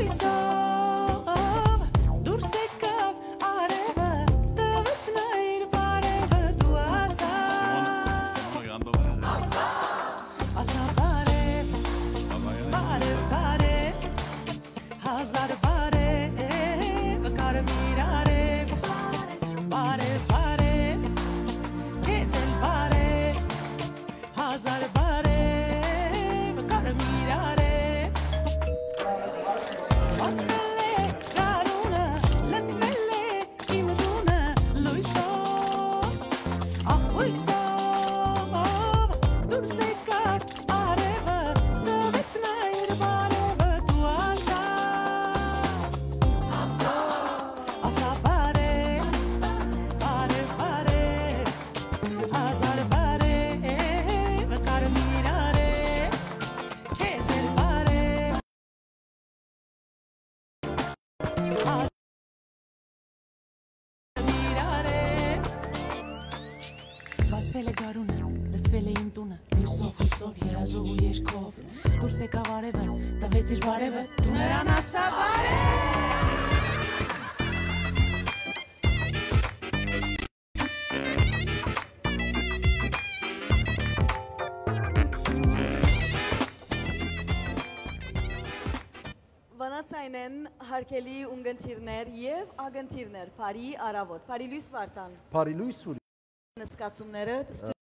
Vanatsainen harkeli ungentirner yev agentirner Pari aravot. Pari Luis vartan. Pari Luis uri. Skatsumnere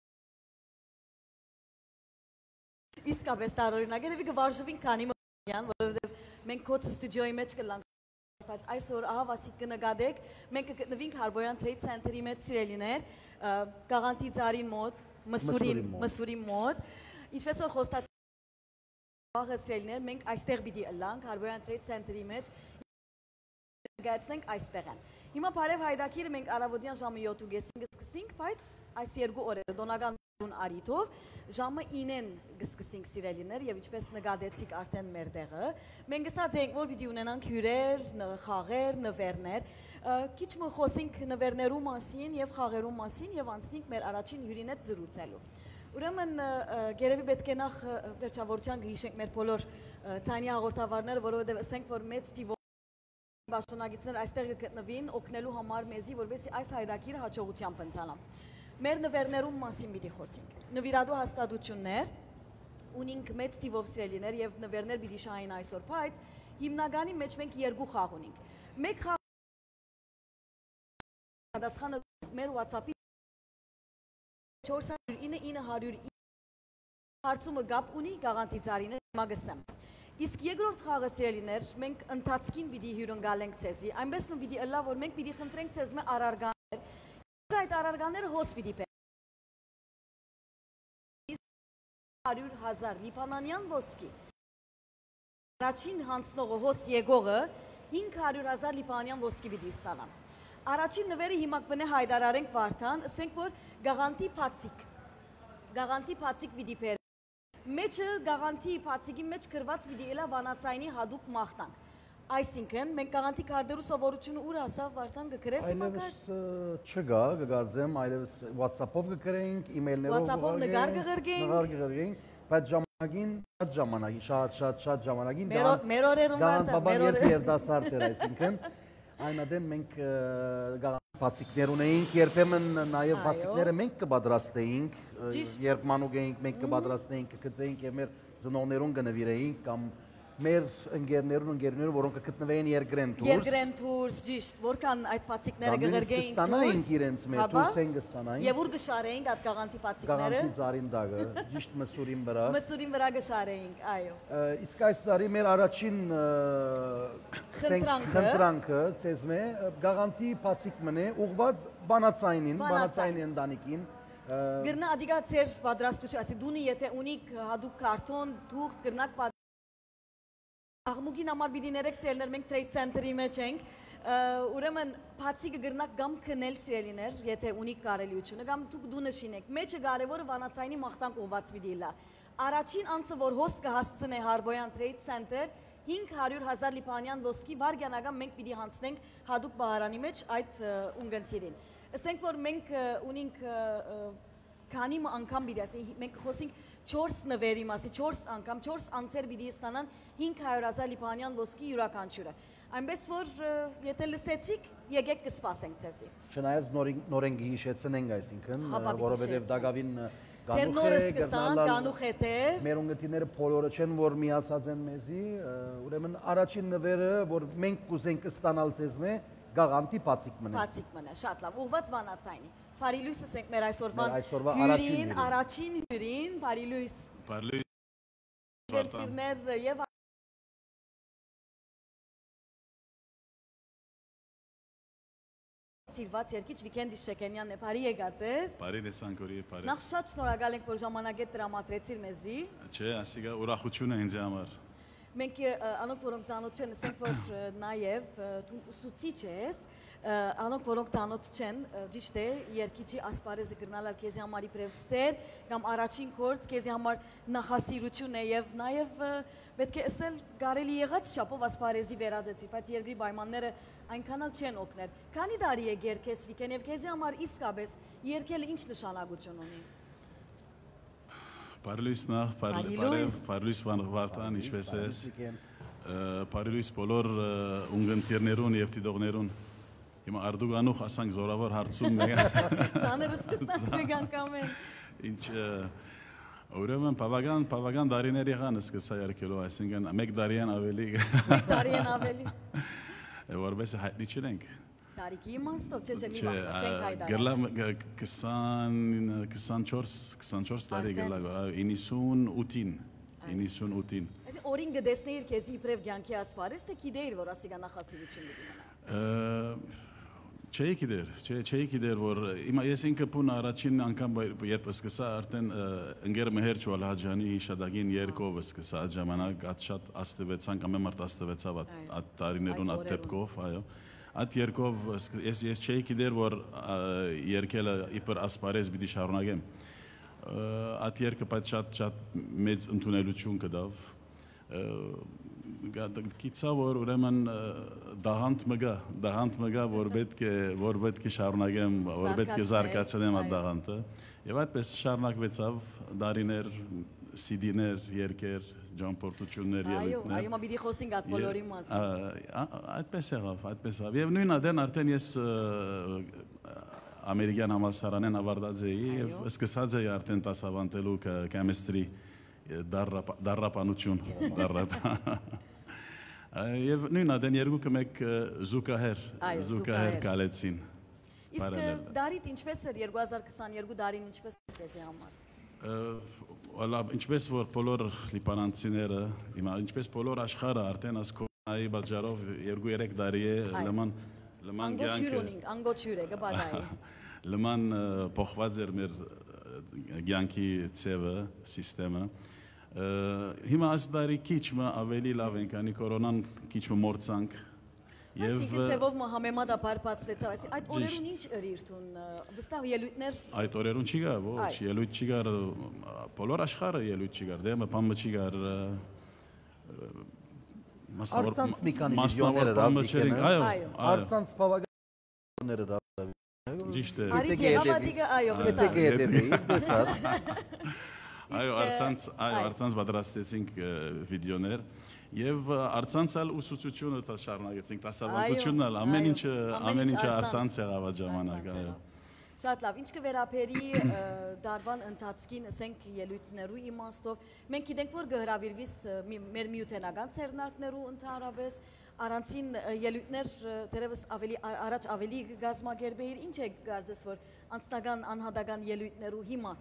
İskabes tarorina gerevik varjvin kanim yan men kot stüdyoyu meç kılan pat ay sor aha vasikna gadek men kıtnavin karboyan trade centeri met sireliner garanti zarin mod masurin mod İşvesor hostat Sireliner men ayster bidi allan karboyan trade centeri met gatseng aysteren Hima parev haydakir men aravodian jamı yotu gesing gesing pat ay sergu ore donagan Aritov, jamı inen gıskısing sireliner, yeviçpes negadetsik arten merdere. Men gısat zenkvor bidiunenan kürer, ne xager, ne verner. Kiç mı xosing ne verneru mansin, yev xageru mansin, yev ansning mer araçin hürinet zırutselu. Ուրեմն գերեւի պետք է նախ վերջավորության գիշենք մեր բոլոր ցանի հաղորդավարները, որովհետեւ ասենք որ մեծ տիվով Başlangıçlar այստեղ գտնվին օգնելու համար մեզի, որովհետեւ այս հայդակիրը հաջողությամբ ընթանա։ Մեր նվերներում մասին պիտի խոսենք։ Նվիրատու հաստատություններ ունենք մեծ տիվով սիրելիներ եւ նվերներ պիտի շահին այսօր, բայց հիմնականի մեջ մենք երկու խաղ ունենք։ Մեկ խաղ պատասխանը մեր WhatsApp-ի 409 հարցումը գապ ունի գաղանտի ծարինը մագսեմ։ Իսկ երկրորդ խաղը սիրելիներ, մենք ընթացքին պիտի հյուրընկալենք ցեզի, այնպես մը պիտի ըլլա, որ մենք պիտի խնդրենք ցեզ մե արարգաներ, այդ արարգաները հոս պիտի պե 100,000 լիբանանյան ոսկի, առաջին հանցնողը հոս եկողը 500,000 լիբանանյան ոսկի պիտի ստանան։ Առաջին նվերը հիմա կվնե հայտարարենք Վարդան, ասենք որ գաղանտի փացիկ պիտի պեր Մեջը գաղանտի փացիկի մեջ գրված պիտի էլա վանացայինի հադուկ մաղթանք։ Այսինքն մենք գաղանտի քարտերու սովորությունը ուր ասավ Վարդան գկրես մակար։ Այլևս չգա, կգարձեմ, այլևս WhatsApp-ով գկրենք, email-ներով WhatsApp-ով նկար կղրգենք, բայց ժամանակին, շատ ժամանակին մեր օրերում Վարդան, մեր օրերում երդասարդ էր, այսինքն այնադեմ մենք բացիկներ ունեինք, երբեմն նաև բացիկները մենք կպատրաստեինք, երբ մանուկ էինք, մենք կպատրաստեինք, կգծեինք եւ մեր ծնողներուն կնվիրեինք կամ մեր ընկերներուն, որոնք կգտնվեին Երգրեն Տուրս, ճիշտ, որքան այդ բացիկները կղրգեին Տուրս, իրենց մեր դուրս են կստանային։ Եվ ուր կշարեինք այդ գաղանտի բացիկները։ Գաղանտի ծարին դագը, ճիշտ մսուրին վրա։ Մսուրին վրա կշարեինք, այո։ Իսկ այս տարի մեր առաջին խնդրանքը ցեզ մե գաղանտի բացիկ մնե ուղված բանացայինի ընտանիքին Գրնա ադիգա ծեր պատրաստություն, ասի դունի եթե ունիք հադուկ կարտոն, թուղթ գրնակ Աղմուկին համար պիտի ներեք սիրելիներ, մենք Trade Center-ի մեջ ենք, ուրեմն բացիկը գրնակ կամ քնել սիրելիներ, եթե ունիք կարելիությունը, կամ դուք դունը շինեք, մեջը կարևորը վանացայինի մաղթանք ուղված պիտի լա։ Առաջին անձը, որ հոս կհասցնե Հարբոյան Trade Center, 500,000 լիբանյան ոսկի վարգյանական մենք պիտի հանցնենք հադուկ բահարանի մեջ այդ ունգընթիրին։ Ասենք, որ մենք ունենք քանի անգամ պիտի ասենք, մենք խոսենք 4 նվերի մասի 4 անգամ 4 անձեր պիտի ստանան 500,000 լիբանյան ոսկի յուրաքանչյուրը։ Այնպես որ եթե լսեցիք, եկեք կսպասենք ձեզի։ Չնայած նորենք հիշեցնենք այսինքն, որովհետև Դագավին Դեր նորը սկսան, կանուխ հետեր։ Մեր ունգընտիրները բոլորը չեն, որ միացած են մեզի, ուրեմն առաջին նվերը, որ մենք կուզենք ստանալ ձեզմե, գաղանտի բացիկ մնա։ Բացիկ մնա, շատ լավ, ուղված վանացայնի։ Բարի լույս ասենք մեր այսօրվան հյուրին, առաջին հյուրին, բարի լույս։ Բարի լույս։ Գերտիրներ եւ Սիրված երկիչ Վիկենդի Շեկենյանն է, բարի եկած ես։ Բարի տեսանքորի, բարի։ Նախ շատ շնորհակալ ենք, որ ժամանակդ տրամադրեցիր մեզի։ Չէ, ասիկա ուրախություն է ինձ համար։ Մենք անոնք որոնք ծանոթ չեն, ասենք որ նաև դու ուսուցիչ ես, անոնք որոնք ծանոթ չեն, ճիշտ է, երկիչի ասպարեզը գրնալալ քեզի համար իբրև սեր կամ առաջին կորց քեզի համար նախասիրություն է եւ նաև պետք է ասել կարելի եղած չափով ասպարեզի վերածեցի, բայց երկրի պայմանները այնքան էլ չեն օգնել։ Քանի տարի է երկես Վիկեն եւ քեզի համար իսկապես երկելը ինչ նշանակություն ունի։ Բարի լույս նախ, բարի լույս Վարդան, ինչպես ես։ Բարի լույս բոլոր ունգընտիրներուն եւ դիտողներուն։ Հիմա արդուգանուխ ասանք զորավոր հարցում մեկ։ Ցաները սկսան մեկ անգամ են։ Ինչ ուրեմն բավական դարիներ եղան սկսա երկելու, այսինքն մեկ դարիան ավելի։ Մեկ դարիան ավելի։ Որպես հայտնի չենք։ Տարիքի իմաստով չէ՞ մի բան, չենք հայտարարել։ Գերլա 24 տարի գերլա 98-ին։ Այսինքն օրին գտեսնեիր քեզ իբրև ցանկի ասպարեզ, թե գիտեիր, որ ասիկա նախասիրություն ունի։ Չէի գիտեր, որ հիմա ես ինքը փուն առաջին անգամ երբ սկսա արդեն ընկեր Մեհեր Չոլհաջյանի հիշադակին երկով սկսա այդ ժամանակ այդ շատ աստվեցան կամ մարդ աստվեցավ այդ տարիներուն այդ դեպքով, այո։ Այդ երկով ես չէի գիտեր, որ երկելը իբր ասպարեզ պիտի շարունակեմ։ Այդ երկը բայց շատ մեծ ընդունելություն կդավ։ Գիտա որ ուրեմն դահանտ մգա որ պետք է շարունակեմ, որ պետք է զարգացնեմ այդ դահանտը եւ այդպես շարունակվեցավ դարիներ, CD-ներ, երկեր, ճամփորդություններ ելույթներ։ Այո, այո, պիտի խոսենք այդ բոլորի մասին։ Այդպես եղավ։ Եվ նույն adեն արդեն ես ամերիկյան համալսարանեն ավարտած էի եւ սկսած էի արդեն դասավանդելու chemistry դարապանություն Եվ նույն adեն երկուքը մեկ զուգահեռ կալեցին։ Իսկ դարիտ ինչպես էր 2022 դարին ինչպես էր քեզի համար։ Ինչպես որ բոլոր լիբանանցիները, հիմա ինչպես բոլոր աշխարհը արդեն աս կորոնայի պատճառով 2-3 տարի է լման անգոչ հյուր է գբադայի։ Լման փոխված էր մեր ցանկի ծևը, համակարգը։ Հիմա ասդարի քիչ ավելի լավ են, քանի կորոնան քիչ մորցանք Այսինքն ծևով համեմատաբար բացվեցավ, այդ օրերուն ինչ էր իրտուն, վստահ ելույթներ։ Այդ օրերուն չի գա, ոչ, ելույթ չի գա, բոլոր աշխարհը ելույթ չի գա, դե բամը չի գա։ Արցանց մի քանի վիդեոներ էր, այո, արցանց բավականներ էր։ Ճիշտ է։ Արից եղավատիկը, այո, վստահ։ Այո, արցանց պատրաստեցինք վիդեոներ եւ արցանցալ ուսուցությունը շարունակեցինք, դասավանդությունն էլ ամեն ինչը արցանց եղավ այդ ժամանակ, այո։ Շատ լավ, ինչ կվերապերի դարվան ընթացքին, ասենք ելույթներու իմաստով, մենք գիտենք, որ կհրավիրվիս մեր միութենական ցերնարկներու ընդհանրապես առանցին ելույթներ դերևս առաջ ավելի գազմագերբեիր, ինչ է կարծես որ անձնական անհատական ելույթներու հիմա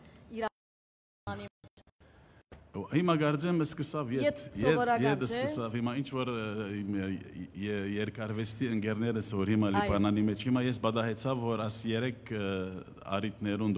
Հիմա գարձեմ սկսավ ետ սկսավ հիմա ինչ որ երկարվեստի ընկերներս որ հիմա Լիբանանի մեջ հիմա ես բադահեցավ որ աս 3 արիտներուն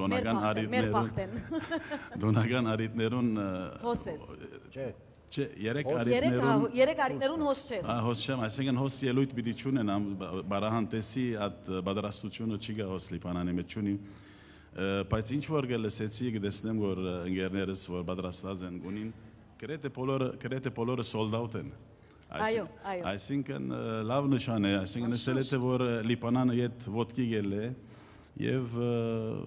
դոնական արիտներուն հոսես Չէ 3 արիտներուն հոս չես հոս չեմ այսինքն հոս ելույթ պիտի չունենամ բարահանտեսի այդ բادرաստությունը չի գա հոս Լիբանանի մեջ չունի Բայց ինչ որ գլսեցի գտեսնեմ որ ընկերներս որ պատրաստած են գունին գրեթե բոլորը sold out են Այո այսինքն լավ նշան է այսինքն ասել է որ Լիբանանը իդ ոդկի գել է եւ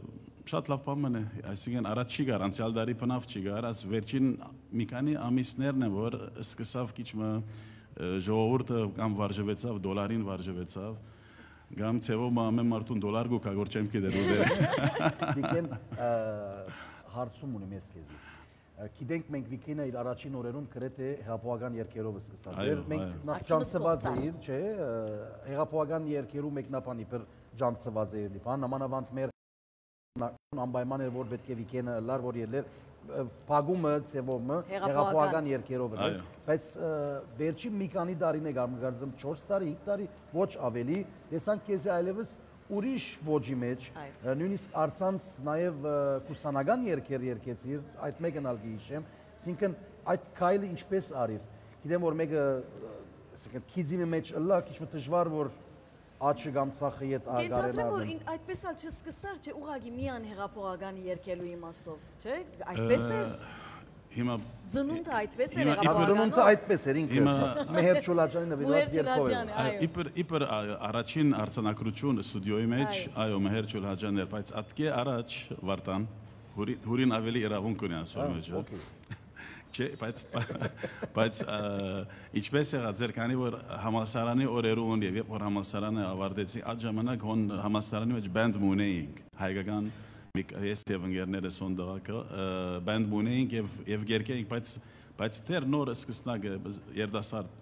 շատ լավ բան է, այսինքն առաջ չի գար, անցյալ դարի բնավ չի գար, աս վերջին մի քանի ամիսներն են, որ սկսավ քիչը ժողովուրդը կամ վարժվեցավ, դոլարին վարժվեցավ, կամ ցեվով ամեն մարդուն դոլար գուկա, որ չեմ գիտեր ուդեր։ Դիկեն հարցում ունեմ ես քեզի։ Գիտենք մենք Վիկինը իր առաջին օրերուն գրեթե հեղափոխական երկերով սկսած էր։ Մենք նախ ջանցված էիր, չէ, հեղափոխական երկերու մեկնաբանի પર ջանցված էիր, բան նամանավանդ մեր անպայման էր որ պետք է Վիկենը լար որ ելեր փագումը ծևոմը հեղափոխական երկերով էր, բայց վերջին մի քանի տարին է գարզում 4 տարի, 5 տարի ոչ ավելի, տեսանք քեզ այլևս ուրիշ ոճի մեջ, նույնիսկ արցանց նաև կուսանական երկեր երկեցիր, այդ մեկն ալ գիշեմ, այսինքն այդ քայլը ինչպես արիր։ Գիտեմ որ մեկը, այսինքն քիզի մեջ ըլլա, քիչ դժվար որ աչը կամ ցախը իդ ագարեն արդեն որ այդպես ալ չսկսար, չէ, ուղղակի միան հեղափոխական երկելու իմաստով, չէ, այդպես էր։ Հիմա ծնունդը այդպես էր հեղափոխական։ Ծնունդը այդպես էր ինքը։ Մեհեր Չուլաջյանի նվիրված երկով էր։ Իբր առաջին արձանագրություն ստուդիոյի մեջ, այո, Մեհեր Չուլաջյանն էր, բայց ատկե առաջ Վարդան հուրին ավելի իրավունք ունի ասում մեջ։ Չէ, բայց ինչպես եղած էր, քանի որ համալսարանի օրերուն եւ երբ որ համալսարանը ավարտեցի, այդ ժամանակ հոն համալսարանի մեջ բանդ ունեինք, հայկական ես եւ ընկերներս ոնդակը բանդ ունեինք եւ գերկեինք, բայց դեռ նոր սկսնակ երդասարդ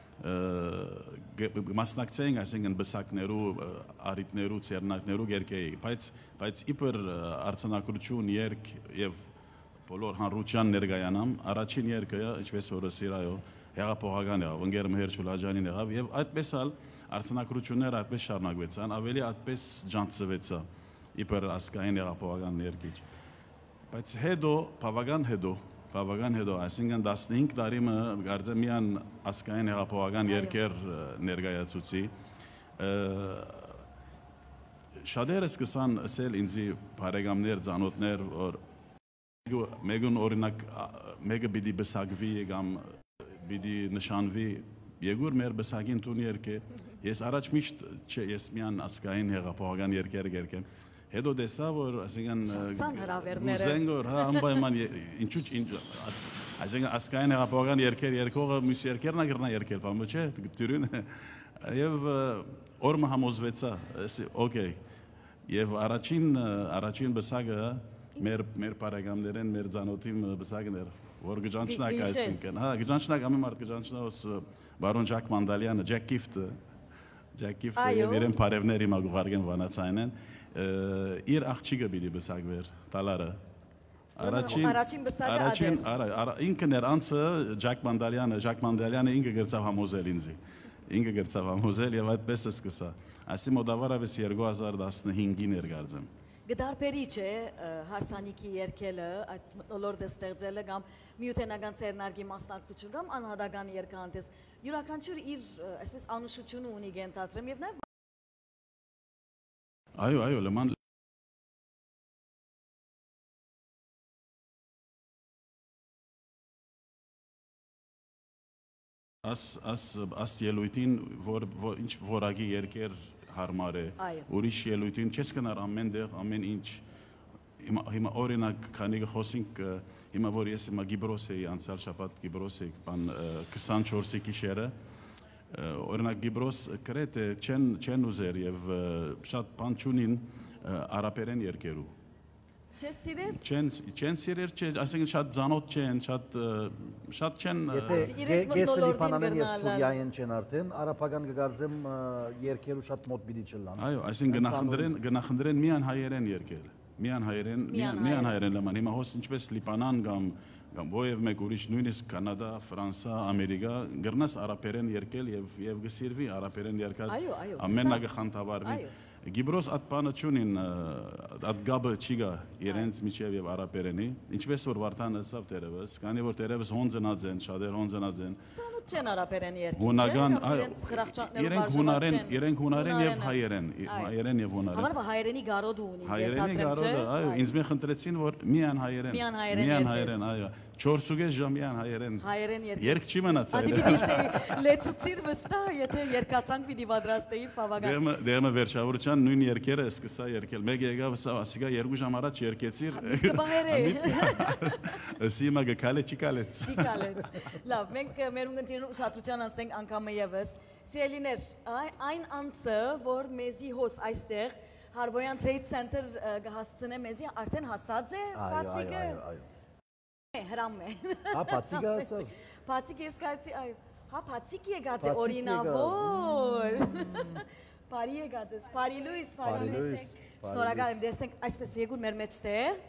մասնակցեինք, այսինքն բսակներու, արիտներու, ցերնակներու գերկեի, բայց իբր արձանագրություն երկ եւ բոլոր հանրության ներկայանամ, առաջին երկը, ինչպես որ սիրայո, հեղափոխական եղավ, ընկեր Մեհեր Չուլաջյանին եղավ, եւ այդպես ալ արձանագրությունները այդպես շարունակվեցան, ավելի այդպես ջանցվեցա, իբր ասկային հեղափոխական երկիչ։ Բայց հետո, բավական հետո, այսինքն 15 տարի գարձե միան ասկային հեղափոխական երկեր ներկայացուցի, շատերը սկսան ասել ինձի բարեկամներ, ծանոթներ, որ Մեգուն օրինակ մեգը պիտի բսակվի կամ պիտի նշանվի եգուր մեր բսակին տուն երկե ես առաջ միշտ չէ ես միան ասկային հեղափոխական երկեր գերկեմ հետո դեսա որ ասենգան գուզենգոր անպայման ինչու ասենգան ասկային հեղափոխական երկեր երկողը մյուս երկերն ագրնա երկել բան չէ դյուրին եւ օրը համոզվեցա օքեյ եւ առաջին բսակը մեր բարեկամներեն մեր ծանոթին բսակներ որ գճանչնակ այսինքն հա գճանչնակ ամեն մարդ գճանչնոս բարոն Ջակ Մանդալյանը Ջակ Գիֆտը եւ իրեն բարևների մագուղարգեն վանացայնեն իր աղջիկը պիտի բսակվեր տալարը առաջին բսակը ինքն էր անցը Ջակ Մանդալյանը ինքը գրծավ համոզել ինքը գրծավ համոզել եւ այդպես սկսա ասի մոդավարավես 2015-ին էր գարձեմ Գդարբերի չէ հարսանիքի երկելը, այդ մտնոլորդը ստեղծելը կամ միութենական ծերնարգի մասնակցություն կամ անհատական երկանտես, յուրաքանչյուր իր այսպես անուշությունը ունի գենթադրեմ եւ նաեւ Այո, լման Աս ելույթին ինչ որագի երկեր հարմար է, ուրիշ ելույթին չես կնար ամեն դեղ, ամեն ինչ, հիմա օրինակ քանի խոսինք, հիմա որ ես հիմա Գիբրոս էի, անցյալ շաբաթ Գիբրոս էի, բան 24-ի գիշերը, օրինակ Գիբրոս կրեթե չեն ուզեր եւ շատ բան չունին արաբերեն երկերու։ Չես սիրեր։ Չեն սիրեր, այսինքն շատ ծանոթ չեն, շատ չեն Եթե Լիբանանեն եւ Սուրիայեն չեն արդեն, արաբական կգարձեմ երկերու շատ մոտ պիտի չլան։ Այո, այսինքն գնախնդրեն միան հայերեն երկեր։ Միան հայերեն լման։ Հիմա հոս ինչպես Լիբանան կամ ովև մեկ ուրիշ նույնիսկ Կանադա, Ֆրանսա, Ամերիկա գրնաս արաբերեն երկել եւ գսիրվի արաբերեն երկած ամենը գխանթավարվի Գիբրոս այդ բանը չունին, այդ գաբը չի գա իրենց միջև եւ արաբերենի, ինչպես որ Վարդան ասավ դերևս, քանի որ դերևս հոնձնած են, շատեր հոնձնած են։ Ծանոթ չեն արաբերենի երկին, հունական, իրենք հունարեն եւ հայերեն եւ հունարեն։ Համարը հայերենի գարոդ ունի, հայերենի գարոդը, այո, ինձ մեն խնդրեցին որ միան հայերեն, այո։ Չորսուգես ժամյան հայերեն։ Հայերեն Երկ չի մնացել։ Ադի պիտի լեցուցիր վստահ, եթե երկացանք պիտի պատրաստեիր բավական։ Դեմը վերջավորության նույն երկերը սկսա երգել։ Մեկ եկավ սա ասիկա 2 ժամ առաջ երկեցիր։ Կբահերը։ Սիմա գկալե չի կալեց։ Չի կալեց։ Լավ, մենք մեր ունգընտիրն ուշադրության անցնենք անգամը եւս։ Սիրելիներ, այն անձը, որ մեզի հոս այստեղ Հարբոյան Trade Center կհասցնե մեզի արդեն հասած է բացիկը։ Հրամ է։ Հա, բացիկը ասա։ Բացիկ ես կարծի, այո։ Հա, բացիկ եկած է օրինավոր։ Բարի եկած ես, բարի լույս, բարի լույս։ Շնորհակալ եմ, տեսնենք այսպես եկուր մեր մեջտեղ։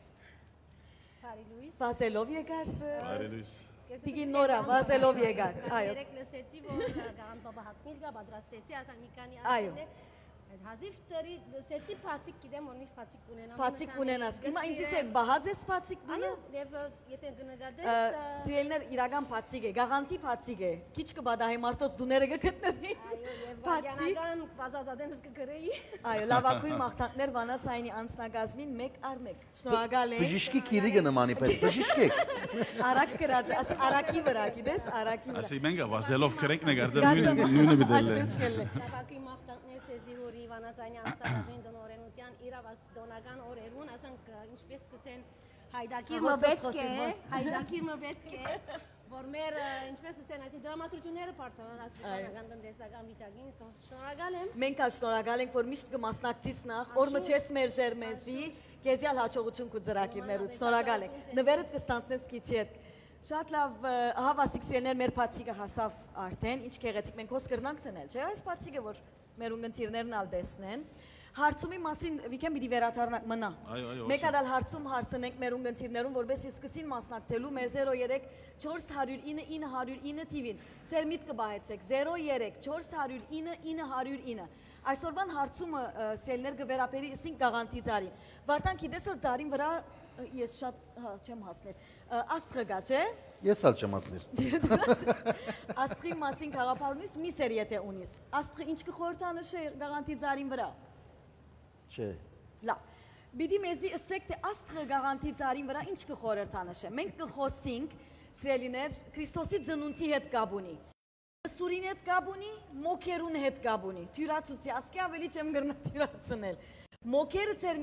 Բարի լույս։ Վազելով եկար։ Բարի լույս։ Տիկին Նորա, վազելով եկար։ Այո։ Երեք լսեցի, որ գաղան բաբա հատնիլ գա, պատրաստեցի, ասան մի քանի Այո։ Հազիվ տրի լսեցի բացիկ գիտեմ, որ մի բացիկ ունենամ։ Բացիկ ունենաս։ Հիմա ինձ է բահած ես բացիկ դունը։ Եվ եթե գնահատես Սիրելիներ իրական բացիկ է, գաղանտի բացիկ է։ Քիչ կբադահի մարտոց դուները կգտնվի։ այո, եւ Բացիկ։ վագյանական բազազադենս կգրեի։ Այո, լավագույն մաղթանքներ վանացայինի անձնագազմին մեկ առ մեկ։ Շնորհակալ եմ։ Բժիշկի քիրիգը նմանի պես բժիշկեք։ Արակ գրած, ասի արակի վրա, գիտես, արակի վրա։ Ասի մենք վազելով կրենք նգարձել նույնը բդել է։ Լավագույն մաղթանքներ ցեզի որ Իվանացյանի անստանալին դոնորենության իրավաս դոնական օրերուն, ասենք ինչպես կսեն հայդակիրը պետք է, հայդակիրը պետք է, որ մեր ինչպես ասեն, այսին դրամատուրգները բարձրանան հասարակական տնտեսական վիճակին, շնորհակալ եմ։ Մենք շնորհակալ ենք, որ միշտ կմասնակցից նախ, որ մչես մեր ժերմեզի, կեզյալ հաջողություն կձրակիրներու, շնորհակալ ենք։ Նվերդ կստանցնես քիչի հետ։ Շատ լավ, ահա Վասիկ սիրելիներ, մեր բացիկը հասավ արդեն, ինչ գեղեցիկ, մենք հոս կրնանք ցնել, չէ՞, այս բացիկը, որ մեր ունգընտիրներն ալ տեսնեն։ Հարցումի մասին վիքեն պիտի վերաթարնակ մնա։ Մեկ ադալ հարցում հարցնենք մեր ունգընտիրներուն, որովհետեւ սկսին մասնակցելու մեր 03 409 909 TV-ին։ Ձեր միտքը բահեցեք 03 409 909։ Այսօրվան հարցումը սելներ կվերապերի ըսին գաղանտի ծարին։ Վարդան գիտես որ ծարին վրա ես շատ չեմ հասներ։ Աստղը գա, չէ։ Ես ալ չեմ ասներ։ Աստղի մասին գաղափարունից մի սեր եթե ունիս։ Աստղը ինչ կխորհրդանշի գաղանտի ծարին վրա։ Չէ։ Լավ։ Բիդի մեզի ասեք թե աստղը գաղանտի ծարին վրա ինչ կխորհրդանշի։ Մենք կխոսենք սիրելիներ Քրիստոսի ծնունդի հետ կապ ունի։ Սուրին հետ կապ ունի, մոքերուն հետ կապ ունի։ Թյուրացուցի, ասկի ավելի չեմ գրնա թյուրացնել։ Մոքերը ծեր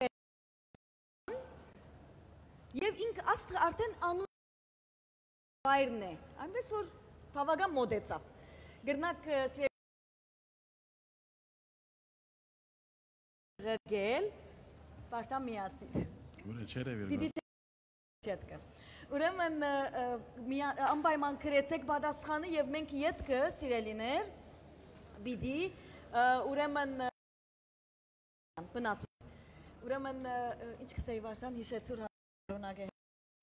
եւ ինք աստղը արդեն անուն վայրն է։ Այնպես որ բավական մոդեցավ։ Գրնակ Գերգել, Պարտամ միացիր։ Ուրը չերևիր։ Պիտի չետկը։ Ուրեմն անպայման կրեցեք պատասխանը և մենք ետքը, սիրելիներ, պիտի, ուրեմն բնացի։ Ուրեմն, ինչ կսեի վարդան, հիշեցուր հարունակ է։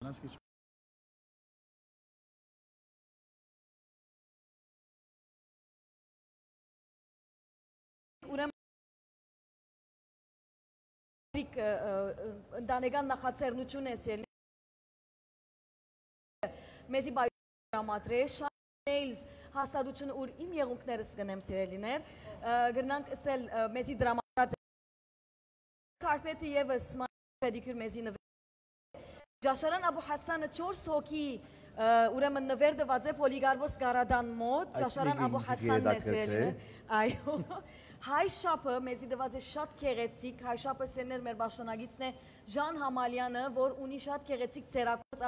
Ընտանեկան նախաձեռնություն է սիրելի մեզի բայրամատրե շատ նեյլզ հաստատությունը ուր իմ եղունքներս գնեմ սիրելիներ գրնանք ասել մեզի դրամատրած կարպետը եվս պեդիկյուր մեզի նվեր Ջաշարան Աբու Հասանը 4 հոգի ուրեմն նվեր դված է Պոլիգարբոս Գարադան մոտ Ջաշարան Աբու Հասանն է սիրելիներ այո Հայ շապը մեզի դված է շատ կեղեցիկ, հայ շապը սերներ մեր բաշտանագիցն է Ժան Համալյանը, որ ունի շատ կեղեցիկ ծերակոց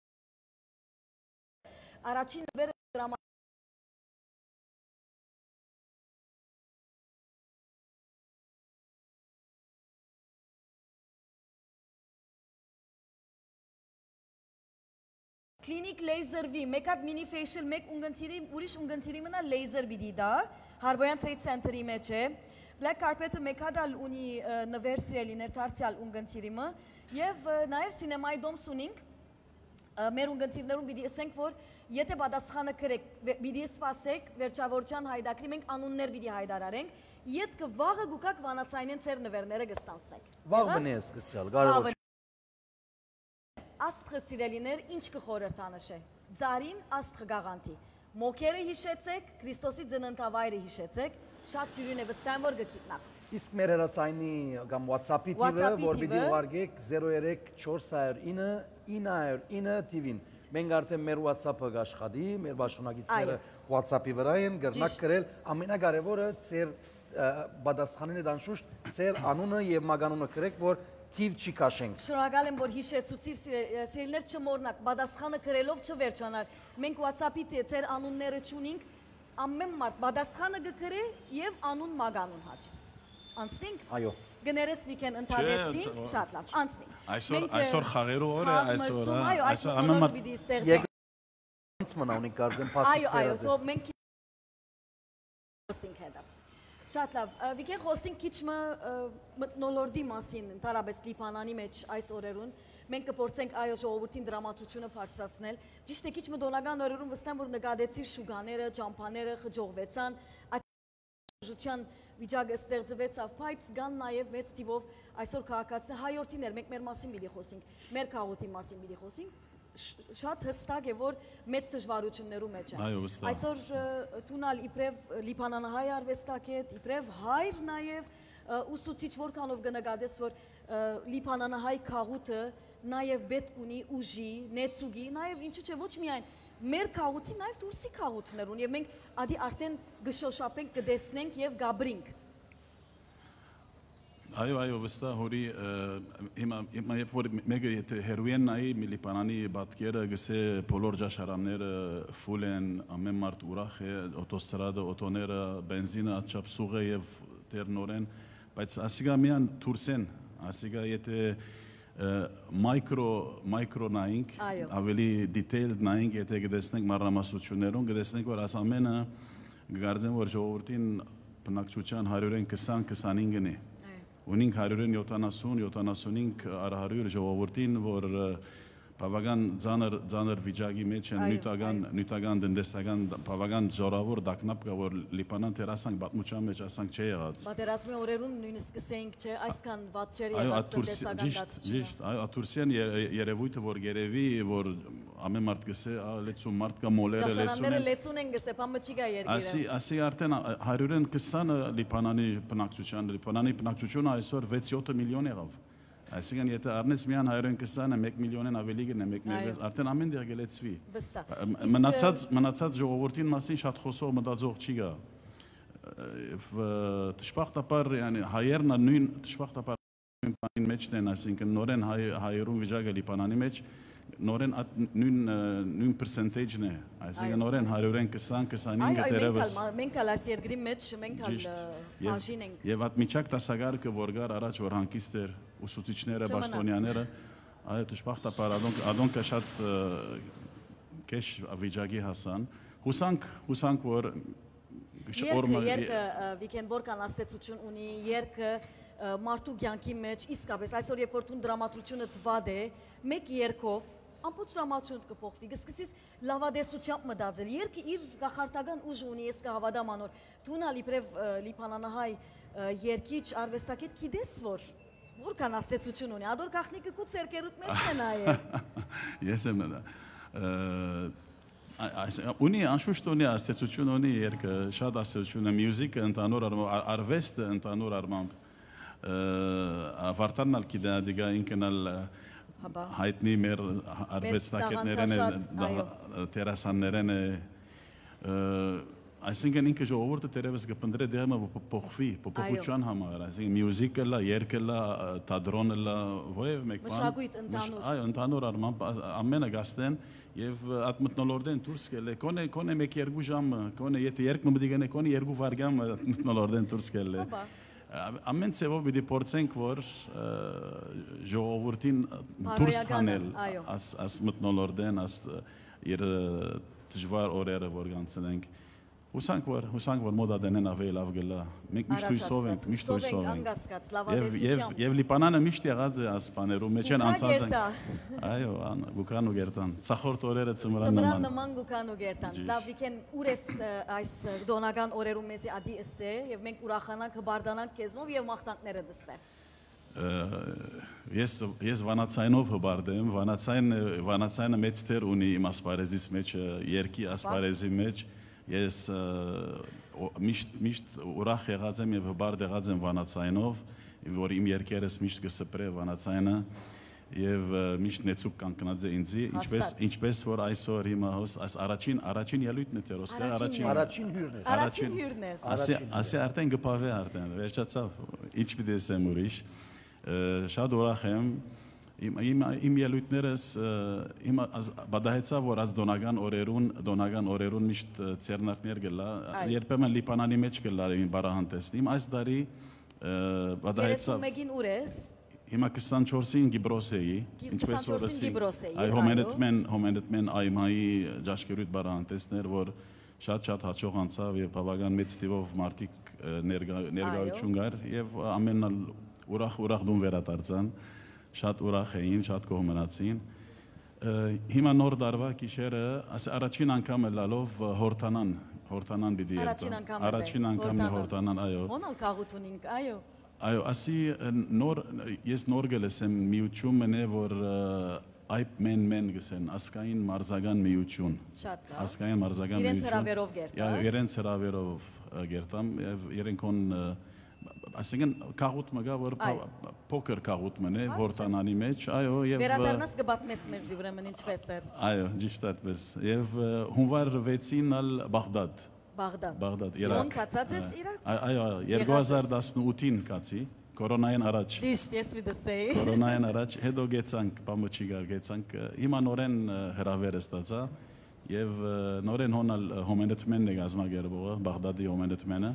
առաջին նվերը դրամա Clinic Laser V, մեկ հատ mini facial, մեկ ունգընթիրի, ուրիշ ունգընթիրի մնա laser բիդի դա, Հարբոյան Trade Center-ի մեջ է, Black Carpet-ը մեկ հատ ալ ունի նվեր սիրելիներ դարձյալ ունգընթիրիմը և նաև սինեմայի դոմս ունինք, մեր ունգընթիրներում բիդի ասենք, որ եթե պատասխանը կրեք, բիդի սպասեք, վերջավորության հայդակրի, մենք անուններ բիդի հայդարարենք, ետքը վաղը գուկակ վանացայնեն ծեր նվերները գստանցնեք։ Վաղ բնի է սկսյալ, գարավոր Աստղը սիրելիներ ինչ կխորհրդանշե, ձարին աստղը գաղանտի, մոքերը հիշեցեք, Քրիստոսի ծննդավայրը հիշեցեք, շատ թյուրին է վստահ եմ, որ գգիտնակ։ Իսկ մեր հեռացայինի կամ WhatsApp-ի թիվը, որ պիտի ուղարկեք 03-409-909 TV-ին։ Մենք արդեն մեր WhatsApp-ը գաշխատի, մեր բաժնագետները WhatsApp-ի վրա են, գրնակ գրել, ամենակարևորը ձեր բադասխանին է դանշուշտ, ձեր անունը եւ մագանունը գրեք, որ թիվ չի քաշենք։ Շնորհակալ եմ, որ հիշեցուցիր, սիրելիներ, չմոռնաք, բադասխանը գրելով չվերջանար։ Մենք WhatsApp-ի ձեր անունները չունենք, ամեն մարդ բադասխանը կգրե եւ անուն մագանուն հաճես։ Անցնենք։ Այո։ Գներես մի կեն ընդհանեցին, շատ լավ, անցնենք։ Այսօր խաղերու օր է, այսօր ամեն մարդ պիտի ստեղծի։ Ոնց մնա ունի կարծեմ բացիկ այո, թող մենք խոսենք հետո։ Շատ լավ, վիկեն խոսենք քիչ մթնոլորտի մասին, ընդհանրապես Լիբանանի մեջ այս օրերուն։ Մենք կփորձենք այո ժողովրդին դրամատուրգիությունը բարձրացնել։ Ճիշտ է, քիչ մտոնական օրերուն վստահ որ նկատեցիր շուկաները, ճամփաները խջողվեցան, այդժության վիճակը ստեղծվեցավ, բայց կան նաև մեծ թիվով այսօր քաղաքացիներ հայորդիներ, մենք մեր մասին պիտի խոսենք, մեր քաղաքի մասին պիտի խոսենք։ Շատ հստակ է, որ մեծ դժվարություններու մեջ է։ Այսօր տունալ իբրև լիբանանահայ արվեստագետ, իբրև հայր նաև ուսուցիչ որքանով կնկատես, որ լիբանանահայ քաղուտը նաև պետք ունի ուժի, նեցուգի, նաև ինչու՞ չէ ոչ միայն մեր քաղուտի, նաև դուրսի քաղուտներ ունի, եւ մենք ադի արդեն գշոշապենք, կտեսնենք եւ գաբրինք։ Այո, վստահ հորի հիմա երբ որ մեկը եթե հերոին նայի Լիբանանի բատկերը գսե բոլոր ճաշարանները ֆուլ են, ամեն մարդ ուրախ է, օտոստրադը, օտոները, բենզինը աչափ սուղ է եւ դեռնորեն, բայց ասիգա միան դուրսեն, ասիգա եթե մայկրո նայինք, ավելի դիտեյլդ նայինք, եթե գտեսնենք մանրամասնություններուն, գտեսնենք որ աս ամենը գարձեն որ ժողովրդին բնակչության 120-25-ն է։ Ունենք 170-75 արահարյուր ժողովրդին, որ բավական ծանր վիճակի մեջ են, նյութական տնտեսական բավական զորավոր դակնապ կա, որ Լիբանան տերասանք պատմության մեջ ասանք չէ եղած։ Պատերազմի օրերուն նույնիսկ սկսենք չէ, այսքան վատ չէր եղած տնտեսական դաշտությունը։ Այո, աթուրսյան երևույթը, որ գերևի, որ ամեն մարդ գսե, լեցուն մարդ կա մոլերը լեցուն են։ Ճաշարանները լեցուն են գսե, պամը չի գա երգիրը։ Ասի արդեն 120 Լիբանանի բնակչությունը այսօր 6-7 միլիոն եղավ։ Այսինքն եթե առնես միան 120-ը 1 միլիոնեն ավելի գնա, արդեն ամեն դեղ գելեցվի։ Մնացած ժողովրդին մասին շատ խոսող մտածող չի գա։ Դժբախտաբար հայերն նույն դժբախտաբար նույն մեջն են, այսինքն նորեն հայերուն վիճակը Լիբանանի մեջ նորեն նույն percentage-ն է, այսինքն նորեն 120-25 դերևս։ Մենք ալ այս երկրի մեջ մենք ալ բաժին ենք։ Եվ այդ միջակ տասագարկը որ գար առաջ որ հանգիստ էր ուսուցիչները, պաշտոնյաները, այո դժբախտաբար ադոնք շատ քեշ վիճակի հասան։ Հուսանք որ երկը վիկեն որքան աստեցություն ունի, երկը մարդու կյանքի մեջ իսկապես այսօր երբ որ տուն դրամատուրգիությունը տված է, մեկ երկով ամբողջ դրամատուրգիան կփոխվի, կսկսես լավադեսությամբ մտածել։ Երկը իր գախարտական ուժ ունի, ես կհավատամ անոր։ Տունալ իբրև լիբանանահայ երկիչ արվեստագետ գիտես որքան աստեցություն ունի, ադոր գախնիկը կու ցերկերուտ մեջ է նայե։ Ես եմ ունի անշուշտ ունի աստեցություն ունի երկը, շատ աստեցություն է, մյուզիկը ընդհանուր առմամբ, արվեստը ընդհանուր առմամբ Վարտանն ալ գիտե դիգա ինքնալ հայտնի մեր արվեստագետներն են, տերասաններն է, այսինքն ինքը ժողովուրդը տերևս կպնդրե դեղմը փոփոխության համար, այսինքն մյուզիկը լա, երկը լա, թատրոնը լա, ովև մեկ բան։ Մշակույթ ընդհանուր։ Այո, ընդհանուր առմամբ ամենը գաստեն եւ այդ մթնոլորտեն դուրս գել է, կոնե 1-2 ժամ, կոնե եթե երկը մտի գնե, կոնե 2 վայրկյան մթնոլորտեն դուրս գել է։ Ամեն ծևով պիտի փորձենք որ ժողովրդին դուրս հանել աս մթնոլորտեն, աս իր դժվար օրերը որ կանցնենք։ Հուսանք որ մոդա դենեն ավելի լավ գլա։ Մենք միշտ հույսով ենք։ Եվ Լիբանանը միշտ եղած է աս բաներում մեջ են անցած ենք։ Այո, գուքան ու գերտան։ Ցախորդ օրերը ծմրան նման գուքան ու գերտան։ Լավ վիկեն ուրես այս դոնական օրերում մեզի ադի էսե եւ մենք ուրախանանք, հբարդանանք քեզմով եւ մաղթանքները դստեր։ Ես վանացայնով հբարդեմ, վանացայինը մեծ դեր ունի իմ ասպարեզից մեջ, երկի ասպարեզի մեջ Ես միշտ ուրախ եղած եմ եւ հբարդ եղած եմ վանացայինով, որ իմ երկերս միշտ կսպրե վանացայինը եւ միշտ նեցուկ կանգնած է ինձի, ինչպես որ այսօր հիմա այս առաջին ելույթն է տերոստը, առաջին հյուրն է։ Ասի արդեն գպավե արդեն, վերջացավ, ինչ պիտի ասեմ ուրիշ, շատ ուրախ եմ, իմ ելույթներս հիմա բադահեցա որ ազ դոնական օրերուն միշտ ցերնակներ գլա երբեմն լիբանանի մեջ գլա իմ բարահանտեսնիմ այս դարի բադահեցա 31-ին ուր ես հիմա 24-ին Գիբրոս էի ինչպես որ այ հոմենտմեն այմայի ջաշկերույթ բարահանտեսներ որ շատ հաջող անցավ եւ բավական մեծ թիվով մարդիկ ներկայություն կար եւ ամենալ ուրախ դուն վերադարձան շատ ուրախ էին, շատ կողմնացին։ Հիմա նոր դարվա գիշերը, առաջին անգամ լալով հորտանան պիտի երթա։ Առաջին անգամ հորտանան, այո։ Ոնալ կաղութունինք, այո։ Այո, ասի ես նոր գլսեմ միություն մնե, որ այբ մեն գսեն, ասկային մարզական միություն։ Շատ լավ։ Ասկային մարզական միություն։ Իրենց հրավերով գերտաս։ Իրենց հրավերով գերտամ, եւ իրենքոն Այսինքն կաղուտ մգա որ փոքր կաղուտ մնե հորտանանի մեջ այո եւ վերադառնաս կբատմես մեզ ուրեմն ինչպես էր այո ճիշտ այդպես եւ հունվար 6-ին ալ Բաղդադ Իրաք կացած ես Իրաք այո 2018-ին կացի կորոնային առաջ ճիշտ ես վիդեսեի կորոնային առաջ հետո գեցանք բամոչիգար գեցանք հիմա նորեն հրավեր ստացա եւ նորեն հոնալ հոմենտմենն է գազմագերբողը Բաղդադի հոմենտմենը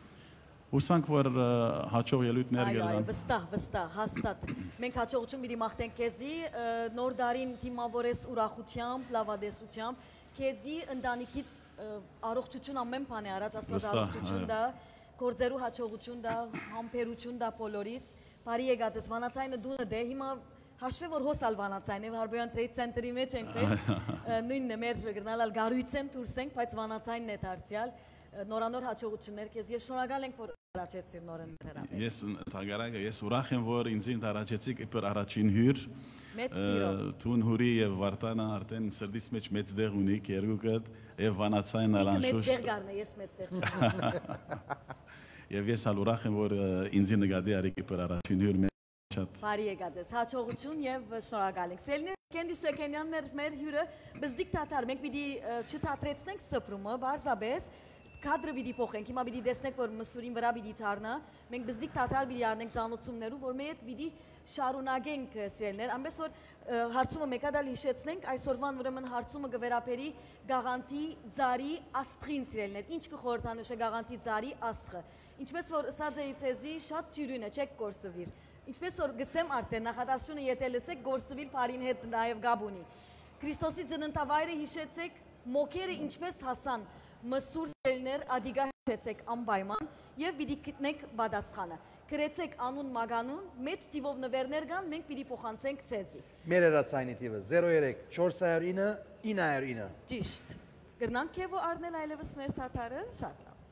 Ուսանք որ հաջող ելույթներ գլան։ Այո, վստահ, հաստատ։ Մենք հաջողություն պիտի մաղթենք քեզի, նոր դարին դիմավորես ուրախությամբ, լավադեսությամբ, քեզի ընտանիքից առողջություն ամեն բան է առաջ ասած առողջություն դա, գործերու հաջողություն դա, համբերություն դա բոլորիս, բարի եկած ես վանացայինը դունը դե հիմա հաշվի որ հոսալ վանացայն է, Հարբոյան Trade Center-ի մեջ ենք, նույնն է մեր գրնալալ գարույցեն դուրսենք, բայց վանացայինն է դարձյալ նորանոր հաջողություններ քեզ ես շնորհակալ ենք որ առաջեցիր նորեն հրավեր Ես թագարակը ես ուրախ եմ որ ինձ առաջեցիք իբր առաջին հյուր մեծ սիրով Տուն հուրի եւ Վարդանը արդեն սրտից մեջ մեծ դեղ ունի երկուքդ եւ վանացային արանշուշ մեծ դեղ գարնե ես մեծ դեղ չեմ Եվ ես ուրախ եմ որ ինձ նկատի արիք իբր առաջին հյուր շատ բարի եկած ես հաջողություն եւ շնորհակալ ենք Սելնե Կենդի Շեքենյաններ մեր հյուրը բզդիկ թաթար մենք պիտի չթատրեցնենք սփրումը բարձաբես Կադրը պիտի փոխենք, հիմա պիտի տեսնենք, որ մսուրին վրա պիտի թարնա, մենք բզդիկ թաթար պիտի առնենք ծանոթություններու, որ մեր պիտի շարունակենք սիրելներ, ամենից որ հարցումը մեկադալ հիշեցնենք, այսօրվան ուրեմն հարցումը կվերապերի գաղանտի ծարի աստղին սիրելներ, ինչ կխորհրդանշե գաղանտի ծարի աստղը, ինչպես որ ասած էի ցեզի շատ ջյուրին է, չեք գործվիր, ինչպես որ գսեմ արդեն նախադասությունը եթե լսեք գործվիր բարին հետ նաև գաբ ունի, Քրիստոսի ծննդավայրը հիշեցեք, մոքերը ինչպես հասան Մսուր սելներ ադիգա հեչեցեք անպայման և պիտի գտնեք բադասխանը։ Գրեցեք անուն մագանուն, մեծ տիվով նվերներ կան, մենք պիտի փոխանցենք ցեզի։ Մեր հեռացայինի տիվը 03 409 909 Ճիշտ։ Կրնանք քեվո առնել այլևս մեր թաթարը, շատ լավ։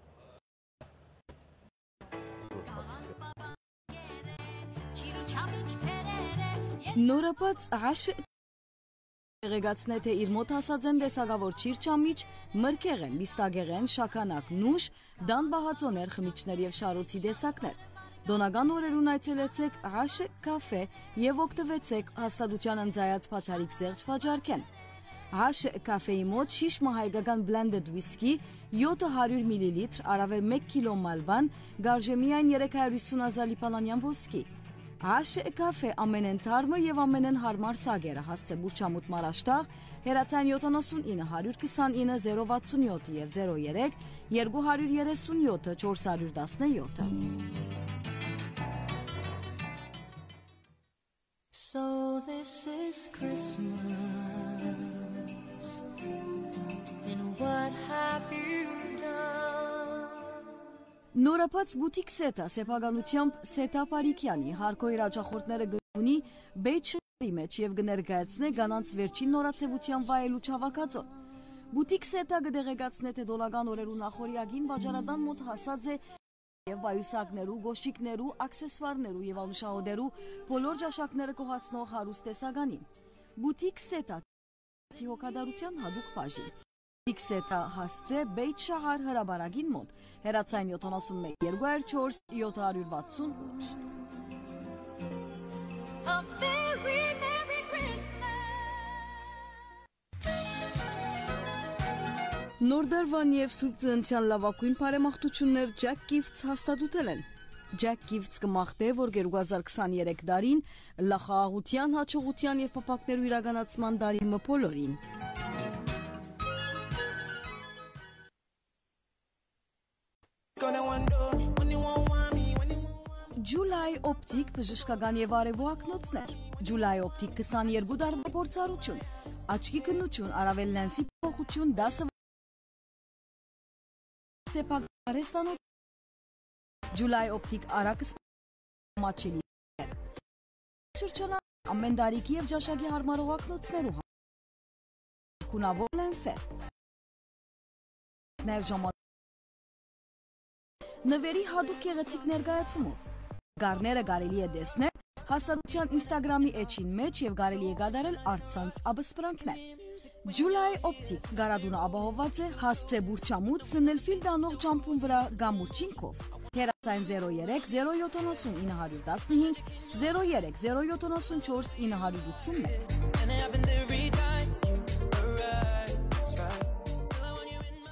Նորապած աշ Եղեգացնե թե իր մոտ հասած են դեսագավոր չիրճամիջ, մրկեղեն, բիստագեղեն, շականակ, նուշ, դան բահածոներ, խմիչներ և շարոցի դեսակներ։ Դոնական օրերուն այցելեցեք աշ կաֆե և ոգտվեցեք հաստատության ընձայած պացարիք զեղջ վաջարկեն։ Աշ կաֆեի մոտ շիշ մահայգական բլենդեդ վիսկի, 700 մլիլիտր, արավեր 1 կիլո մալբան, գարժե միայն 350,000 լիբանանյան ոսկի։ Աշ կաֆե ամենեն թարմը և ամենեն հարմար սագերը հասցե բուրչամուտ մարաշտաղ, հերացան 79 129 067 և 03 237 417 So this is Christmas and what have you done Նորապած բուտիկ սետա սեփականությամբ Սետա Պարիկյանի հարկո իրաճախորդները գտնի բեյջ շների մեջ եւ կներկայացնե գանանց վերջին նորացեվության վայելուչ հավաքածոն։ Բուտիկ սետա կդեղեկացնե թե դոլական օրերու նախորյակին վաճառադան մոտ հասած է եւ բայուսակներու, գոշիկներու, աքսեսուարներու եւ անուշահոդերու բոլոր ճաշակները կողացնող հարուստ տեսականին։ Բուտիկ սետա հոգադարության հadouk բաժին։ Իքսետա հասցե Բեյթ Շահար հրաբարագին մոտ, հեռացային 71 204 768։ A very Merry Christmas. Նորդարվան և Սուրբ Ծննդյան լավագույն բարեմաղթություններ Jack Gifts հաստատուտել են։ Jack Gifts կմաղթե, որ 2023 դարին լախաղաղության, հաճողության և փափակներու իրականացման դարի մփոլորին։ July Optic բժշկական և արևու ակնոցներ։ July Optic 22 դարվա փորձառություն։ Աչքի քննություն, առավել լենսի փոխություն, դասը սեպագարեստանոց։ July Optic արակս մաչելի։ Շրջանակ ամեն դարիքի և ջաշակի հարմարող ակնոցներու քունավոր լենսեր։ Նաև ժամանակ նվերի հատուկ գեղեցիկ ներկայացումով։ Գարները կարելի է տեսնել հաստատության Instagram-ի էջին մեջ և կարելի է կատարել առցանց աբսպրանքներ։ July Optic գարադունը ապահովված է հասցե բուրչամուտ սնելֆիլ դանող ճամփուն վրա գամուրջինքով։ Հեռացային 03 070 915 03 074 981։ And it happens every time. Alright, that's right. When you're in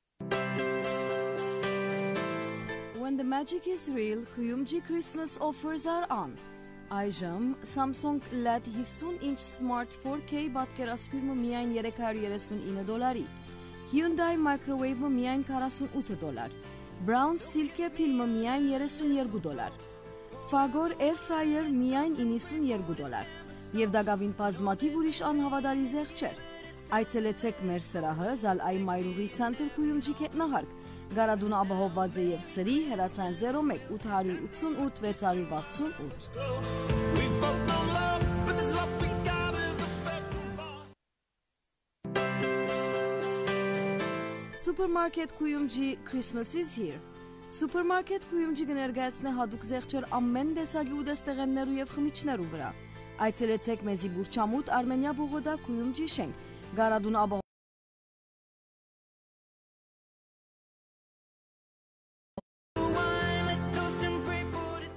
my When the magic is real, Kuyumji Christmas offers are on. Այժմ Samsung LED 50-inch Smart 4K պատկերասպիրմը միայն $339, Hyundai Microwave-ը միայն $48, Brown Silke Pilmը միայն $32, Fagor Air Fryer միայն $92, և դակավին բազմաթիվ ուրիշ անհավատալի զեղչեր։ Այցելեցեք մեր սրահը Զալայի Մայրուղի Center Kuyumji գետնահարկ, Գարադունը ապահովված է և ծրի, հեռացան 01 888 668։ We've both known love, but this love we got is the best of all. Supermarket Kuyumji Christmas is here։ Supermarket Kuyumji կներկայացնե հատուկ զեղչեր ամեն տեսակի ուտեստեղեններու և խմիչներու վրա։ Այցելեցեք մեզի բուրչամուտ Արմենիա Բողոդա Kuyumji շենք, Գարադունը ապահովված Let's toast and pray for this.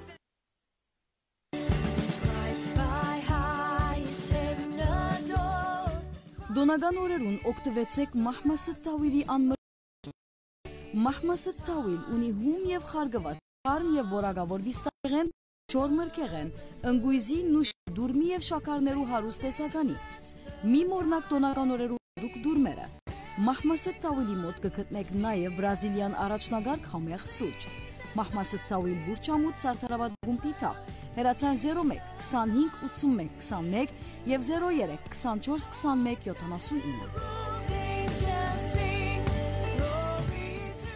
Rise by highest heaven adore. Դոնական օրերուն օգտվեցեք Մահմասդ Տավիլի անմր։ Մահմասդ Տավիլ ունի հում և խարգված, կարմ և որակավոր վիստաղեն, չոր մրկեղեն, ընգույզի, նուշ, դուրմի և շաքարներու հարուստ տեսականի։ Մի մորնակ դոնական օրերու դուք դուրմերը։ Մահմասդ Տավիլի մոտ կգտնեք նաև բրազիլյան առաջնագարկ համեղ սուրճ։ Մահմասդ Տավիլ բուրչամուտ սարդարավատ գումպիտաղ, հեռացան 01 25 81 21 և 03 24 21 79։ Angels sing glory to.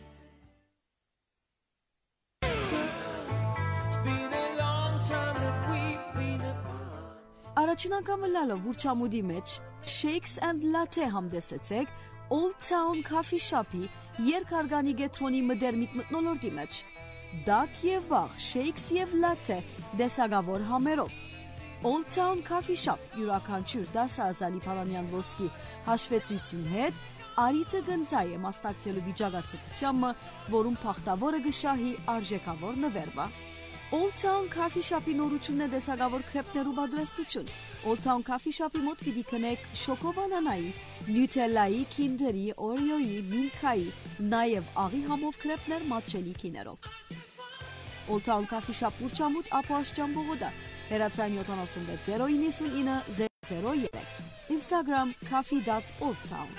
It's been a long time that we've been apart. Առաջին անգամը լալով բուրչամուդի մեջ Shakes and Latte համդեսեցեք Old Town Coffee Shop-ի երկարգանի գետրոնի մդերմիկ մտնոլորդի մեջ։ Դակ և բաղ, Shakes և Latte դեսագավոր համերով։ Old Town Coffee Shop յուրաքանչյուր 10,000 Փալանյան ոսկի հաշվեցույցին հետ արիթը գնձայ է մասնակցելու վիճակացությանը, որում փախտավորը գշահի արժեքավոր նվերվա։ Old Town Coffee Shop-ի նորությունն է դեսագավոր քրեպներու պատրաստություն։ Old Town Coffee Shop-ի մոտ պիտի քնեք շոկոբանանայի, նյուտելայի, քինդերի, օրեոյի, միլքայի, նաև աղի համով քրեպներ մատչելի քիներով։ Old Town Coffee Shop բուրչամուտ Ափաշճան Բողոդա, հեռացան 76 099 003, Instagram coffee.oldtown։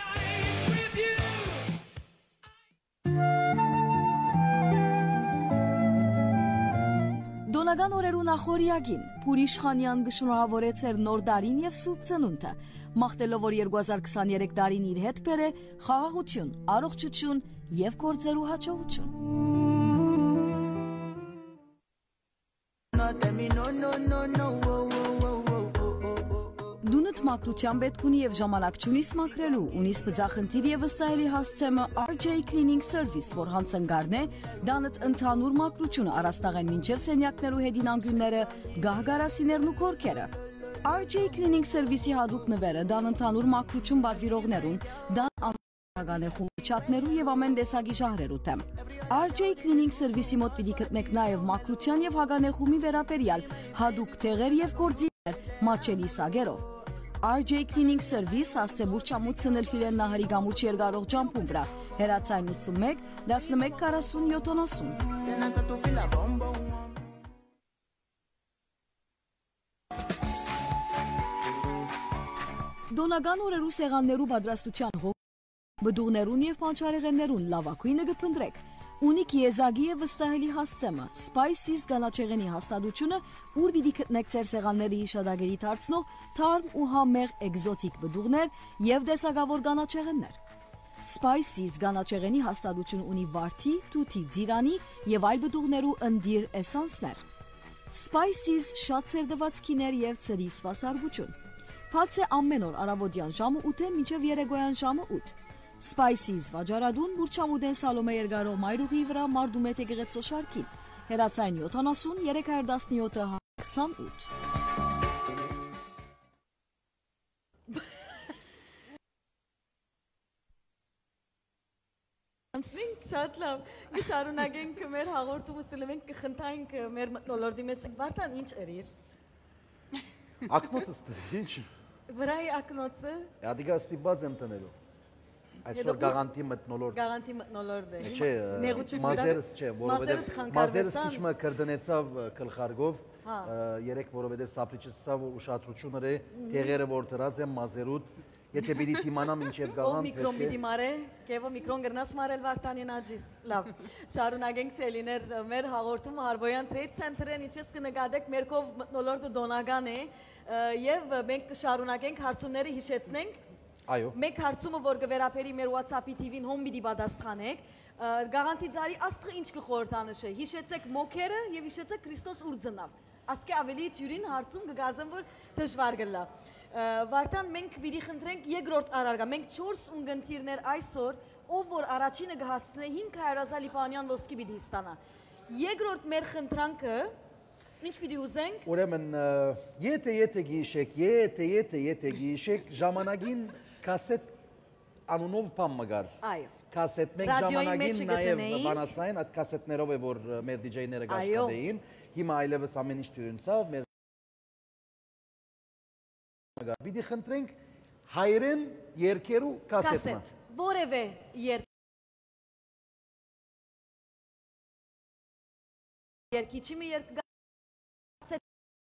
Դոնական օրերու նախորյակին Փուրի Իշխանյան գշնորհավորեց էր նոր դարին և Սուրբ Ծնունդը, մաղթելով որ 2023 դարին իր հետ բերե խաղաղություն, առողջություն և գործերու հաջողություն։ Դունդ մակրության պետք ունի և ժամանակ չունիս մակրելու, ունիս բծախնդիր և վստահելի հասցեմը RJ Cleaning Service, որ հանցնգարն է, դանդ ընդհանուր մակրությունը առաստաղեն մինչև սենյակներու հետին անգյունները, գահգարասիներն ու կորքերը։ RJ Cleaning Service-ի հատուկ նվերը դան ընդհանուր մակրություն բացվիրողներուն, դան Հագանեխում չատներու եւ ամեն տեսակի ժահրերու թեմ։ RJ Cleaning Service-ի մոտ պիտի գտնեք նաեւ մաքրության եւ հագանեխումի վերաբերյալ հadoop թեղեր եւ գործիքներ մաչելի սագերով։ RJ Cleaning Service հասցեբուր չամուց սնել ֆիլեն նահարի գամուչ երկարող ջամփում վրա։ Հեռացայն 81 11 40 70։ Then I start to feel a bum bum. Դոնական օրերու սեղաններու պատրաստության հող բդուղներուն եւ պանչարեղեններուն լավակույնը կփնտրեք։ Ունիկ եզագի եւ վստահելի հասցեմը Spices գանաչեղենի հաստատությունը, ուր պիտի գտնեք ձեր սեղանների հիշադակերի դարձնող թարմ ու համեղ էկզոտիկ բդուղներ եւ դեսագավոր գանաչեղեններ։ Spices գանաչեղենի հաստատություն ունի վարդի, թութի, ձիրանի եւ այլ բդուղներու ընդիր էսանսներ։ Spices շատ սերդվածքիներ եւ ծրի սպասարկություն։ Բաց է ամեն օր առավոտյան ժամը 8-ին մինչև երեկոյան ժամը 8։ Spices վաճառադուն Բուրչամուդեն Սալոմե Երգարող Մայրուղի վրա մարդում է եկեղեցու շարքին։ Հեռացային 70 317 28։ Անցնենք շատ լավ։ Գշարունակենք մեր հաղորդումը սլվենք կխնդայինք մեր մտնոլորդի մեջ Վարդան ինչ երիր։ Ակնոցը ինչ։ Վրայի ակնոցը։ Ադիգա ստիպված եմ տնելու։ Այսօր գաղանտի մտնոլորտ։ Գաղանտի մտնոլորտ է։ Չէ, մազերս չէ, որովհետև մազերս իջմը կրդնեցավ գլխարգով, երեք որովհետև սապրիչս սավ ուշադրությունները տեղերը որ դրած են մազերուտ, եթե պիտի թիմանամ ինչև գաղանտ։ Ով միկրոն պիտի մարե, կևո միկրոն գրնաս մարել Վարդանին աջիս։ Լավ։ Շարունակենք սելիներ մեր հաղորդումը Հարբոյան Trade Center-ին ինչպես կնկատեք մեր կով մտնոլորտը դոնական է եւ մենք կշարունակենք հարցումները հիշեցնենք։ Այո։ Մեկ հարցումը որ կվերապերի մեր WhatsApp-ի TV-ին հոմ պիտի պատասխանեք։ Գաղանտի ծարի աստղը ինչ կխորհրդանշե։ Հիշեցեք մոքերը եւ հիշեցեք Քրիստոս ուր ծնավ։ Ասկե ավելի թյուրին հարցում կգարձեմ որ դժվար գլա։ Վարդան մենք պիտի խնդրենք երկրորդ առարգա։ Մենք 4 ունգընտիրներ այսօր, ով որ առաջինը կհասցնե 500,000 լիբանյան ոսկի պիտի ստանա։ Երկրորդ մեր խնդրանքը ինչ պիտի ուզենք։ Ուրեմն եթե գիշեք ժամանակին կասետ անունով բան մգար։ Այո։ Կասետ մենք ժամանակին նաև բանացային այդ կասետներով է որ մեր DJ-ները աշխատեին։ Հիմա այլևս ամեն ինչ դյուրինցավ մեր Պիտի խնդրենք հայերեն երկերու կասետնա։ Որևէ երկիչի մի կասետ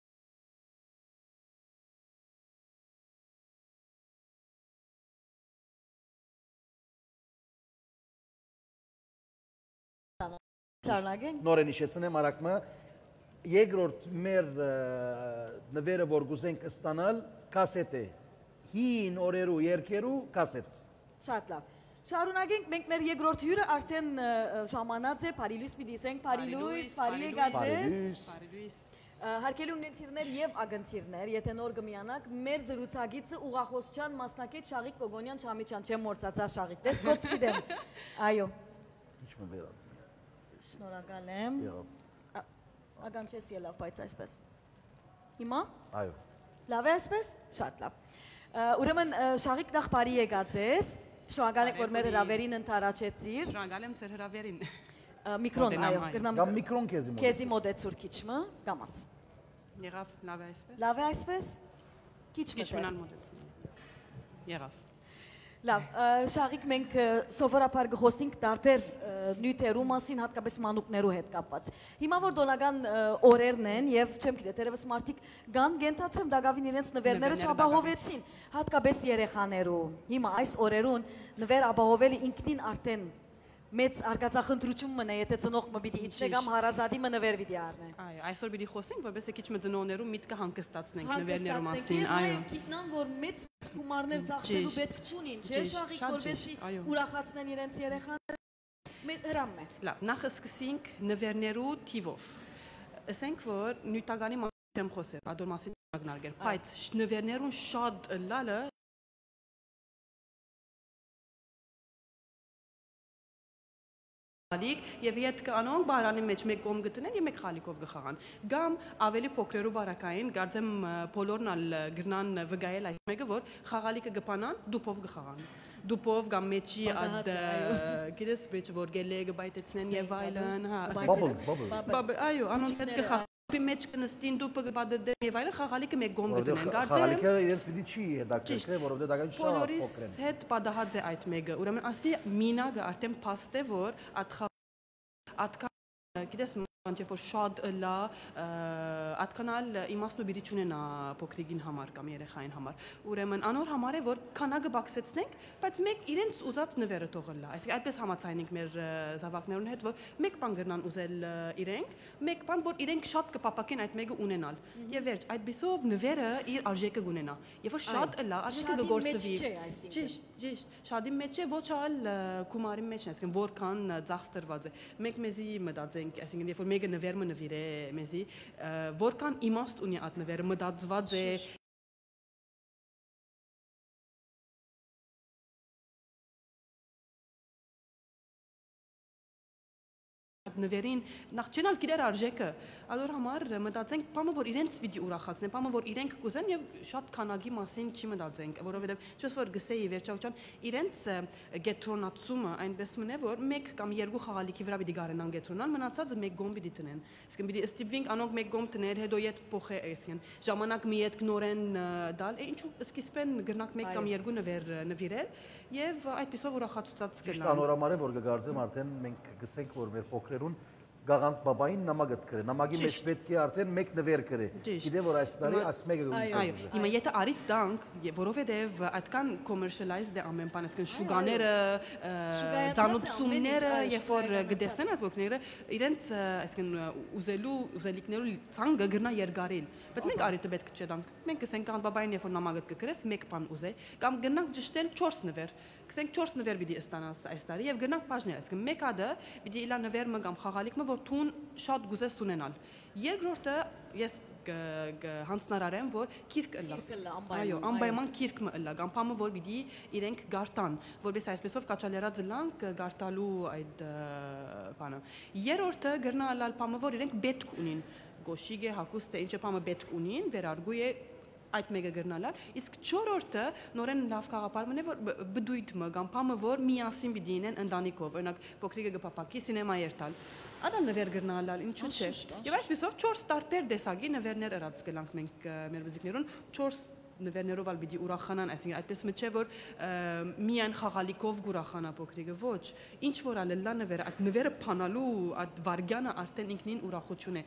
Շարունակենք։ Նորեն հիշեցնեմ արակմը երկրորդ մեր նվերը որ գուզենք ստանալ կասետ է։ Հին օրերու երկերու կասետ։ Շատ լավ։ Շարունակենք մենք մեր երկրորդ հյուրը արդեն ժամանած է Փարիլույս պիտի ասենք Փարիլույս, Փարիլի գացես։ Հարկելի ունգընտիրներ եւ ագընտիրներ, եթե նոր կմիանաք, մեր զրուցակիցը ուղախոսության մասնակից Շաղիկ Կոգոնյան Չամիչյան, չեմ մորցածա Շաղիկ։ Դες կոծքի դեմ։ Այո։ Ինչ մը վերա։ Շնորհակալ եմ։ Ագանչես ելավ, բայց այսպես։ Հիմա։ Այո։ Լավ է այսպես։ Շատ լավ։ Ուրեմն Շաղիկ նախ բարի եկած ես։ Շնորհակալ եք որ մեր հրավերին ընթարաչեցիր։ Շնորհակալ եմ ձեր հրավերին։ Միկրոն, այո, Կամ միկրոն քեզի մոտ։ Քեզի մոտ է ցուրքիչը, կամած։ Եղավ լավ է այսպես։ Լավ է այսպես։ Քիչ մնալ մոտեցին։ Եղավ։ Լավ, Շաղիկ մենք սովորաբար գխոսենք տարբեր նյութերու մասին, հատկապես մանուկներու հետ կապված։ Հիմա որ դոնական օրերն են եւ չեմ գիտե, դերևս մարդիկ կան գենթաթրում դակավին իրենց նվերները չապահովեցին, հատկապես երեխաներու։ Հիմա այս օրերուն նվեր ապահովելը ինքնին արդեն մեծ արգածախնդրություն մնա, եթե ծնողը պիտի իջնե կամ հարազատի նվեր պիտի առնե։ Այո, այսօր պիտի խոսենք, որովհետեւ քիչ մը ծնողներու միտքը հանգստացնենք նվերներու մասին, այո։ Գիտնան որ մեծ գումարներ ծախսելու պետք չունին, չէ՞ Շաղիկ, որովհետեւ ուրախացնեն իրենց երեխաները։ Հրամն է։ Լավ, նախ սկսենք նվերներու թիվով։ Ասենք որ նյութականի մասին եմ խոսել, ադոր մասին ագնարգել, բայց նվերներուն շատ լալը Եվ իդ կանոնք բարանի մեջ մեկ կողմ գտնեն եւ մեկ խալիկով գխաղան։ Գամ ավելի փոքրերու բարակային, գարձեմ բոլորն ալ գրնան վգայել այդ մեկը որ խաղալիկը գպանան դուփով գխաղան։ դուպով կամ մեջի այդ գիտես բեջ որ գելեգը բայտեցնեն եւ այլն, հա։ Bubbles. Այո, անոնց հետ կխաղի մեջ կնստին դուպը կբادرդեն եւ այլն խաղալիքը մեկ գոմ կդնեն։ Խաղալիքը իրենց պիտի չի հետաքրքրել, որովհետեւ դա շատ բոլորիս փոքր են։ հետ պատահած է այդ մեկը։ Ուրեմն ասի մինագը արդեն փաստ է որ atkan գիտես մանչե որ շատ լա atkanal իմաստնու բիრი չունենա փոքրիկին համար կամ երեխային համար ուրեմն անոր համար է որ քանակը բացեցնենք բայց մեկ իրենց ուզած նվերը թողելա այսինքն այդպես համացայնենք մեր զավակներուն հետ որ մեկ բան գրնան ուզել իրենք մեկ բան որ իրենք շատ կպապակեն այդ մեկը ունենալ եւ վերջ այդ բիսով նվերը իր արժեքը կունենա եւ որ շատ լա արժեքը կգործվի ճիշտ շադի մեջ է ոչ այլ գումարի մեջ է այսինքն որքան ծախստրված է մեկ մեզի մտածենք այսինքն երբ որ մեկը նվեր մը նվիրե մեզի որքան իմաստ ունի այդ նվերը մտածված է նվերին նախ չենալ գիտեր արժեքը ալոր համար մտածենք բամը որ իրենց պիտի ուրախացնեն բամը որ իրենք կուզեն եւ շատ քանակի մասին չի մտածենք որովհետեւ չես որ գսեի վերջավորության իրենց գետրոնացումը այնպես մնե որ մեկ կամ երկու խաղալիքի վրա պիտի գարենան գետրոնան մնացածը մեկ գոմ պիտի տնեն այսինքն պիտի ստիպվենք անոնք մեկ գոմ տներ հետո իդ փոխե այսինքն ժամանակ մի իդ նորեն դալ ինչու սկիզբեն գրնակ մեկ կամ երկու նվեր նվիրել եւ այդպեսով ուրախացած կլան Անորամար է որ կգարձեմ արդեն մենք գսենք որ մեր փոքրերուն գաղանտ բաբային նամակ կրե նամակի մեջ պետք է արդեն մեկ նվեր կրե գիտե որ այս տարի աս մեկը այո հիմա եթե արիտ դանք որովհետեւ այդքան commercialized է ամեն բան այսինքն շուգաները ցանուցումները երբ որ գտեսնեն այդ ոգները իրենց այսինքն ուզելիքներու ցանկը գրնա երգարել բայց մենք արիտը պետք չէ դանք մենք կսենք գաղանտ բաբային երբ որ նամակը կկրես մեկ բան ուզե կամ գնանք ճշտել 4 նվեր կսենք 4 նվեր պիտի ստանաս այս տարի եւ գնանք բաժնել այսինքն մեկ հատը պիտի իլա նվեր մը կամ խաղալիքը որ թուն շատ գուզես ունենալ երկրորդը ես հանցնարարեմ որ քիրք ըլլա այո անպայման քիրք մը ըլլա կամ փամը որ պիտի իրենք գարտան որպես այսպեսով կաչալերած լանք գարտալու այդ բանը երրորդը գրնա ըլլալ փամը որ իրենք պետք ունին գոշիգե հակուստը ինչը փամը պետք ունին վերարգու է այդ մեկը գրնալար իսկ չորրորդը նորեն լավ խաղապարմն է որ բդույթը կամ փամը որ միասին պիտի ինեն ընտանիքով օրինակ փոքրիկը գպապակի սինեմա երթալ Ադամ նվեր գրնալալ ինչու՞ չէ եւ այսպեսով 4 տարբեր դեսագի նվերներ ըրած գլանք մենք մեր բզիկներուն 4 նվերներով ալ պիտի ուրախանան այսինքն այդպես մը չէ որ միայն խաղալիքով գուրախանա փոքրիկը ոչ ինչ որ ալելա նվերը այդ նվերը փանալու այդ վարգյանը արդեն ինքնին ուրախություն է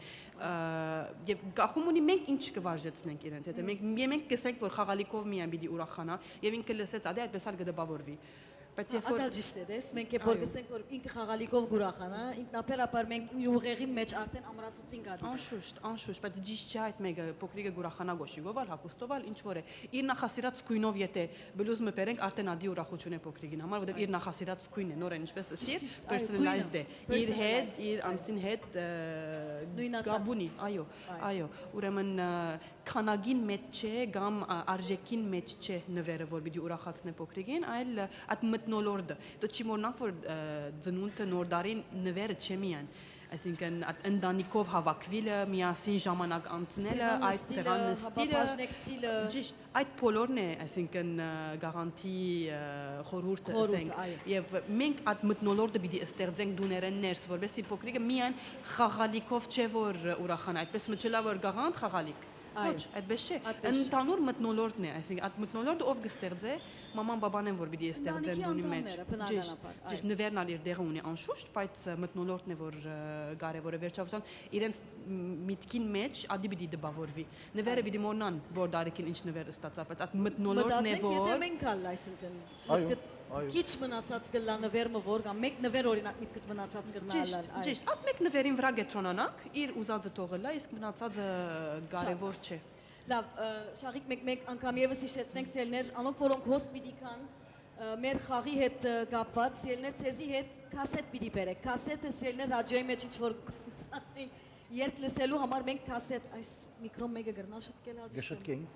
եւ գախում ունի մենք ինչ կվարժեցնենք իրենց եթե մենք կսենք որ խաղալիքով միայն պիտի ուրախանա եւ ինքը լսեց ադե այդպես ալ կդպավորվի Բայց երբ որ ճիշտ է, դες մենք երբ որ գսենք որ ինքը խաղալիքով գուրախանա, ինքնաբերաբար մենք ուղեղի մեջ արդեն ամրացուցին գադի։ Անշուշտ, բայց ճիշտ չէ այդ մեկը փոքրիկը գուրախանա գոշիգով, հակոստով, ինչ որ է։ Իր նախասիրած քույնով եթե բլուզը բերենք արդեն ադի ուրախություն է փոքրիկին համար, որովհետև իր նախասիրած քույնն է, նորեն ինչպես ասիր, personalized է։ Իր հետ, իր անձին հետ գաբունի, այո, ուրեմն քանագին մեջ չէ կամ արժեքին մեջ չէ նվերը, որ պիտի ուրախացնե փոքրիկին, այլ այդ մտնոլորդը դու չի մորնանք որ ծնունդը նոր դարին նվերը չէ միայն այսինքն ընտանիքով հավաքվելը միասին ժամանակ անցնելը այդ ցեղան նստելը ճիշտ այդ բոլորն է այսինքն գաղանտի խորհուրդը ասենք եւ մենք այդ մտնոլորդը պիտի ստեղծենք դուներեն ներս որովհետեւ փոքրիկը միայն խաղալիքով չէ որ ուրախանա այդպես մչելա որ գաղանտ խաղալիք ոչ այդպես չէ ընդհանուր մտնոլորդն է այսինքն այդ մտնոլորդը ով կստեղծե մաման բաբան են որ պիտի ստեղծեն դունի մեջ ճիշտ նվերն ալ իր դեղը ունի անշուշտ բայց մտնոլորդն է որ կարևոր է վերջավորության իրենց միտքին մեջ ադի պիտի դպավորվի նվերը պիտի մոնան որ դարեկին ինչ նվեր ստացա բայց այդ մտնոլորդն է որ մենք ալ այսինքն Քիչ մնացած գլա նվերը որ կամ մեկ նվեր օրինակ միտքդ մնացած գրնալալ ճիշտ այդ մեկ նվերին վրա գետրոնանանք իր ուզածը թողելա իսկ մնացածը կարևոր չէ Լավ շաղիկ մեկ անգամ եւս հիշեցնենք սելներ անոնք որոնք հոս պիտի կան մեր խաղի հետ կապված սելներ ցեզի հետ կասետ պիտի բերեք կասետը սելներ ռադիոյի մեջ ինչ որ երբ լսելու համար մենք կասետ այս միկրոն մեկը գրնա շտկել Գշտկենք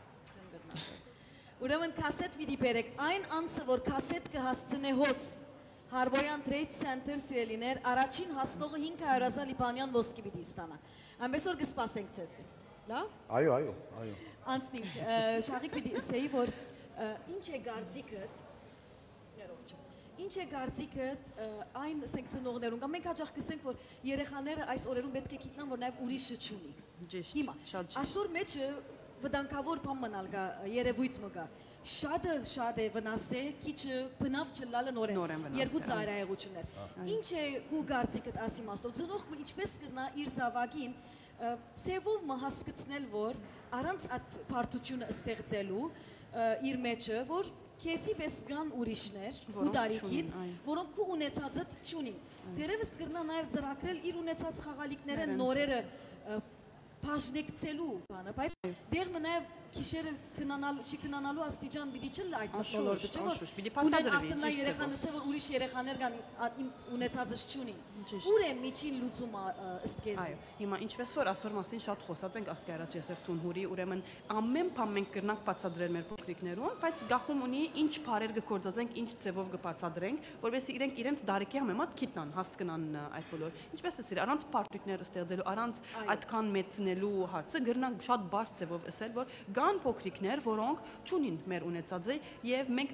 Ուրեմն կասետ պիտի բերեք, այն անձը, որ կասետ կհասցնե հոս, Հարբոյան Trade Center սիրելիներ, առաջին հասնողը 500,000 լիբանյան ոսկի պիտի ստանա։ Այնպես որ կսպասենք ցեսի։ Լավ։ Այո։ Անցնենք, շաղիկ պիտի ասեի, որ ինչ է գարձիկդ, ինչ է կարծիքդ այն ասենք ծնողներուն կամ մենք հաճախ կսենք որ երեխաները այս օրերուն պետք է գիտնան որ նաև ուրիշը չունի։ Ճիշտ, Հիմա շատ ճիշտ։ այսօր մեջը վտանգավոր բան մնալ գա երևույթ մգա։ Շատ է վնասե, քիչը բնավ չլալը նորեն։ Երկու ծայրահեղություններ։ Ինչ է քու կարծիքդ ասի մաստով ծնողը ինչպես կրնա իր զավակին ծևով մահասկցնել որ առանց այդ բարդությունը ստեղծելու իր մեջը որ քեսի պես կան ուրիշներ ու դարիքիդ որոնք քու ունեցածդ չունին դերևս կրնա նաև ծրագրել իր ունեցած խաղալիքները նորերը բաժնեկցելու բանը բայց դեր մնավ քիշերը քնանալու աստիճան պիտի չլա այդ մոլորտը չէ որ պիտի բացատրվի նա երեխան ասե որ ուրիշ երեխաներ կան ունեցածս չունին ուր է միջին լուծումը ըստ քեզ այո հիմա ինչպես որ այսօր մասին շատ խոսած ենք ասկի առաջ Եսեֆ Թունհուրի ուրեմն ամեն բան մենք կրնանք բացատրել մեր փոքրիկներուն բայց գախում ունի ինչ բարեր կգործածենք ինչ ծևով կբացատրենք որովհետեւ իրենք իրենց դարեկի համեմատ գիտնան հասկանան այդ բոլոր ինչպես է առանց պարտույտներ ստեղծելու առանց այդքան մեծնելու հարցը գրնանք շատ բարձ ծևով ասել որ կան փոքրիկներ, որոնք չունին մեր ունեցածը եւ մենք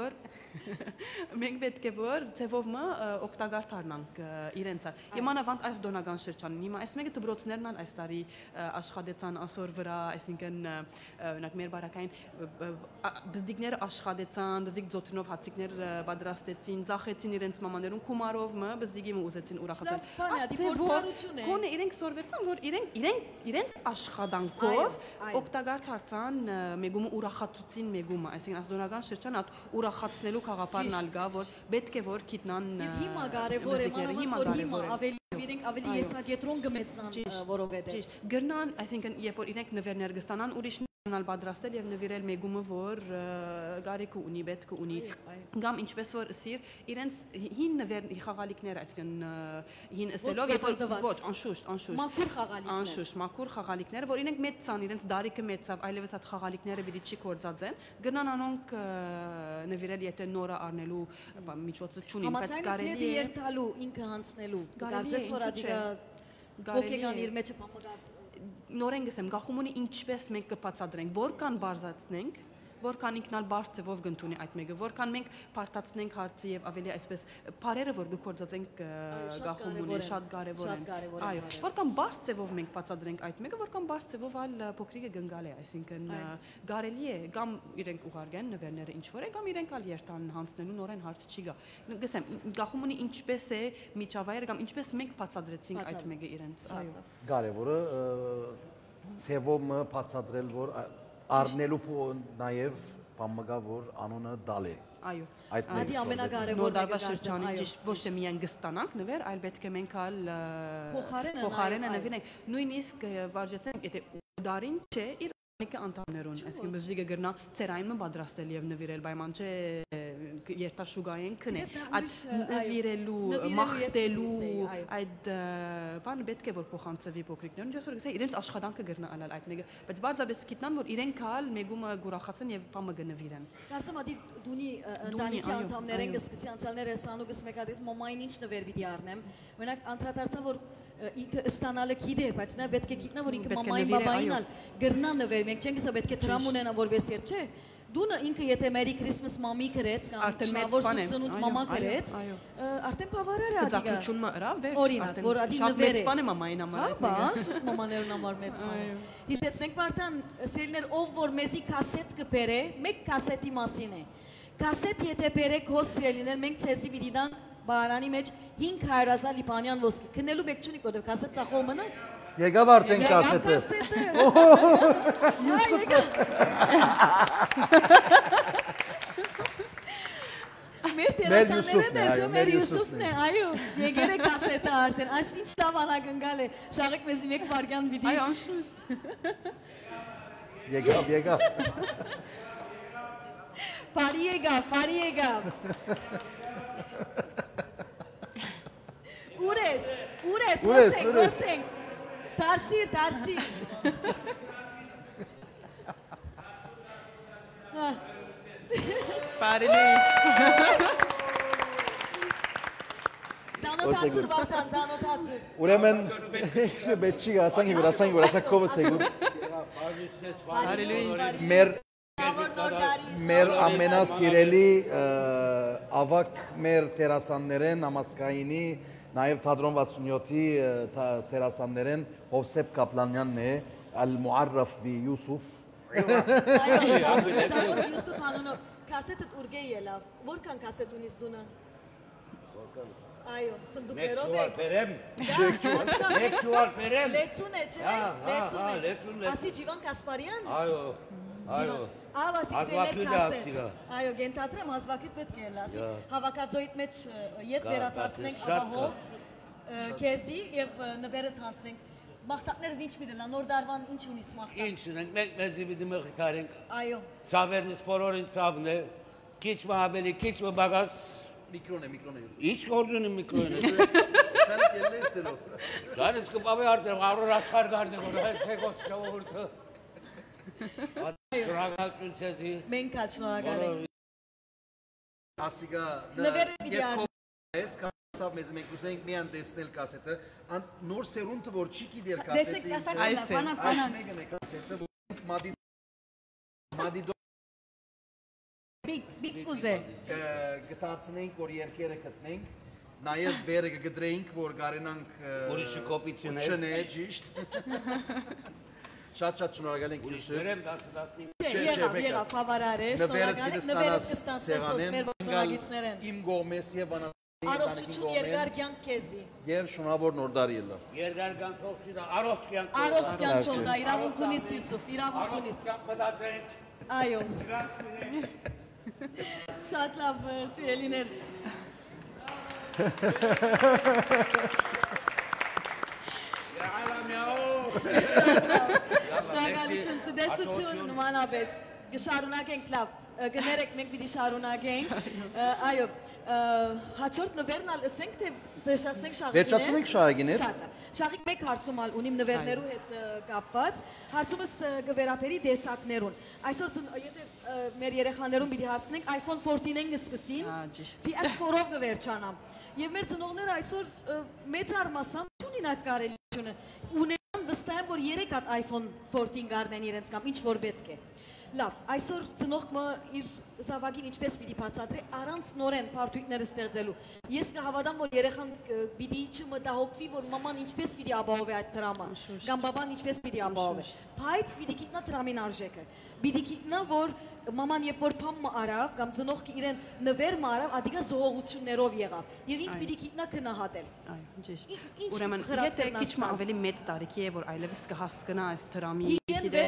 պետք է որ ծևով օգտակար դառնանք իրենցը։ Իմանավանդ այս դոնական շրջանին։ Հիմա այս մեկը դպրոցներն են այս տարի աշխատեցան ասոր վրա, այսինքն օրինակ մեր բարակային բզդիկները աշխատեցան, բզդիկ ձոթնով հացիկներ պատրաստեցին, ծախեցին իրենց մամաներուն քումարով, բզդիկի ուզեցին ուրախացնել։ Քոնը իրենք սորվեցան, որ իրենց աշխատանքով օգտակար դարձան մեգումը ուրախացուցին մեգումը, այսինքն ասդոնական շրջան այդ ուրախացնելու խաղապարն ալգա, որ պետք է որ գիտնան Եվ հիմա կարևոր է, մանավանդ որ հիմա ավելի եսակետրոն կմեցնան որովհետև։ Ճիշտ, գրնան, այսինքն երբ որ իրենք նվերներ կստանան, ուրիշ նալ պատրաստել եւ նվիրել մեգումը որ գարիք ունի, պետք ունի, կամ ինչպես որ սիր իրենց հին նվեր խաղալիքներ, այսինքն հին ասելով երբ որ ոչ, անշուշտ, մաքուր խաղալիքներ, որ իրենք մեծան, իրենց դարիքը մեծավ, այլևս այդ խաղալիքները պիտի չի կործածեն, գնան անոնք նվիրել եթե նորը առնելու միջոցը չունին, բայց կարելի է երթալու ինքը հանցնելու, կարծես որ ադիգա ոգեգան իր մեջը պամոդա նորեն գսեմ գախում ունի ինչպես մենք կբացատրենք որքան բարձրացնենք որքան ինքնալ բարձրով գտնունի այդ մեկը որքան մենք բարդացնենք հարցը եւ ավելի այսպես բարերը որ գործածենք գախում ունի շատ կարեւոր են այո որքան բարձրով մենք բացատրենք այդ մեկը որքան բարձրով ալ փոքրիկը գնալ է այսինքն կարելի է կամ իրենք ուղարկեն նվերները ինչ որ է կամ իրենք ալ երթան հանցնելու նորեն հարց չի գա գսեմ գախում ունի ինչպես է միջավայրը կամ ինչպես մենք բացատրեցինք այդ մեկը իրենց այո կարևորը ցևոմ բացատրել որ Արնելու նաև բամգա որ անունը դալ է։ Այո։ Այդ ամենակարևոր դարվա շրջանի ճիշտ ոչ թե միայն գստանանք նվեր, այլ պետք է մենք ալ փոխարենը նվիրենք։ Նույնիսկ վարժեցնենք, եթե դարին չէ, իր Եկը անտաներուն, այսինքն բզդիկը գրնա ծերային մը պատրաստել եւ նվիրել պայման չէ երթաշուգային քնե այդ նվիրելու մախտելու այդ բանը պետք է որ փոխանցվի փոքրիկներուն ես որ գսե իրենց աշխատանքը գրնա ալալ այդ մեկը բայց բարձրապես գիտնան որ իրենք ալ մեգումը գուրախացեն եւ բամը գնվիրեն կարծեմ ադի դունի ընտանիքի անդամներեն գսկսի անցյալները սանուգս մեկադես մամային ինչ նվեր պիտի առնեմ մենակ անդրադարձա որ ինքը ստանալը գիտե, բայց նա պետք է գիտնա, որ ինքը մամային բաբային ալ գրնա նվեր, մենք չենք ասա պետք է դրամ ունենա որպես երբ չէ։ Դունը ինքը եթե Merry Christmas մամի գրեց կամ շնորհավոր ծնունդ մամա գրեց, արդեն բավարար է ադիգա։ Ծաղկությունը ыրա վեր, օրինակ, որ ադի նվեր է։ Շատ մեծ բան է մամային համար այդ մեկը։ Հա, շուտ մամաներուն համար մեծ բան է։ Հիշեցնենք Վարդան, սիրելիներ, ով որ մեզի կասետ կբերե, մեկ կասետի մասին է։ Կասետ եթե բերեք հոս սիրելիներ, մենք ցեզի պիտի տանք Բարանի մեջ 500,000 լիբանյան ոսկի։ Քնելու բեք չունի, որտեղ կասետ ծախող մնաց։ Եկավ արդեն կասետը։ Մեր տերասաններն է, չէ, մեր Յուսուֆն է, այո, եկել է կասետը արդեն, այս ինչ լավ անագնգալ է, շաղեք մեզի մեկ վարգյան բիդի։ Այո, անշուշտ։ Եկավ։ Բարի եկավ։ Ուրես, հոսենք, դարձիր։ Բարի լույս։ Ձանոթացուր Վարդան, ձանոթացուր։ Ուրեմն, բեչի ասանք որ ասա կովը սեգուր։ Բարի լույս։ Մեր մեր ամենասիրելի ավակ մեր տերասաններեն, համասկայինի, նաև թատրոն 67-ի տերասաններեն Հովսեփ Կապլանյանն է, Ալ-Մուարրաֆ բի Յուսուֆ։ Զավոտ Յուսուֆ անունով կասետդ ուրգե ելավ, որքան կասետ ունիս դունը։ Այո, սնդուկներով Մեկ բերեմ։ Մեկ ճուար բերեմ։ Լեցուն է, չէ՞։ Լեցուն է։ Ասի Ջիվան Կասպարյան։ Այո, այո։ Ավասիկ սելեր կասետ։ Այո, գենթատրեմ հազվակիտ պետք է լասի։ Հավաքածոյիդ մեջ ետ վերադարձնենք ապահով քեզի եւ նվերը հանցնենք։ Մաղթակները ինչ միտելա, նոր դարվան ինչ ունիս մաղթակ։ Ինչ ունենք, մենք մեզի պիտի մխիթարենք։ Այո։ Ցավերնից բոլորին ցավն է։ Քիչ ավելի, քիչ բագաս։ Միկրոն է։ Ինչ գործունի միկրոն է։ Ցանկ ելնեսերով։ Դարս կպավի արդեն առոր աշխարհ գարնի որ հեսեգոց շողորտը։ Շնորհակալություն ցեզի։ Մենք շնորհակալ ենք։ Ասիգա նվերը պիտի ես կասավ մեզ մենք ուզենք միան տեսնել կասետը, նոր սերունդը որ չի գիտեր կասետը։ Դեսեք կասականը, բանակ։ Մեգն է կասետը, մադի Բիկ կուզե։ Գտացնենք, որ երկերը գտնենք, նաև վերը կգդրեինք, որ գարենանք Ուրիշը կոպի չնե, ճիշտ։ Շատ շնորհակալ ենք Յուսուֆ։ Բերեմ 10-15։ Եղավ, բավարար է, շնորհակալ ենք, նվերը կստանցնես մեր ողջունագիցներեն։ Իմ գոմես և բանալի Առողջություն երկար կյանք քեզի։ Եվ շնորհավոր նոր դար ելավ։ Երկար կյանք ողջի դա, առողջ կյանք։ Առողջ կյանք չոդա, իրավունք ունիս Յուսուֆ, իրավունք ունիս։ Մտածենք։ Այո։ Շատ լավ, սիրելիներ։ Շնորհակալություն, ցտեսություն, նմանապես։ Կշարունակենք լավ, կներեք մենք պիտի շարունակենք։ Այո, հաջորդ նվերն ալ ասենք թե վերջացնենք շաղիկին։ Վերջացնենք շաղիկին։ Շաղիկ մեկ հարցում ալ ունիմ նվերներու հետ կապված, հարցումս գվերապերի դեսակներուն։ Այսօր եթե մեր երեխաներուն պիտի հարցնենք iPhone 14-ն սկսին, PS4-ով կվերջանամ։ Եվ մեր ծնողները այսօր մեծ արմասամ ունին այդ կարելիությունը։ Ունեն վստահ եմ, որ 3 հատ iPhone 14 գարնեն իրենց կամ ինչ որ պետք է։ Լավ, այսօր ծնողքը իր զավակին ինչպես պիտի բացատրի առանց նորեն պարտույտները ստեղծելու։ Ես կհավատամ, որ երեխան պիտի չմտահոգվի, որ մաման ինչպես պիտի ապահովի այդ դրամը, կամ բաբան ինչպես պիտի ապահովի։ Բայց պիտի գիտնա դրամին արժեքը։ Պիտի գիտնա, որ մաման երբ որ փամը արավ, կամ ծնողքը իրեն նվերը արավ, ադիգա զողողություններով եղավ։ Եվ ինքը պիտի գիտնա քնահատել։ Այո, ճիշտ։ Ուրեմն, եթե քիչ ավելի մեծ տարիքի է, որ այլևս կհասկանա այս դրամի գիտե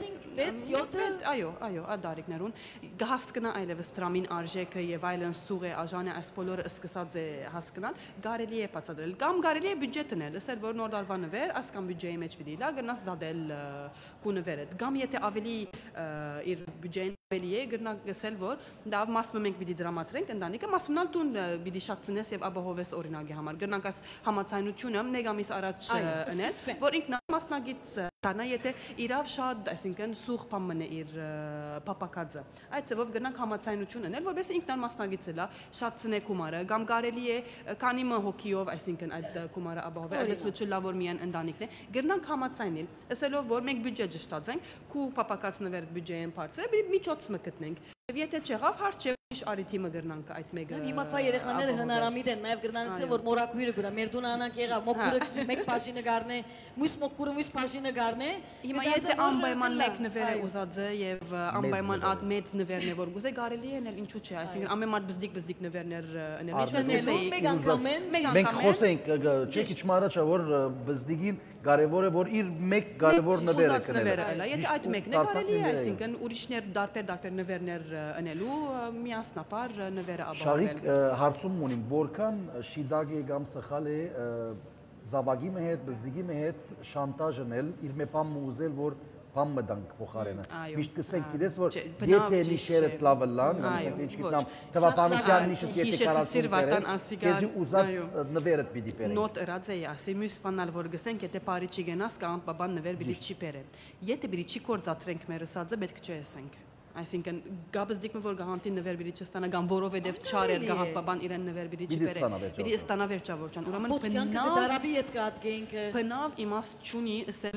6-7 այո, ադարիկներուն կհասկանա այլևս դրամին արժեքը եւ այլն սուղ է, աժան է, այս բոլորը սկսած է հասկանալ, կարելի է բացատրել կամ կարելի է բյուջե տնել, ասել որ նոր դարվա նվեր, այս կամ բյուջեի մեջ պիտի լա գնաս զադել կունվերը, կամ եթե ավելի իր բյուջեն ավելի է գնաք ասել որ լավ մասը մենք պիտի դրամատրենք ընտանիքը, մասումնալ տուն պիտի շատցնես եւ ապահովես օրինակի համար, գնանք այս համացայնությունը մեկ ամիս առաջ ընես, որ ինքն մասնագիծ տանա եթե իրավ շատ, այսինքն սուղ պամն է իր պապակածը, այդ ծևով գնանք համացայնություն ընել, որպես ինքնան մասնագիծ է լա, շատցնե կումարը, կամ կարելի է քանի մը հոգիով, այսինքն այդ կումարը ապահովել, այդպես ոչ լավ որ միան ընտանիքն է, գնանք համացայնել, ասելով որ մենք բյուջե ճշտացենք, քու պապակածն վեր բյուջեին բարձր, միջոց մկտնենք, եւ եթե չեղավ հարց չէ արիթի մգրնանք այդ մեկը։ Հիմա փա երեխաները հնարամիտ են, նաև գրնանցը որ մորակույրը գրա, մեր դուն անանք եղավ, մոկուրը մեկ բաժինը գարնե, մյուս մոկուրը մյուս բաժինը գարնե։ Հիմա եթե անպայման մեկ նվեր է ուզածը եւ անպայման այդ մեծ նվերն է որ գուզե կարելի է նել ինչու՞ չէ, այսինքն ամեն մատ բզդիկ նվերներ ընել, մեկ անգամ են։ Մենք խոսենք, չէ՞ քիչ առաջ որ բզդիգին կարևոր է որ իր մեկ կարևոր նվերը կնել։ Եթե այդ մեկն է կարելի է, այսինքն ուրիշներ դարբեր նվերներ ընելու միասնապար նվերը ապահովել։ Շարիկ հարցում ունիմ, որքան շիդագ է կամ սխալ է զավակի հետ, բզդիգի հետ շանտաժ անել, իր մեպամ ուզել որ բամ մտանք փոխարենը։ Միշտ կսենք գիտես որ եթե նիշերը լավը լան, ինչ գիտնամ, թվականության նիշը եթե կարացած քեզի ուզած նվերը պիտի բերեն։ Նոտ ըրած է, ասի մյուս բանալ որ գսենք, եթե բարի չի գնաս, կամ բաբան նվեր բիլի չի բերե։ Եթե բիլի չի կործատրենք մեր ասածը, պետք չէ ասենք։ Այսինքն գաբս դիքմը որ գահանտի նվեր բիլի չստանա կամ որովհետև չար էր գահ բաբան իրեն նվեր բիլի չի բերե։ Բիլի ստանա վերջավորչան։ Ուրեմն բնավ դարաբի հետ կատկենք։ Բնավ իմաստ չունի ասելը որ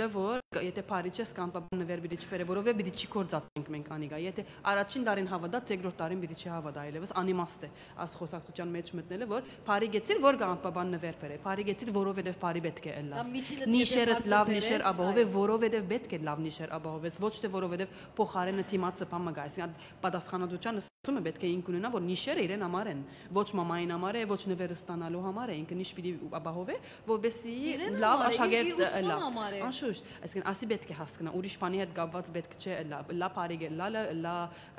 եթե բարի չես կամ նվեր բիդի չբերե, որովհետև բիդի չի կործատենք մենք անիգա։ Եթե առաջին դարին հավատա, երկրորդ դարին բիդի չի հավատա, այլևս անիմաստ է աս խոսակցության մեջ մտնելը, որ բարի գեցիր, որ գանպաբան նվեր բերե, բարի գեցիր, որովհետև բարի պետք է ելնաս։ Նիշերը լավ նիշեր ապահով է, որովհետև պետք է լավ նիշեր ապահովես, ոչ թե որովհետև փոխարենը թիմացը բամը գա, այսինքն պատասխանատվությունը ասում է պետք է ինք ունենա, որ նիշերը իրեն համար են, ոչ մամային համար է, ոչ նվերը ստանալու համար է, ինքը նիշ պիտի ապահով է, որովհետեւ լավ աշակերտ լա։ Անշուշտ, այսինքն ասի պետք է հասկանա, ուրիշ բանի հետ կապված պետք չէ լա բարիգը լա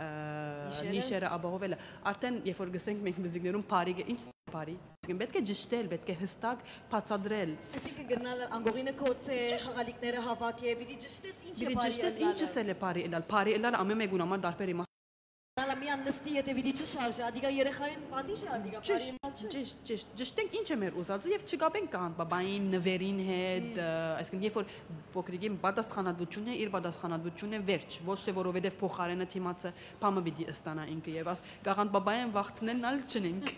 նիշերը ապահովելը։ Արդեն երբ որ գսենք մենք մյուզիկներում բարիգը ինչ բարի, այսինքն պետք է ճշտել, պետք է հստակ բացատրել։ Այսինքն գնալ անգողինը կոծե, խաղալիքները հավաքե, պիտի ճշտես ինչը բարի է։ Ճշտես ինչը է բարի ելալ, բարի ելալ ամեն մեկուն համար դարբեր իմաստ։ Նալամյան նստի եթե պիտի չշարժի, ադիգա երեխային պատիժ է, ադիգա բարի իմալ չէ։ Ճշտենք ինչ է մեր ուզածը եւ չկապենք կանպաբային նվերին հետ, այսինքն երբ որ փոքրիկի պատասխանատվությունն է, իր պատասխանատվությունն է վերջ, ոչ թե որովհետեւ փոխարենը թիմացը բամը պիտի ստանա ինքը եւ աս գաղանպաբային վախցնելն ալ չնենք։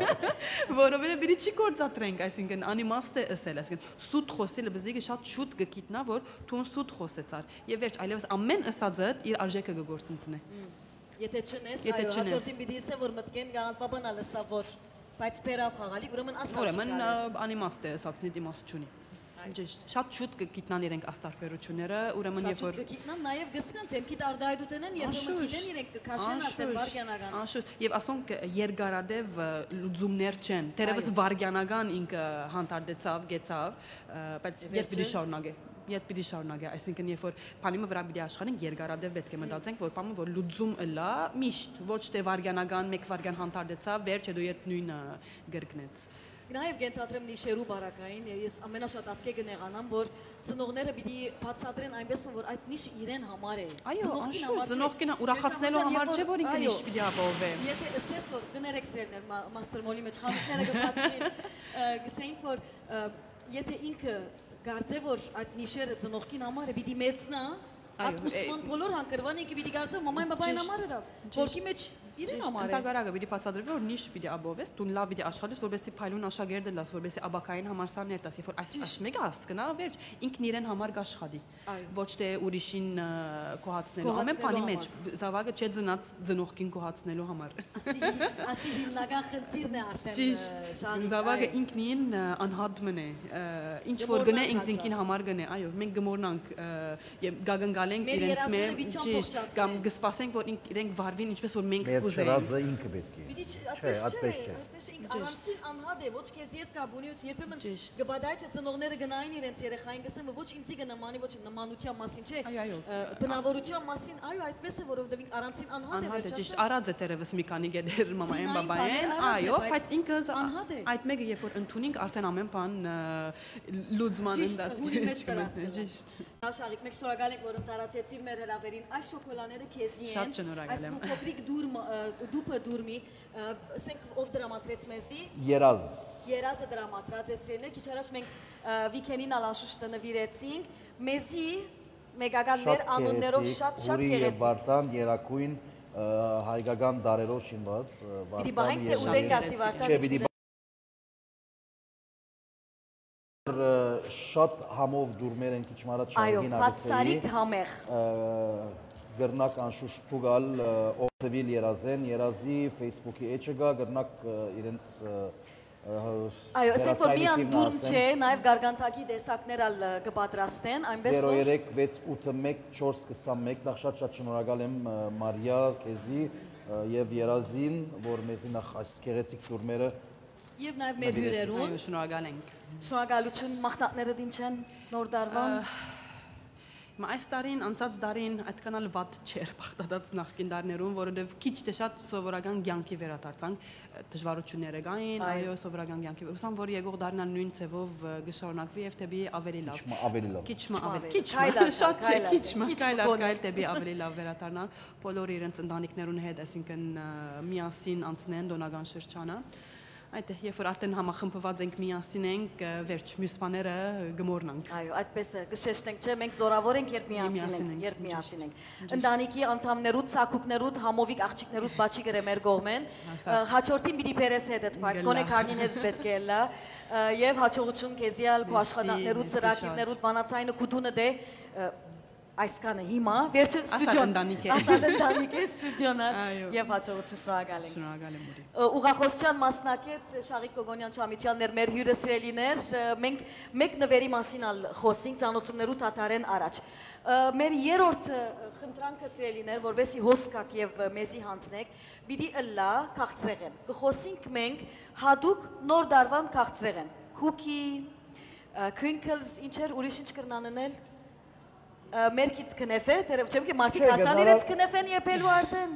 Որովհետեւ պիտի չի կործատրենք, այսինքն անիմաստ է ասել, այսինքն սուտ խոսելը բզիկը շատ շուտ գկիտնա, որ թուն սուտ խոսեցար եւ վերջ, այլևս ամեն ասածը իր արժեքը կգործընծնի։ Եթե չնես, այո, հաջորդին պիտի ասե, որ մտքեն գաղանպաբան ալսա, որ բայց բերավ խաղալիք, ուրեմն ասած չի ուրեմն անիմաստ է, ասածնի դիմաստ չունի։ Շատ շուտ կգիտնան իրենք աստարբերությունները, ուրեմն երբ որ կգիտնան նաև գսկան թեմքի արտահայտությունն երբեմն գիտեն իրենք կքաշեն արդեն վարգյանական։ Անշուշտ, եւ ասոնք երկարադեպ լուծումներ չեն։ Դերևս վարգյանական ինքը հանդարտեցավ, գեցավ, բայց երբ պիտի շարունակե։ Ետ պիտի շարունակե, այսինքն երբ որ բանիմը վրա պիտի աշխատենք երկարադեպ պետք է մտածենք, որ բանը որ լուծում լա միշտ, ոչ թե վարգյանական, մեկ վարգյան հանդարտեցավ, վերջ հետո ետ նույնը գրկնեց։ Նաև գենթադրեմ նիշերու բարակային, ես ամենաշատ ատկե կնեղանամ, որ ծնողները պիտի բացատրեն այնպես, որ այդ նիշը իրեն համար է։ Այո, անշուշտ, ծնողքին ուրախացնելու համար չէ, որ ինքը նիշ պիտի ապահովե։ Եթե ասես որ գներեք սերներ մաստեր մոլի մեջ խանութները կբացվին, գսենք որ եթե ինքը Գարձե որ այդ նիշերը ծնողքին համար է պիտի մեծնա, այդ ուսման բոլոր հանգրվան ինքը պիտի գարձե մամային բաբային համար էր, որքի մեջ իրեն համար է։ Ընդհանրակը պիտի բացատրվի որ նիշ պիտի ապահովես, դու լավ պիտի աշխատես, որովհետեւ փայլուն աշակերտը լաս, որովհետեւ աբակային համալսարներ տաս, երբ որ այս մեկը հասկնա, վերջ ինքն իրեն համար կաշխատի։ Ոչ թե ուրիշին կոհացնելու, ամեն բանի մեջ զավակը չէ ծնած ծնողքին կոհացնելու համար։ Ասի հիմնական խնդիրն է արդեն շահի։ Զավակը ինքնին անհատմն է, ինչ որ գնե ինքնին համար գնե, այո, մենք գմորնանք եւ գագնգալենք իրենց մեջ, կամ գսպասենք որ իրենք վարվին ինչպես որ մենք Չրածը ինքը պետք է։ Այդպես չէ, առանցին անհատ է, ոչ քեզի հետ կա բունիություն, երբեմն գբադայ չէ ծնողները գնային իրենց երեխային գսեն, ոչ ինձի կնմանի, ոչ նմանության մասին չէ, բնավորության մասին, այո, այդպես է, որովհետև ինք առանցին անհատ է վերջացել։ Ճիշտ, արած է դերևս մի քանի գեդեր մամային, բաբային, այո, բայց ինքը այդ մեկը երբ որ ընդունենք արդեն ամեն բան լուծման ընդդաշ։ Ճիշտ։ Աշաղիկ, մենք շնորհակալ ենք, որ ընտարացեցիր մեր հրավերին, այս շոկոլաները քեզի են։ Շատ շնորհակալ եմ։ Այս փոքրիկ դուպը դուրմի, ասենք ով դրամատրեց մեզի։ Երազ։ Երազը դրամատրած է սերներ, քիչ առաջ մենք Վիքենին ալանշուշտը նվիրեցինք, մեզի մեգական մեր անուններով շատ գեղեցիկ։ Վարդան երակույն հայկական դարերով շինված Վարդան երաժիշտ։ Շատ համով դուրմեր են քիչ մարած շարքին աղսերի։ Այո, բացարիք համեղ։ Գրնակ անշուշտ տուգալ օգտվել երազեն, երազի Facebook-ի էջը գա, գրնակ իրենց Այո, ասենք որ մի անդուրմ չէ, նաև գարգանթակի տեսակներ ալ կպատրաստեն, այնպես որ 03681421 նախ շատ շնորհակալ եմ Մարիա, քեզի եւ երազին, որ մեզի նախ այս գեղեցիկ դուրմերը Եվ նաև մեր հյուրերուն։ Այո, շնորհակալ ենք։ Շնորհակալություն մաղթանքները դին չեն նոր դարվան։ Այս տարին, անցած տարին այդքան էլ վատ չէր բախտած նախկին տարիներում, որովհետև քիչ թե շատ սովորական կյանքի վերադարձանք, դժվարությունները կային, այո, սովորական կյանքի։ Ուսամ որ եկող տարին նույն ձևով կշարունակվի եւ դեպի ավելի լավ։ Քիչ, շատ չէ, քիչ, կայլ դեպի ավելի լավ վերադառնալ, բոլոր իրենց ընտանիքներուն հետ, այսինքն միասին անցնեն դոնական շրջանը։ Այդտեղ երբ որ արդեն համախմբված ենք միասին ենք, վերջ մյուս բաները գմորնանք։ Այո, այդպես է, կշեշտենք, չէ, մենք զորավոր ենք, երբ միասին ենք, Ընտանիքի անդամներուց, ցակուկներուց, համովիկ աղջիկներուց բաչի գրե մեր կողմեն, հաջորդին պիտի բերես հետդ, բայց գոնե քարնին հետ պետք է լա, եւ հաջողություն քեզիալ քո աշխատանքներուց, ծրագիրներուց, բանացայինը կուտունը դե այսքանը հիմա, վերջը ստուդիոն, ասալ ընտանիք է ստուդիոն եւ հաջողություն շնորհակալ ենք։ Շնորհակալ եմ ուրի։ Ուղղախոսության մասնակետ Շաղիկ Կոգոնյան Չամիչյաններ մեր հյուրասիրելիներ, մենք մեկ նվերի մասին ալ խոսենք ծանոթություններու թաթարեն առաջ։ Մեր երրորդ խնդրանքը սիրելիներ, որովհետեւ հոսքակ եւ մեզի հանձնեք, պիտի ըլլա քաղցրեղեն։ Կխոսենք մենք հadouk նոր դարվան քաղցրեղեն։ Cookie, crinkles, ինչեր ուրիշ ինչ կրնաննել։ Մերքից կնեֆե, չեմ կի մարդիկ հասան իրենց կնեֆեն եպելու արդեն։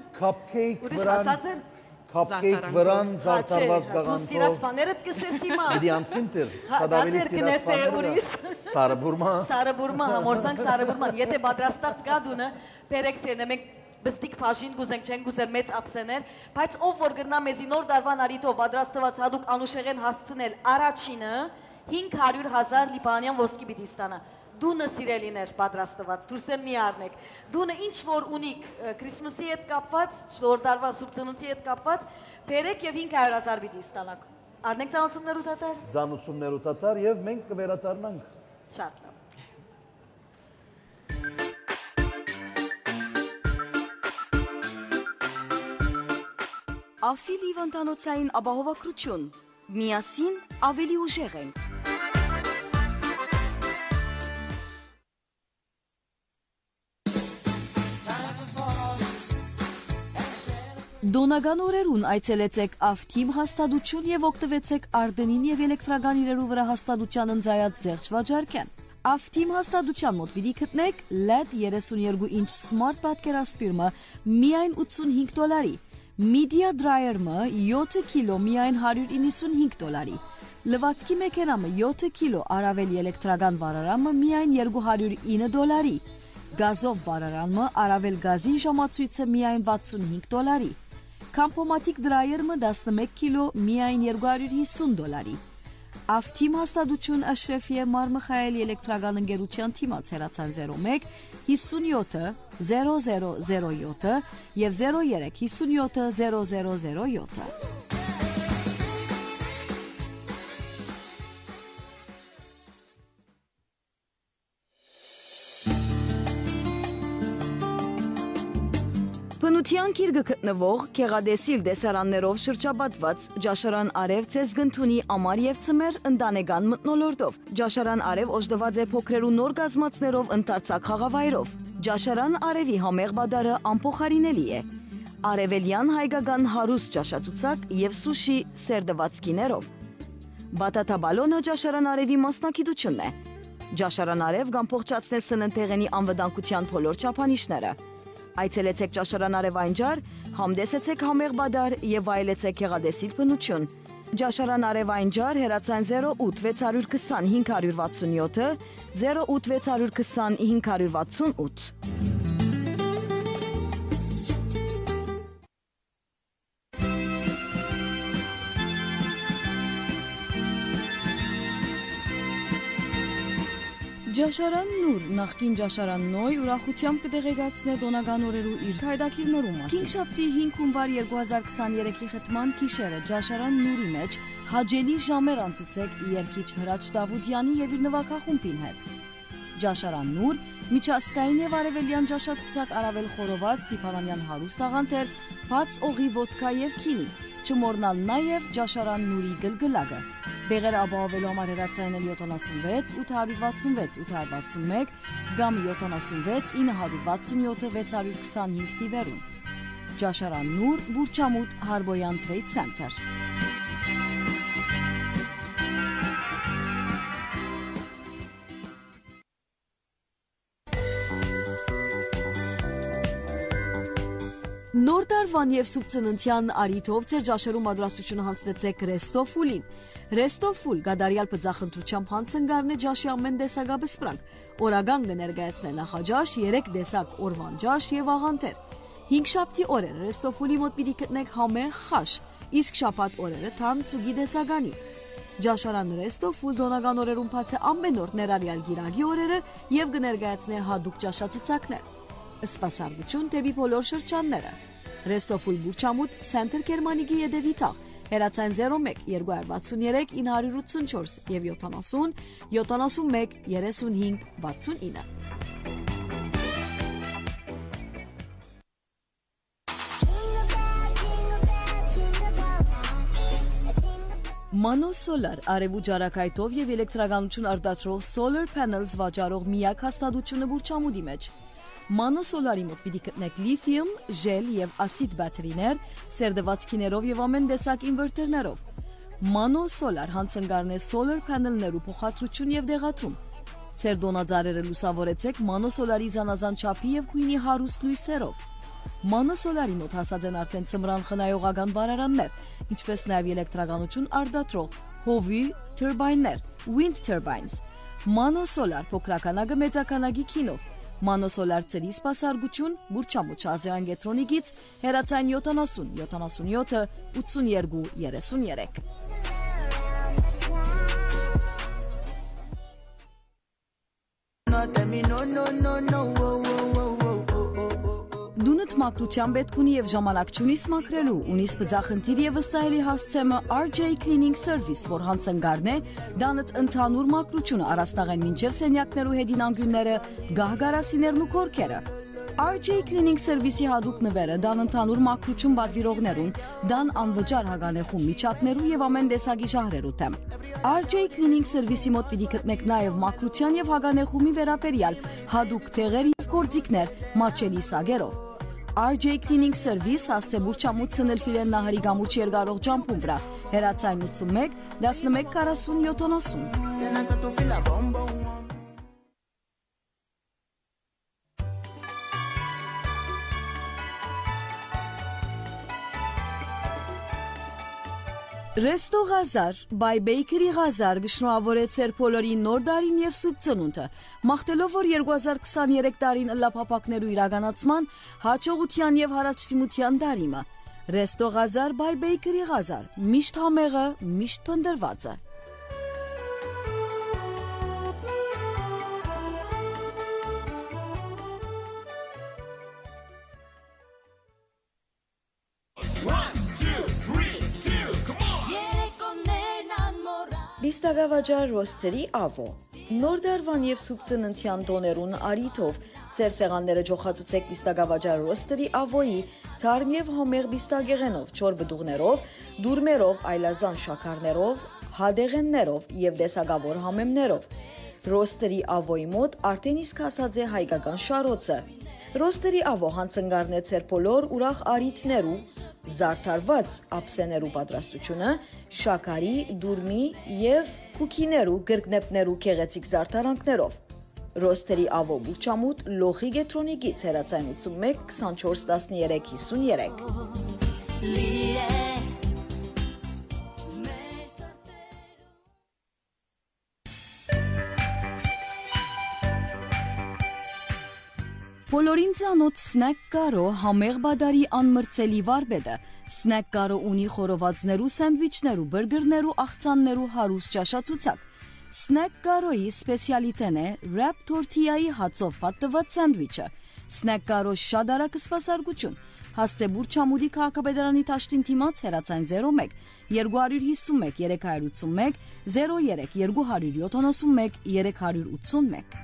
Cupcake վրան զարդարված գաղանցով։ Դու սիրած բաներդ կսես հիմա։ Դի անցնիմ տեր, կադավելի սիրած բաները։ Սարըբուրմա, համորձանք սարըբուրման, եթե բադրաստած գա դունը, բերեք սերն է, մենք բստիկ բաժին գուզենք, չենք գուզեր մեծ ապսեներ, բայց ով որ գրնա մեզի նոր դարվան արիտով բադրաստված հadouk անուշեղեն հասցնել առաջինը 500,000 լիբանյան ոսկի պիտի ստանա։ Դունը սիրելիներ պատրաստված, դուրսեն մի առնեք, դունը ինչ որ ունիք Քրիսմասի հետ կապված, նոր դարվան սուրբծնուցի հետ կապված, բերեք եւ 500,000 պիտի ստանաք։ Առնենք ծանոթություններու տատար։ Ծանոթություններու տատար եւ մենք կվերադառնանք։ Շատ լավ։ Աֆի լիվանտանոցային ապահովագրություն, միասին ավելի ուժեղ ենք։ Դոնական օրերուն այցելեցեք ավթիմ հաստատություն եւ օգտվեցեք արդենին եւ էլեկտրական իրերու վրա հաստատության ընձայած զերծ վաճառքեն։ Ավթիմ հաստատության մոտ պիտի գտնեք LED 32 ինչ smart պատկերասպիրմը միայն $85, Media Dryer-ը 7 կիլո միայն $195, լվացքի մեքենամը 7 կիլո առավել էլեկտրական վարարամը միայն $209, գազով վարարամը առավել գազի ժամացույցը միայն $65, Կամպոմատիկ դրայերմը 11 կիլո միայն $250։ Ավթիմ հաստատություն Աշրեֆիե Մարմխայելի էլեկտրական ընկերության թիմաց հեռացան 01 57 0007 եւ 03 57 0007։ Բնության գիրկը գտնվող գեղադեսիլ դեսարաններով շրջապատված Ջաշարան Արև ցեզգնթունի ամար եւ ծմեր ընտանեկան մթնոլորտով։ Ջաշարան Արև օժտված է փոքրերու նոր գազմացներով ընդարձակ խաղավայրով։ Ջաշարան Արևի համեղ բադարը անփոխարինելի է։ Արևելյան հայկական հարուստ ճաշացուցակ եւ սուշի սերդվածքիներով։ Բատատաբալոնը Ջաշարան Արևի մասնակցությունն է։ Ջաշարան Արև կամ փոխչացնել սննդեղենի անվտանգության բոլոր չափանիշները։ Այցելեցեք Ջաշարան Արև այնջար, համդեսեցեք համեղ բադար եւ այլեցեք գեղադեսիլ բնություն։ Ջաշարան Արև այնջար հեռացան 08 620 567 08 620 568։ Ջաշարան Նուր, նախկին Ջաշարան Նոյ, ուրախությամբ կդեղեկացնե տոնական օրերու իր հայդակիրներու մասին։ Կինգշաբթի 5 հունվար 2023-ի խթման գիշերը Ջաշարան Նուրի մեջ հաջելի ժամեր անցուցեք երգիչ Հրաչ Դավուդյանի եւ իր նվագախումբին հետ։ Ջաշարան Նուր, միջազգային եւ արևելյան ջաշացուցակ առավել խորոված Ստիփանանյան հարուստ աղանթեր, բաց օղի ոդկա եւ քինի, չմոռնալ նաեւ Ջաշարան Նուրի գլգլակը։ Դեղերը ապահովելու համար հեռացայինել 76 866 861 կամ 76 967 625 թիվերուն։ Ջաշարան Նուր, Բուրչամուտ, Հարբոյան Trade Center։ Նոր տարվան եւ սուբծննդյան արիթով ձեր ջաշերու մադրաստությունը հանձնեցեք Ռեստոֆուլին։ Ռեստոֆուլ գադարյալ բծախնդրությամբ հանցնգարն է ջաշի ամեն դեսագաբը սպրանք։ Օրագան կներկայացնել նախաջաշ, 3 դեսակ օրվան ջաշ եւ աղանթեր։ 5 շաբթի օրեր Ռեստոֆուլի մոտ պիտի գտնեք համեղ խաշ, իսկ շաբաթ օրերը թարմ ցուգի դեսագանի։ Ջաշարան Ռեստո ֆուլ դոնական օրերում բաց է ամեն օր ներառյալ գիրագի օրերը եւ կներկայացնի հadoop ճաշացուցակներ։ Սպասարկություն դեպի բոլոր շրջանները։ Ռեստո ֆուլ Բուրչամուտ Սենտր Գերմանիկի յետևի տաղ Հերացան 01 263 984 եւ 70 71 35 69 Mano Solar արևու ջարակայթով եւ էլեկտրականություն արտադրող solar panels վաճառող միակ հաստատությունը Բուրչամուտի մեջ։ Mano Solar-ի մոտ պիտի գտնեք լիթիում, ժել եւ ասիդ բատերիներ, սերդվածքիներով եւ ամեն տեսակ ինվերտերներով։ Mano Solar հանցնգարն է solar panel-ներու փոխադրություն եւ դեղատում։ Ձեր դոնաձարերը լուսավորեցեք Mano Solar-ի զանազան չափի եւ գույնի հարուստ լույսերով։ Mano Solar-ի մոտ հասած են արդեն ծմրան խնայողական վարարաններ, ինչպես նաեւ էլեկտրականություն արտադրող հովի turbine-ներ, wind turbines։ Mano Solar փոքրականագը մեծականագի քինո։ Mano Solar ծերի սպասարկություն Բուրչամուտ Շազյան գետրոնիկից հերացան 70 77 82 33 Դունդ մակրության պետք ունի եւ ժամանակ չունիս մակրելու, ունիս բծախնդիր եւ վստահելի հասցեմը RJ Cleaning Service, որ հանցնգարն է, դանդ ընդհանուր մակրությունը առաստաղեն մինչեւ սենյակներու հետինանգյունները, գահգարասիներն ու կորքերը։ RJ Cleaning Service-ի հadoop նվերը դան ընդհանուր մակրություն բացվիրողներուն, դան անվճար հագանեխում միջակներու եւ ամեն տեսակի շահրերու թեմ։ RJ Cleaning Service-ի մոտ պիտի գտնեք նաեւ մակրության եւ հագանեխումի վերաբերյալ հadoop թեղեր եւ գործիքներ մաչելի սագերով։ RJ Cleaning Service հասցե Բուրչամուտ Սնելֆիլեն նահարի գամուրջի երկարող ջամփուն վրա, հերացայն 81 11 40 70 Ռեստո Ղազար, Բայ Բեյքերի Ղազար գշնորհավորեց էր բոլորի նոր դարին եւ սուրբ ծնունդը, մաղթելով որ 2023 տարին ըլլափապակներու իրականացման հաջողության եւ հարաճտիմության դարիմը։ Ռեստո Ղազար, Բայ Բեյքերի Ղազար, միշտ համեղը, միշտ փնդրվածը։ Բիստագավաճար ռոստերի ավո։ Նոր դարվան եւ սուրբ ծննդյան տոներուն արիթով ձեր սեղանները ջոխացուցեք բիստագավաճար ռոստերի ավոյի թարմ եւ համեղ բիստագեղենով, չոր բդուղներով, դուրմերով, այլազան շաքարներով, հադեղեններով եւ դեսագավոր համեմներով։ Ռոստերի ավոյի մոտ արդեն իսկ հասած է հայկական շարոցը։ Ռոստերի ավո հանցնգարն է ձեր բոլոր ուրախ արիթներու զարդարված ափսեներու պատրաստությունը, շաքարի, դուրմի եւ քուքիներու, գրկնեպներու գեղեցիկ զարդարանքներով։ Ռոստերի ավո Բուրչամուտ լոխի գետրոնիկից հերացայն 81 24 13 53 Բոլորին ծանոթ Snack Garo համեղ բադարի անմրցելի վարպետը։ Snack Garo ունի խորովածներու, սենդվիչներու, բուրգերներու, աղցաններու հարուստ ճաշացուցակ։ Snack Garo-ի սպեսիալիտեն է wrap tortilla-ի հացով պատված սենդվիչը։ Snack Garo շատ արագ սպասարկություն։ Հասցե Բուրչամուտի քաղաքապետարանի տաշտին դիմաց հերացան 01 251 381 03 271 381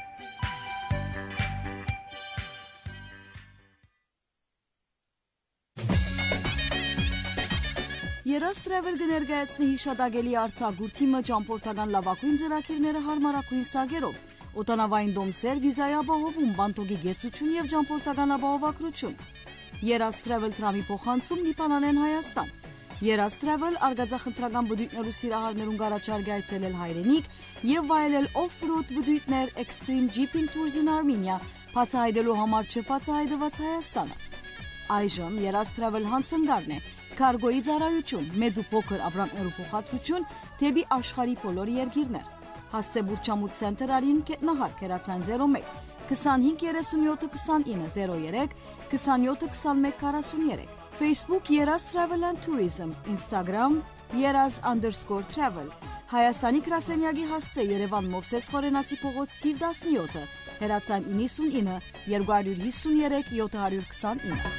Երաս Travel կներկայացնի հիշատակելի արձակուրդիմը ճամփորդական լավագույն ձեռագիրները հարմարակույն սագերով, օտանավային դոմսեր, վիզայի ապահովում, բանտոգի գեցություն եւ ճամփորդական ապահովագրություն։ Երաս Travel տրամի փոխանցում Լիբանանեն Հայաստան։ Երաս Travel արգածախնդրական բդույթներու սիրահարներուն գարաչարգ այցելել հայրենիք եւ վայելել off-road բդույթներ Extreme Jeeping Tours in Armenia, բացահայտելու համար չբացահայտված Հայաստանը։ Այժմ Երաս Travel հանցնգարն է Քարգոյի ծառայություն, մեծ ու փոքր ապրանքներու փոխադրություն դեպի աշխարհի բոլոր երկիրներ։ Հասցե Բուրչամուտ Սենտրալին կետնահարկ հերացան 01 25 37 29 03 27 21 43 Facebook Երազ Travel and Tourism, Instagram Երազ_travel։ Հայաստանի գրասենյակի հասցե Երևան Մովսես Խորենացի փողոց թիվ 17, հեռացան 99 253 729։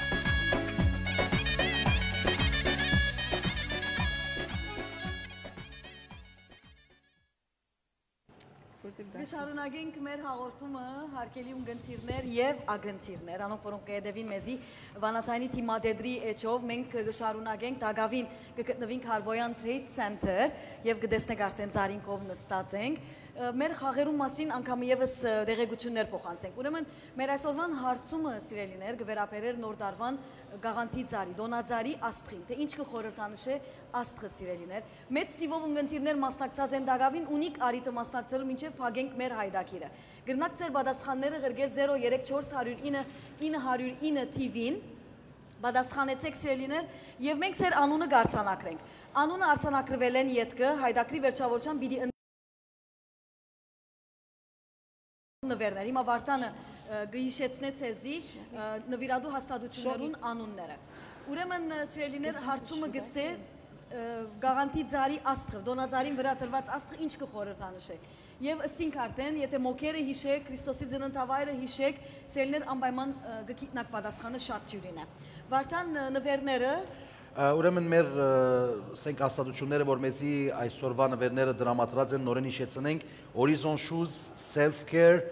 Շարունակենք մեր հաղորդումը հարկելի ունգընցիրներ եւ ագընցիրներ, անոնք որոնք կհետևին մեզի վանացայինի թիմադեդրի էջով մենք կշարունակենք Դագավին կգտնվենք Հարբոյան Trade Center եւ կտեսնենք արդեն ծարինքով նստած ենք մեր խաղերու մասին անգամ եւս դեղեցություններ փոխանցենք։ Ուրեմն մեր այսօրվան հարցումը սիրելիներ կվերապերեր նոր դարվան գաղանթի ծարի, դոնաձարի աստղին, թե ինչ կխորհրդանշե աստղը սիրելիներ։ Մեծ թիվով ունգընտիրներ մասնակցած են Դագավին ունիկ արիտը մասնակցելու մինչև փագենք մեր հայդակիրը։ Գրնակ ձեր պատասխանները ղրգել 03409 909 TV-ին պատասխանեցեք սիրելիներ եւ մենք ձեր անունը կարձանակրենք։ Անունը արձանակրվել են յետքը հայդակրի վերջավորության պիտի նվերներ։ Հիմա Վարդանը գհիշեցնեց էզի նվիրատու հաստատություններուն անունները։ Ուրեմն սիրելիներ հարցումը գսե գաղանթի ծարի աստղը, դոնաձարին վրա տրված աստղը ինչ կխորհրդանշե։ Եվ ըստինք արդեն, եթե մոքերը հիշեք, Քրիստոսի ծննդավայրը հիշեք, սիրելիներ անպայման գիտնակ պատասխանը շատ թյուրին է։ Վարդան նվերները Ուրեմն մեր սենք հաստատությունները, որ մեզի այսօրվա նվերները դրամատրած են, նորեն հիշեցնենք Horizon Shoes, Self Care,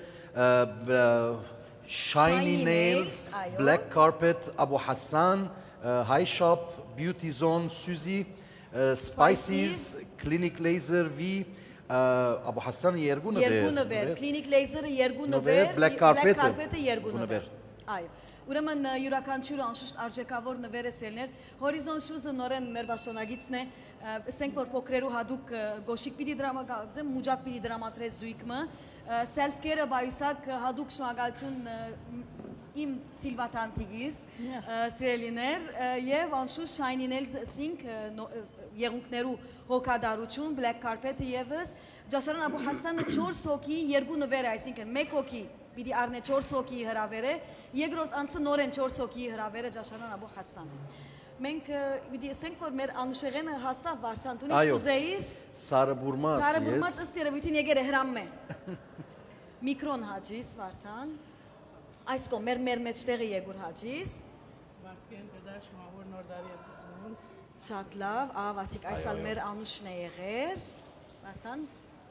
Shiny Nails, Black Carpet, Abu Hassan, High Shop, Beauty Zone, Suzy, Spices, Clinic Laser V, Abu Hassan երկու նվեր, Clinic Laser-ը երկու նվեր, Black Carpet-ը երկու նվեր։ Այո։ Ուրեմն յուրաքանչյուրը անշուշտ արժեքավոր նվեր է սելներ։ Horizon Shoes-ը նորեն մեր բաշտոնագիցն է, ասենք որ փոքրերու հadouk գոշիկ պիտի դրամատուրգ, մուջակ պիտի դրամատրես զույգը, Self Care-ը բայուսակ հadouk շնորհակալություն իմ Սիլվատանտիգիս, սիրելիներ, եւ անշուշտ Shiny Nails ասենք եղունգներու հոգադարություն, Black Carpet-ը եւս Ջաշարան Աբու Հասանը 4 հոգի երկու նվեր է, այսինքն 1 հոգի պիտի առնե 4 հոգի հրավերը, երկրորդ անցը նորեն 4 հոգի հրավերը Ջաշարան Աբու Հասան։ Մենք պիտի ասենք, որ մեր անուշեղենը հասավ Վարդան, դու ինչ կուզեիր։ Սարը Բուրմաս, Սարը Բուրմաս ըստ երևույթին եկեր է հրամմե։ Միկրոն հաջիս Վարդան։ Այս կողմ մեր մեջտեղը Եգուր հաջիս։ Վարդկեն կդաշ մահոր նոր դարի ասությունում։ Շատ լավ, Վասիկ այսալ մեր անուշն է եղեր։ Վարդան։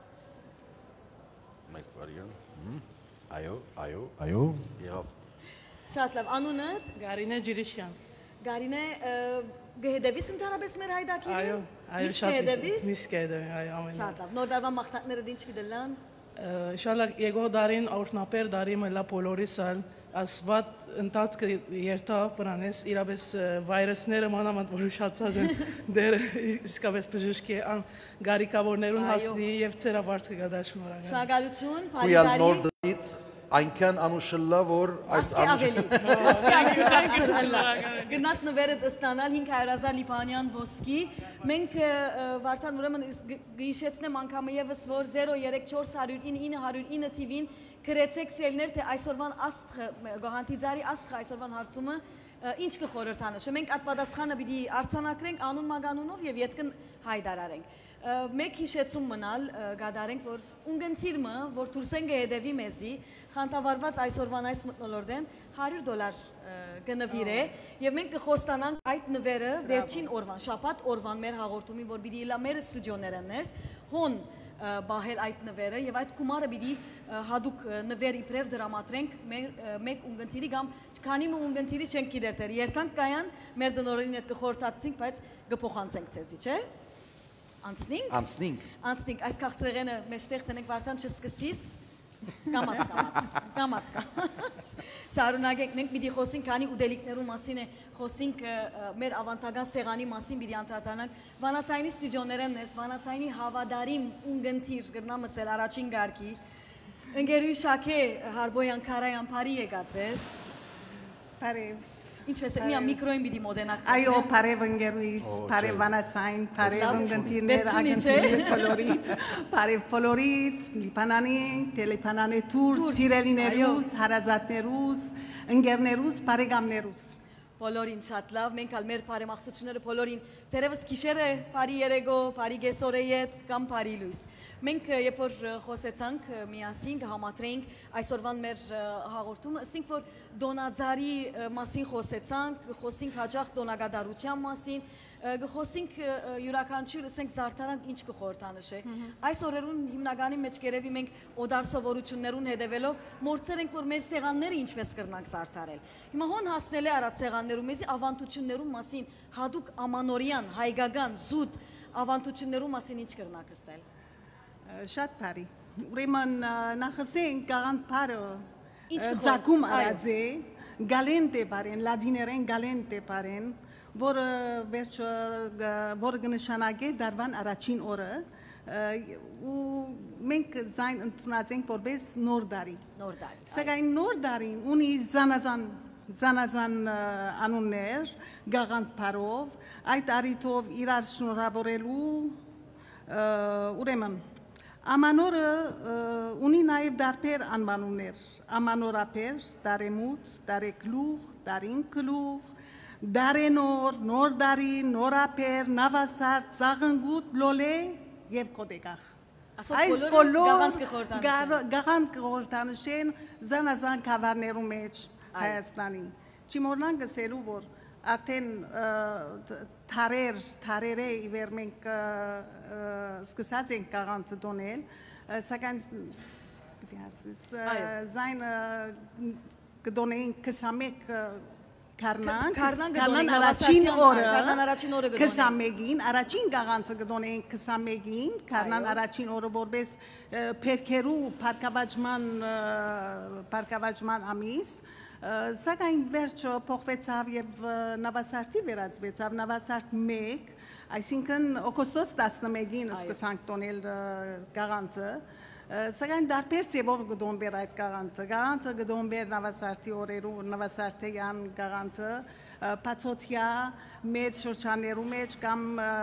Մեկ վարյան։ Այո, եղավ։ Շատ լավ, անունըդ։ Գարինե Ջիրիշյան։ Գարինե գհետևիս ընդհանրապես մեր հայդակիրը։ Այո, շատ միշտ կհետևի, այո, ամեն։ Շատ լավ, նոր դարվա մաղթանքները դինչ պիտելան։ Շալակ եկող դարին օրհնապեր դարի մելա բոլորիսալ ասված ընթացքը երթա վրանես իրապես վայրեսները մանավանդ որ ուշացած են դեր իսկապես բժշկի գարիկավորներուն հասնի եւ ծերավարձ կգադար շնորհակալ։ Շնորհակալություն, Փարիդարի։ Այնքան անուշլա որ այս ավելի գնաց նվերը ստանալ 500,000 լիբանյան ոսկի մենք Վարդան ուրեմն գիշեցնեմ անգամ եւս որ 03409 TV-ին գրեցեք սելներ թե այսօրվան աստղը գաղանթի ծարի աստղը այսօրվան հարցումը ինչ կխորհրդանշե մենք այդ պատասխանը պիտի արձանագրենք անուն մագանունով եւ յետքն հայտարարենք մեկ հիշեցում մնալ գադարենք որ ունգընցիրը որ դուրսեն գեհդեվի մեզի խանտավարված այսօրվան այս մտնոլորդեն $100 կնվիրե եւ մենք կխոստանանք այդ նվերը վերջին օրվան շաբաթ օրվան մեր հաղորդումին որ պիտի իլա մեր ստուդիոներն ներս հոն բահել այդ նվերը եւ այդ գումարը պիտի հadouk նվեր իբրև դրամատրենք մեկ ունգընցիրի կամ քանի մը ունգընցիրի չենք գիտեր դեր երթանք կայան մեր դնորին հետ կխորտացինք բայց կփոխանցենք ցեզի չէ Անցնինք այս քաղցրեղենը մեջտեղ տնենք Վարդան չսկսիս կամաց շարունակենք մենք պիտի խոսենք քանի ուտելիքներու մասին է խոսենք մեր ավանդական սեղանի մասին պիտի անդրադառնանք Վանացայինի ստուդիոներն ես Վանացայինի հավադարիմ ունգընտիր գրնամս էլ առաջին գարկի ընկերուի Շաքե Հարբոյան Քարայան Փարի եկած ես Բարև Ինչպես է միա միկրոին պիտի մոդենակ Այո, բարև ընկերուիս, բարև Վանացայն, բարև ունգընտիրներ, ագընտիրներ կոլորիտ, բարև կոլորիտ, Լիբանանի, տելեփանանի տուր, սիրելիներուս, հարազատներուս, ընկերներուս, բարեկամներուս Բոլորին շատ լավ, մենք ալ մեր բարեմաղթությունները բոլորին դերևս գիշերը բարի երեգո, բարի գեսորեյետ կամ բարի լույս։ Մենք երբ որ խոսեցանք միասին կհամատրեինք այսօրվան մեր հաղորդումը, ասենք որ Դոնաձարի մասին խոսեցինք հաջող դոնագադարության մասին, գխոսենք յուրաքանչյուր ասենք զարդարանք ինչ կխորհրդանշե։ Այս օրերուն հիմնականի մեջ կերևի մենք օդար սովորություններուն հետևելով մորցեր ենք որ մեր սեղանները ինչպես կրնանք զարդարել։ Հիմա հոն հասնել է արած սեղաններում մեզի ավանդություններուն մասին հadouk ամանորյան, հայկական, զուտ ավանդություններուն մասին ինչ կրնանք ասել։ Շատ բարի։ Ուրեմն նախասենք գաղանտ բարը զակում արած է, գալենտե բարեն, լադիներեն գալենտե բարեն, որը կնշանակե դարվան առաջին օրը ու մենք զայն ընդունած ենք որպես նոր դարի։ Սակայն նոր դարին ունի զանազան անուններ, գաղանտ բարով, այդ առիթով իրար շնորհավորելու ուրեմն Ամանորը ունի նաև դարբեր անվանումներ, ամանորապեր, դարեմուտ, դարեկլուղ, դարինկլուղ, դարենոր, նոր դարի, նորապեր, նավասարդ, ծաղնգուտ, լոլե և կոդեգախ։ Այս բոլոր գաղանտ կխորհրդանշեն զանազան կավարներու մեջ Հայաստանի։ Չմոռնանք ասելու, որ արդեն թարեր է իվեր մենք սկսած ենք գաղանտը դոնել, սակայն զայն կդոնեինք 21 Կարնան առաջին օրը 21-ին, առաջին գաղանտը կդոնեինք 21-ին, Կարնան առաջին օրը որպես պերքերու պարկավաջման ամիս, Սակայն վերջը փոխվեցավ եւ նավասարտի վերածվեցավ նավասարտ 1, այսինքն օգոստոս 11-ին սկսանք տոնել գաղանտը, սակայն դարբեր ձևով կդոնբեր այդ գաղանտը կդոնբեր նավասարտի օրերու նավասարտեյան գաղանտը, բացօթյա մեծ շրջաններու մեջ կամ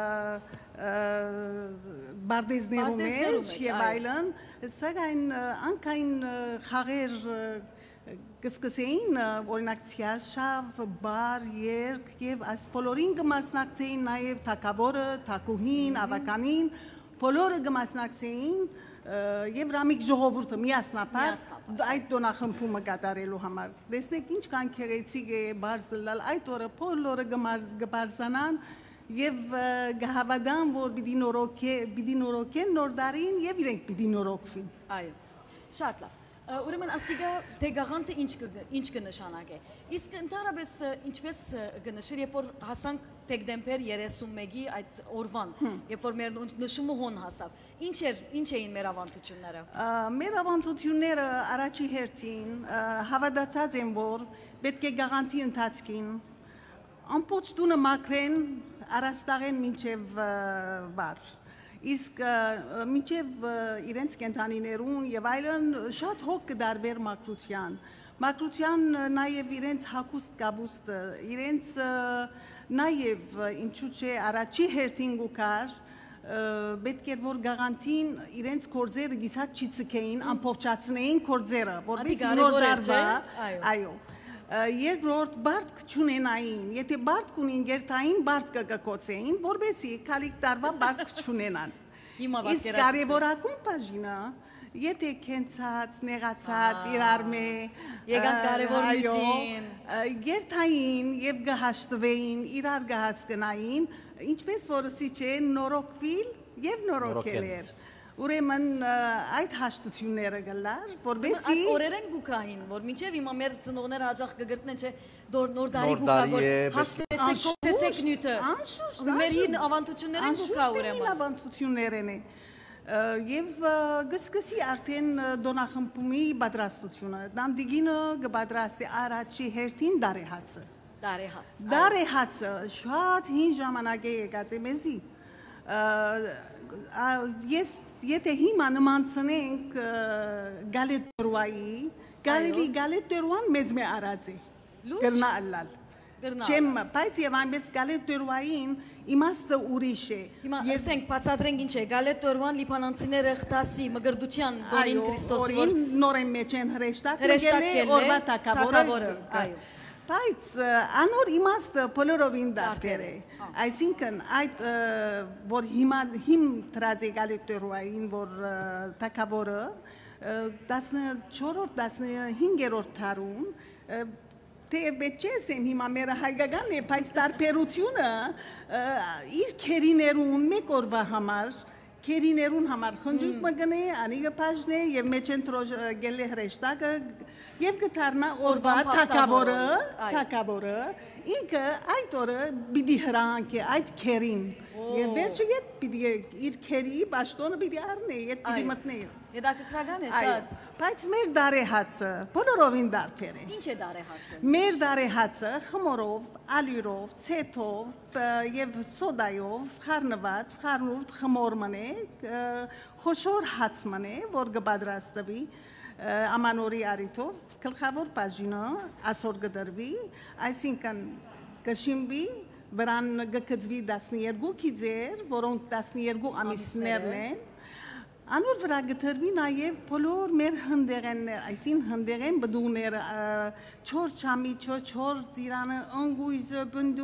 բարդեզներու մեջ եւ այլն, սակայն անկայն խաղեր կսկսեին օրինակ ցիաշավ, բար, երգ եւ այս բոլորին կմասնակցեին նաեւ թակավորը, թակուհին, ավականին, բոլորը կմասնակցեին եւ ռամիկ ժողովուրդը միասնապար այդ դոնախմբումը կատարելու համար։ Տեսնեք ինչքան քեղեցիկ է բարձրալ այդ օրը բոլորը կբարձրանան եւ կհավատան որ պիտի նորոգեն նոր դարին եւ իրենք պիտի նորոգվին։ Այո, շատ լավ։ Ուրեմն ասիգա թե գաղանտը ինչ կնշանակե։ Իսկ ընդհանրապես ինչպես կնշիր, երբ որ հասանք դեկտեմբեր 31-ի այդ օրվան, երբ որ մեր նշումը հոն հասավ։ Ինչ էին մեր ավանդությունները։ Մեր ավանդությունները առաջի հերթին հավատացած են, որ պետք է գաղանտի ընթացքին ամբողջ տունը մաքրեն առաստաղեն մինչև վար։ Իսկ մինչև իրենց կենթանիներուն եւ այլն շատ հոգ կդարբեր մաքրության նաեւ իրենց հագուստ կաբուստը, իրենց նաեւ ինչու՞ չէ առաջի հերթին գուկար պետք է որ գաղանտին իրենց կորձերը գիսած չցկեին, ամբողջացնեին կորձերը, որպես նոր դարվա, այո։ Երկրորդ բարդ չունենային, եթե բարդ կունին գերտային բարդ կկոծեին, որպեսի քալիք տարվա բարդ չունենան։ Իսկ կարևորակում բաժինը, եթե կենցած, նեղացած, իրար մե, եկան կարևորություն, գերտային եւ գհաշտվեին, իրար գհասկնային, ինչպես որ ասի չէ նորոգվիլ եւ նորոգել էր։ Ուրեմն այդ հաշտությունները գլար, որբեսի օրերեն գուկային, որ մինչև հիմա մեր ծնողները հաջող կգտնեն չէ նոր դարի գուկա, որ հաշտեցեք, կոպտեցեք նյութը, մեր ավանդություններեն գուկա ուրեմն։ Ավանդություններեն է, և գսկսի արդեն դոնախմբումի բադրաստությունը, դանդիգինը գբադրաստի առաջի հերթին դարեհացը։ Դարեհացը շատ հին ժամանակ է եկած է մեզի, Եթե հիմա նմանցնենք գալետ տերուայի, գալետ տերուան մեծ մե արած է, գրնա ալլալ։ Չեմ, բայց եւ այնպես գալետ տերուային իմաստը ուրիշ է։ Հիմա ասենք բացատրենք ինչ է, գալետ տերուան լիբանանցիները խտասի մգրդության դոնին Քրիստոսի որ նորեն մեջ են հրեշտակ, օրվա թակավորը, Բայց անոր իմաստը բոլորովին դարձեր է։ Այսինքն այդ որ հիմա հիմ տրածեգալիտերուային որ թակավորը 14-15-րդ դարում թե բեճես են հիմա մեր հայկական է, բայց տարբերությունը իր քերիներուն մեկ օրվա համար քերիներուն համար խնջույք մգնե, անիգը բաժնե եւ մեջ են գելե հրեշտակը եւ կդառնա օրվա թակավորը ինքը այդ օրը պիտի հրանք է այդ քերին եւ վերջը ետ պիտի իր քերի բաշտոնը պիտի առնի ետ պիտի մտնի Հետաքրքրական է շատ բայց մեր դարեհացը բոլորովին դարբեր է Ինչ է դարեհացը Մեր դարեհացը խմորով, ալյուրով, ցեթով եւ սոդայով խառնված, խառնուրդ խմոր մնե, խոշոր հաց մնե, որ կպատրաստվի ամանորի արիթով, գլխավոր բաժինը ասոր կդրվի, այսինքն կշիմբի վրան կգծվի 12 քիզեր, որոնք 12 ամիսներն են Անոր վրա գտրվի նաև բոլոր մեր հնդերեններ, այսին հնդերեն բդուները, չոր չամի, չոր ծիրանը, անգույզը,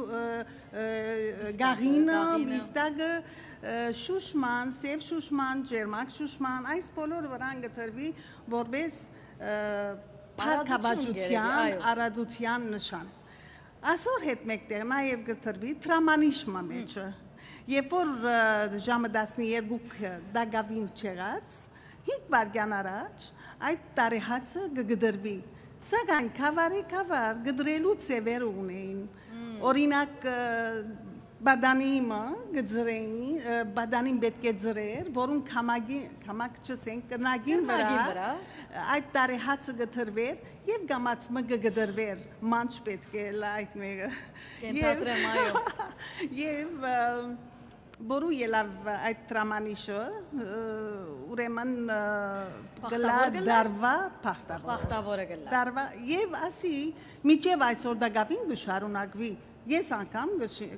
գաղինը, բիստագը, շուշման, սև շուշման, ջերմակ շուշման, այս բոլոր վրան գտրվի որպես փառքաբաճության, արադության նշան։ Ասոր հետ մեկտեղ նաև գտրվի տրամանիշմա մեջը։ Երբ որ ժամը 12 դագավին չեղած, 5 վայրկյան առաջ այդ տարեհացը կգդրվի։ Սակայն քավար գդրելու ծևեր ունեին։ Օրինակ բադանիմը գծրեին, բադանին պետք է ծրեր, որուն կամակ չսեն կնագին վրա, այդ տարեհացը գդրվեր և գամացմը կգդրվեր, մանչ պետք է այդ մեկը։ Կենթատրեմ այո։ Եվ Որու ելավ այդ տրամանիշը, ուրեմն գլա դարվա պախտավորը գլա։ Դարվա, և ասի, միջև այսօր դագավին գշարունակվի, ես անգամ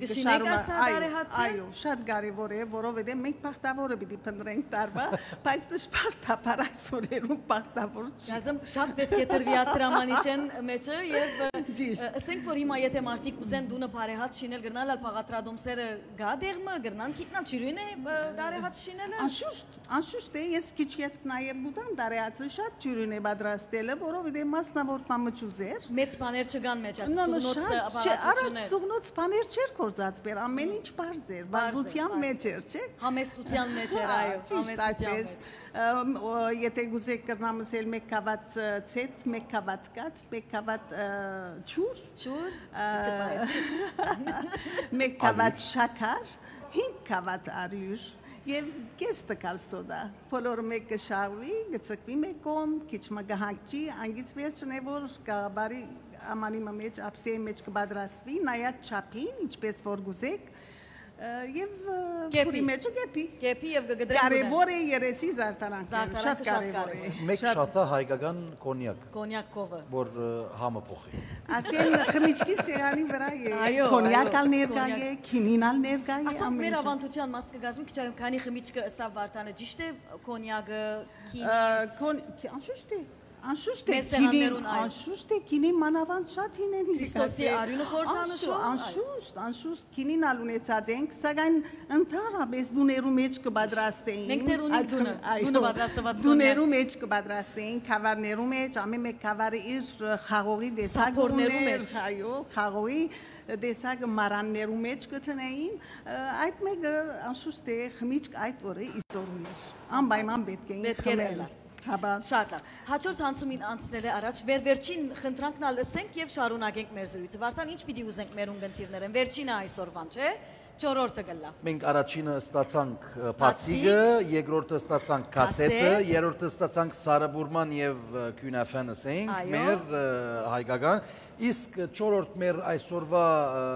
այո, շատ կարևոր է, որովհետև մենք պախտավորը պիտի փնտրենք դարվա, բայց դժբախտաբար այսօրերում պախտավոր չի։ Գազեմ շատ պետք է տրվի այդ տրամանիշեն մեջը եւ ասենք որ հիմա եթե մարդիկ ուզեն դունը բարեհաց շինել գրնալ փաղատրադոմսերը գա դեղմը գրնան քիտնա ճյուրին է բարեհաց շինելը։ Անշուշտ է, ես քիչ ետ նաև բուդան բարեհացը շատ ճյուրին է պատրաստելը, որովհետև մասնավորման մճուզեր։ Մեծ բաներ չկան մեջ, սուգնոցը ապարատություններ։ Սուգնոց բաներ չէր կործածվեր, ամեն ինչ բարձ էր, բարձության մեջ էր, չէ՞։ Համեստության մեջ էր, այո, համեստության մեջ։ Եթե գուզեք կրնամսել մեկ կավատ ցետ, մեկ կավատ կաց, մեկ կավատ չուր, մեկ կավատ շաքար, 5 կավատ արյուր եւ կես տկալ սոդա, բոլորը մեկ կշարվի, գծկվի մեկ կողմ, քիչ մգահանջի, անգից վերջն է որ գաբարի ամանի մեջ ապսեի մեջ կպատրաստվի, նայած չափին, ինչպես որ գուզեք, եւ փուրի մեջը կեպի եւ գգդրեն։ Կարևոր է երեսի զարդարանքը, շատ կարևոր է։ Մեկ շատը հայկական կոնյակ։ Կոնյակովը։ Որ համը փոխի։ Արդեն խմիչքի սեղանի վրա է, կոնյակալ ներկա է, քինինալ ներկա է։ Ասենք մեր ավանդության մաս կգազմի քիչ քանի խմիչքը ըստ Վարդանը ճիշտ է կոնյակը, քինի։ Անշուշտ է քինի մանավանդ շատ հինեն Քրիստոսի արյունը խորհրդանշում անշուշտ քինին ալունեցած ենք սակայն ընդհանրապես դուներու մեջ կպատրաստեին մենք դեռ ունենք դունը պատրաստված դուներու մեջ կպատրաստեին քավարներու մեջ ամեն մեկ քավարը իր խաղողի դեսակ ուներ այո խաղողի դեսակ մարաններու մեջ կտնեին այդ մեկը անշուշտ է խմիչք այդ օրը իզորում էր անպայման պետք է խմել Շատ լավ։ Հաջորդ հանցումին անցնել է առաջ, վերջին խնդրանքն լսենք եւ շարունակենք մեր զրույցը։ Վարդան, ինչ պիտի ուզենք մեր ունգընտիրներեն։ Վերջինը այսօրվան, չէ՞։ Չորրորդը գլա։ Մենք առաջինը ստացանք բացիկը, երկրորդը ստացանք կասետը, երրորդը ստացանք սարաբուրման եւ քյունաֆեն ասենք, մեր հայկական, իսկ չորրորդ մեր այսօրվա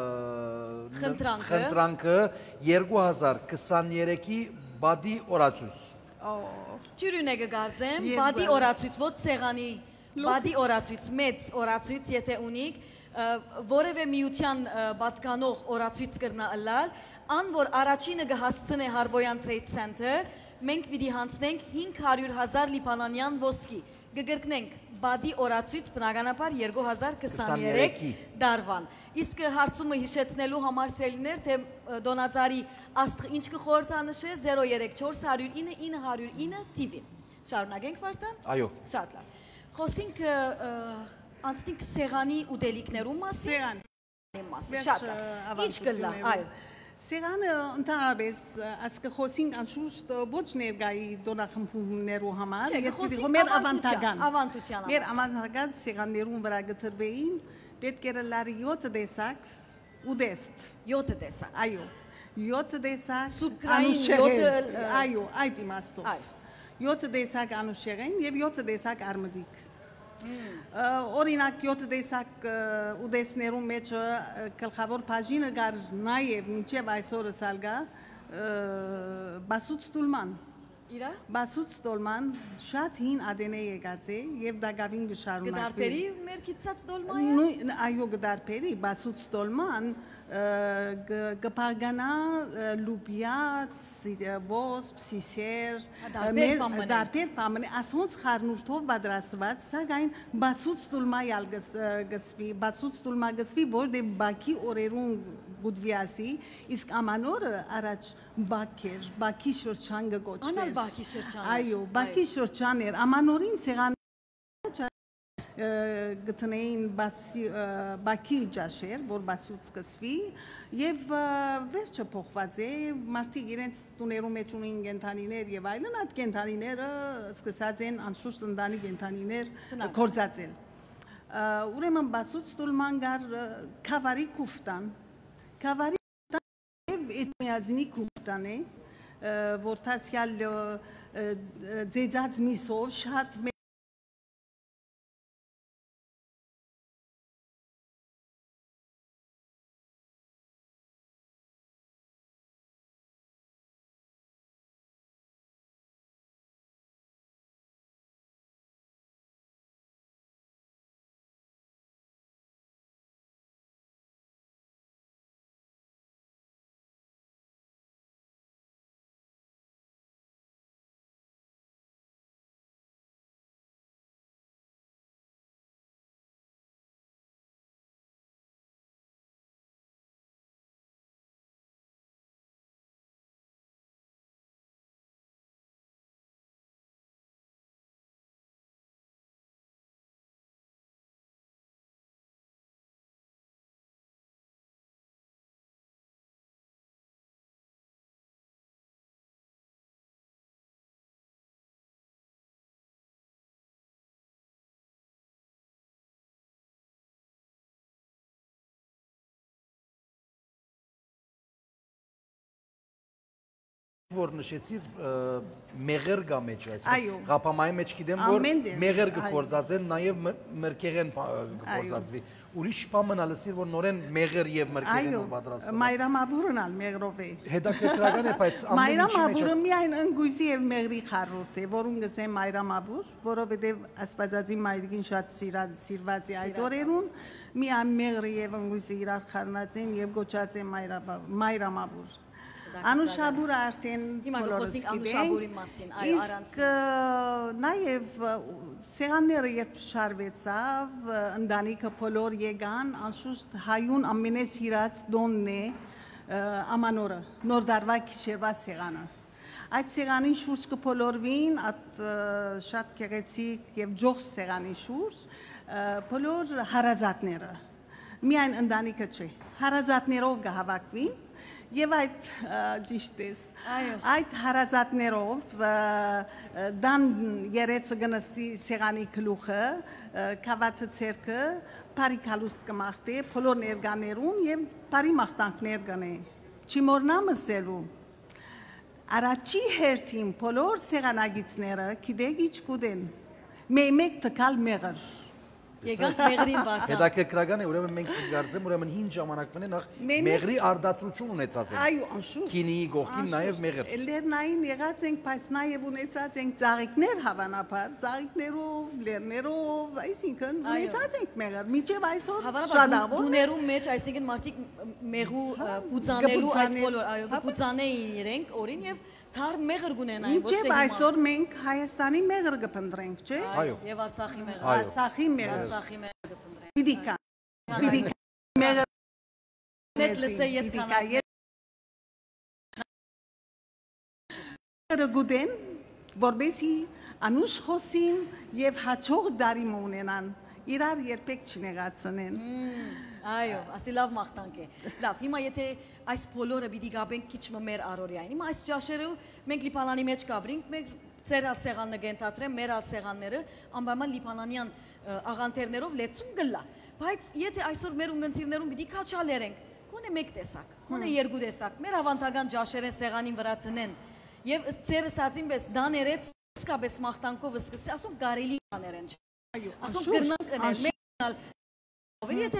խնդրանքը 2023-ի բադի օրացույց։ Ճյուրին է գգարձեմ, բադի օրացույց, ոչ սեղանի, բադի օրացույց, մեծ օրացույց, եթե ունիք, որևէ միության բատկանող օրացույց կրնա ըլալ, ան որ առաջինը գհասցն է Հարբոյան Trade Center, մենք պիտի հանցնենք 500,000 լիբանանյան ոսկի, գգրկնենք բադի օրացույց բնականաբար 2023 դարվան։ Իսկ հարցումը հիշեցնելու համար սելիներ, թե Դոնաձարի աստղ ինչ կխորհրդանշե 03409 909 TV-ին։ Շարունակենք Վարդան։ Այո։ Շատ լավ։ Խոսենք անցնենք սեղանի ուտելիքներու մասին։ Շատ լավ։ Ինչ կլա, այո։ Սեղանը ընդհանրապես ասկը խոսենք անշուշտ ոչ ներգայի դոնախմբումներու համար, ես պիտի մեր ավանդական։ Մեր ավանդական սեղաններուն վրա գտնվեին պետք էր լարի 7 տեսակ ուդեստ։ 7 տեսակ։ Այո։ 7 տեսակ սուբկրային 7 այո, այդ իմաստով։ 7 տեսակ անուշեղեն եւ 7 տեսակ արմդիկ։ Օրինակ 7 տեսակ ուդեսներու մեջ գլխավոր բաժինը գար նաև մինչև այսօրը սալգա Բասուց Տուլման։ Իրա։ Բասուց Տուլման շատ հին ADN եկած է եւ դա գավին գշարունակվի։ Գդարբերի մեր կիցած դոլմայը։ Այո, գդարբերի Բասուց Տուլման գպարգանա լուբիա, ոսպ, սիսեր, դարբեր պամենի, ասոնց խարնուրթով բադրաստված, սակայն բասուց տուլմայալ գսվի, բասուց տուլմա գսվի, որ դե բակի օրերուն գուդվի ասի, իսկ ամանորը առաջ բակ էր, բակի շրջան գգոչվեր։ Անալ բակի շրջան էր։ Այո, բակի շրջան էր, ամանորին սեղան գտնեին բակի ջաշեր, որ բասուց կսվի և վերջը փոխված է, մարդիկ իրենց տուներու մեջ ունին գենթանիներ և այլն, այդ գենթանիները սկսած են անշուշտ ընդանի գենթանիներ կործածել։ Ուրեմն բասուց տուլման գար կավարի կուվտան, կավարի կուվտան և էտմիածնի կուվտան է, որ թարսյալ ձեծած միսով շատ որ նշեցիր մեղեր գա մեջ այսինքն ղապամայի մեջ գիտեմ որ մեղեր կկործածեն նաև մրգեղեն կկործածվի ուրիշ բան ալսիր որ նորեն մեղեր եւ մրգեղեն պատրաստվում մայրամաբուրն ալ մեղրով է հետաքրքրական է բայց մայրամաբուրը միայն ընկույզի եւ մեղրի խառուրդ է որուն գսեմ մայրամաբուր որովհետեւ աստվածածի մայրիկին շատ սիրված է այդ օրերուն միայն մեղրի եւ ընկույզի իրար խառնած են եւ գոչած են մայրամաբուր Անուշաբուրը արդեն բոլորս գիտենք, իսկ նաև սեղանները երբ շարվեցավ, ընտանիքը բոլոր եկան, անշուշտ հայուն ամենեսիրած դոնն է ամանորը, նոր դարվա գիշերվա սեղանը։ Այդ սեղանի շուրջ կփոլորվին, այդ շատ գեղեցիկ եւ ջող սեղանի շուրջ, բոլոր հարազատները, միայն ընտանիքը չէ, հարազատներով կհավաքվին Եվ այդ ճիշտ ես, այդ հարազատներով դան երեցը գնստի սեղանի կլուխը, կավացը ծերկը, պարի կալուստ կմաղթե, բոլոր ներգաներուն և պարի մաղթանքներ գնե, չիմորնա մսելու, առաջի հերթին բոլոր սեղանագիցները կիդեկ իչ կուդեն, մեկ տկալ մեղր, Եկանք մեղրին վարդան։ Հետաքրքրական է, ուրեմն մենք կգարձեմ, ուրեմն հին ժամանակվան է նախ մեղրի արդատրություն ունեցած են։ Այո, անշուշտ։ Քինիի գողքին նաև մեղր։ Լեռնային եղած ենք, բայց նաև ունեցած ենք ծաղիկներ հավանաբար, ծաղիկներով, լեռներով, այսինքն ունեցած ենք մեղր։ Մինչև այսօր շադավոր։ Դուներու մեջ, այսինքն մարդիկ մեղու պուծանելու այդ բոլոր, այո, պուծանեին իրենք օրին եւ Թար մեղր գունենային, ոչ թե Ինչև այսօր մենք Հայաստանի մեղր կփնտրենք, չէ։ Այո։ Եվ Արցախի մեղր։ Արցախի մեղր։ Արցախի մեղր կփնտրենք։ Պիտի կա։ Մեղր Net լսե ետ կանա։ Գուդեն, որբեսի անուշ խոսին եւ հաջող դարիմ ունենան։ Իրար երբեք չնեղացնեն։ Այո, ասի լավ մաղթանք է։ Լավ, հիմա եթե այս բոլորը պիտի գաբենք քիչ մեր առօրյային։ Հիմա այս ճաշերը մենք լիփանանի մեջ կաբրինք, մենք ծեր սեղանը կենթադրեմ, մեր սեղանները անպայման լիփանանյան աղանթերներով լեցում գլա։ Բայց եթե այսօր մեր ունգընտիրներում պիտի քաչալերենք, կոնե մեկ տեսակ, կոնե երկու տեսակ, մեր ավանդական ճաշերեն սեղանին վրա տնեն եւ ծերը սածին պես դաներեց իսկապես մաղթանքով սկսի, ասում կարելի բաներեն։ Այո, ասում կրնան կնել, մեկնալ։ Ով եթե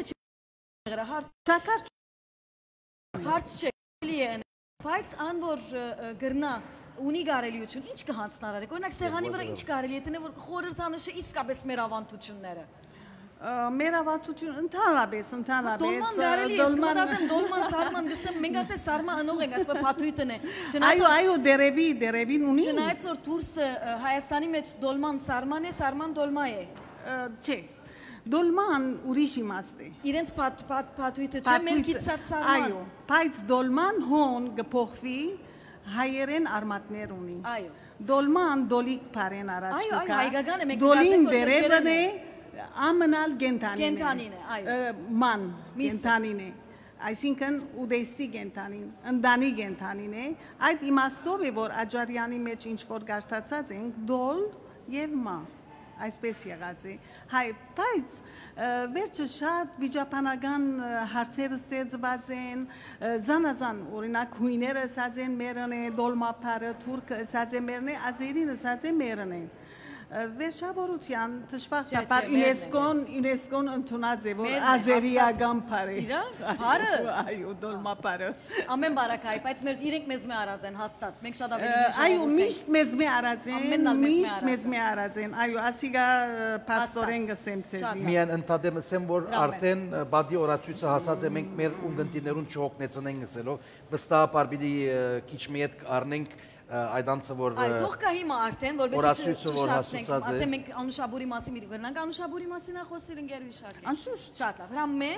հարց չէ, բայց ան որ գրնա ունի կարելիություն, ինչ կհանցնար արեք, օրինակ սեղանի վրա ինչ կարելի է տնե, որ խորհրդանշը իսկապես մեր ավանդությունները։ Մեր ավանդություն ընդհանրապես, Դոլման կարելի է, մտածեմ դոլման սարման գսեմ, մենք արդեն սարման անող ենք, ասպա պաթույթն է։ Այո, դերևին ունի։ Չնայած որ դուրսը Հայաստանի մեջ դոլման սարման է, սարման դոլմա է։ Չէ։ Դոլման ուրիշ իմաստ է։ Իրենց պաթույթը չէ, մեր կիցած սարման։ Այո, բայց դոլման հոն կփոխվի հայերեն արմատներ ունի։ Այո։ Դոլման դոլիկ բարեն առաջ Այո, հայկական է, մենք դոլին դերևն է, ամնալ գենթանին է, այո։ Ման գենթանին է։ Այսինքն ուդեստի գենթանին, ընդանի գենթանին է։ Այդ իմաստով է, որ Աջարյանի մեջ ինչ որ գարտացած ենք, դոլ եւ մա։ Այսպես եղած է, հայ, բայց վերջը շատ վիճապանական հարցեր ստեղծված են, զանազան, օրինակ հույները ասած են մերն է, դոլմապարը, թուրքը ասած է մերն է, ազերին ասած է մերն է։ Վերջավորության թշվաղճապար յունեսկոն ընդունած է, որ ազերիական պար է։ Իրա, պարը։ Այո, դոլմապարը։ Ամեն բարակայի, բայց իրենք մեզ մե արած են, հաստատ, մենք շատ ավելի Այո, միշտ մեզ մե արած են, միշտ մեզ մե արած են, այո, ասիգա պաստորեն գսեմ ծեզի։ Միան ընդհատեմ ասեմ, որ արդեն բադի օրացույցը հասած է, մենք մեր ունգընտիներուն չհոգնեցնենք գսելով, վստահաբար պիտի քիչ մի հետ առնենք այդ անցը որ Այդող կա հիմա արդեն, որովհետեւ չշատնենք, արդեն մենք Անուշաբուրի մասին մի գնանք Անուշաբուրի մասին խոսիր ընկեր վիշակի։ Անշուշտ։ Շատ լավ, հրամե։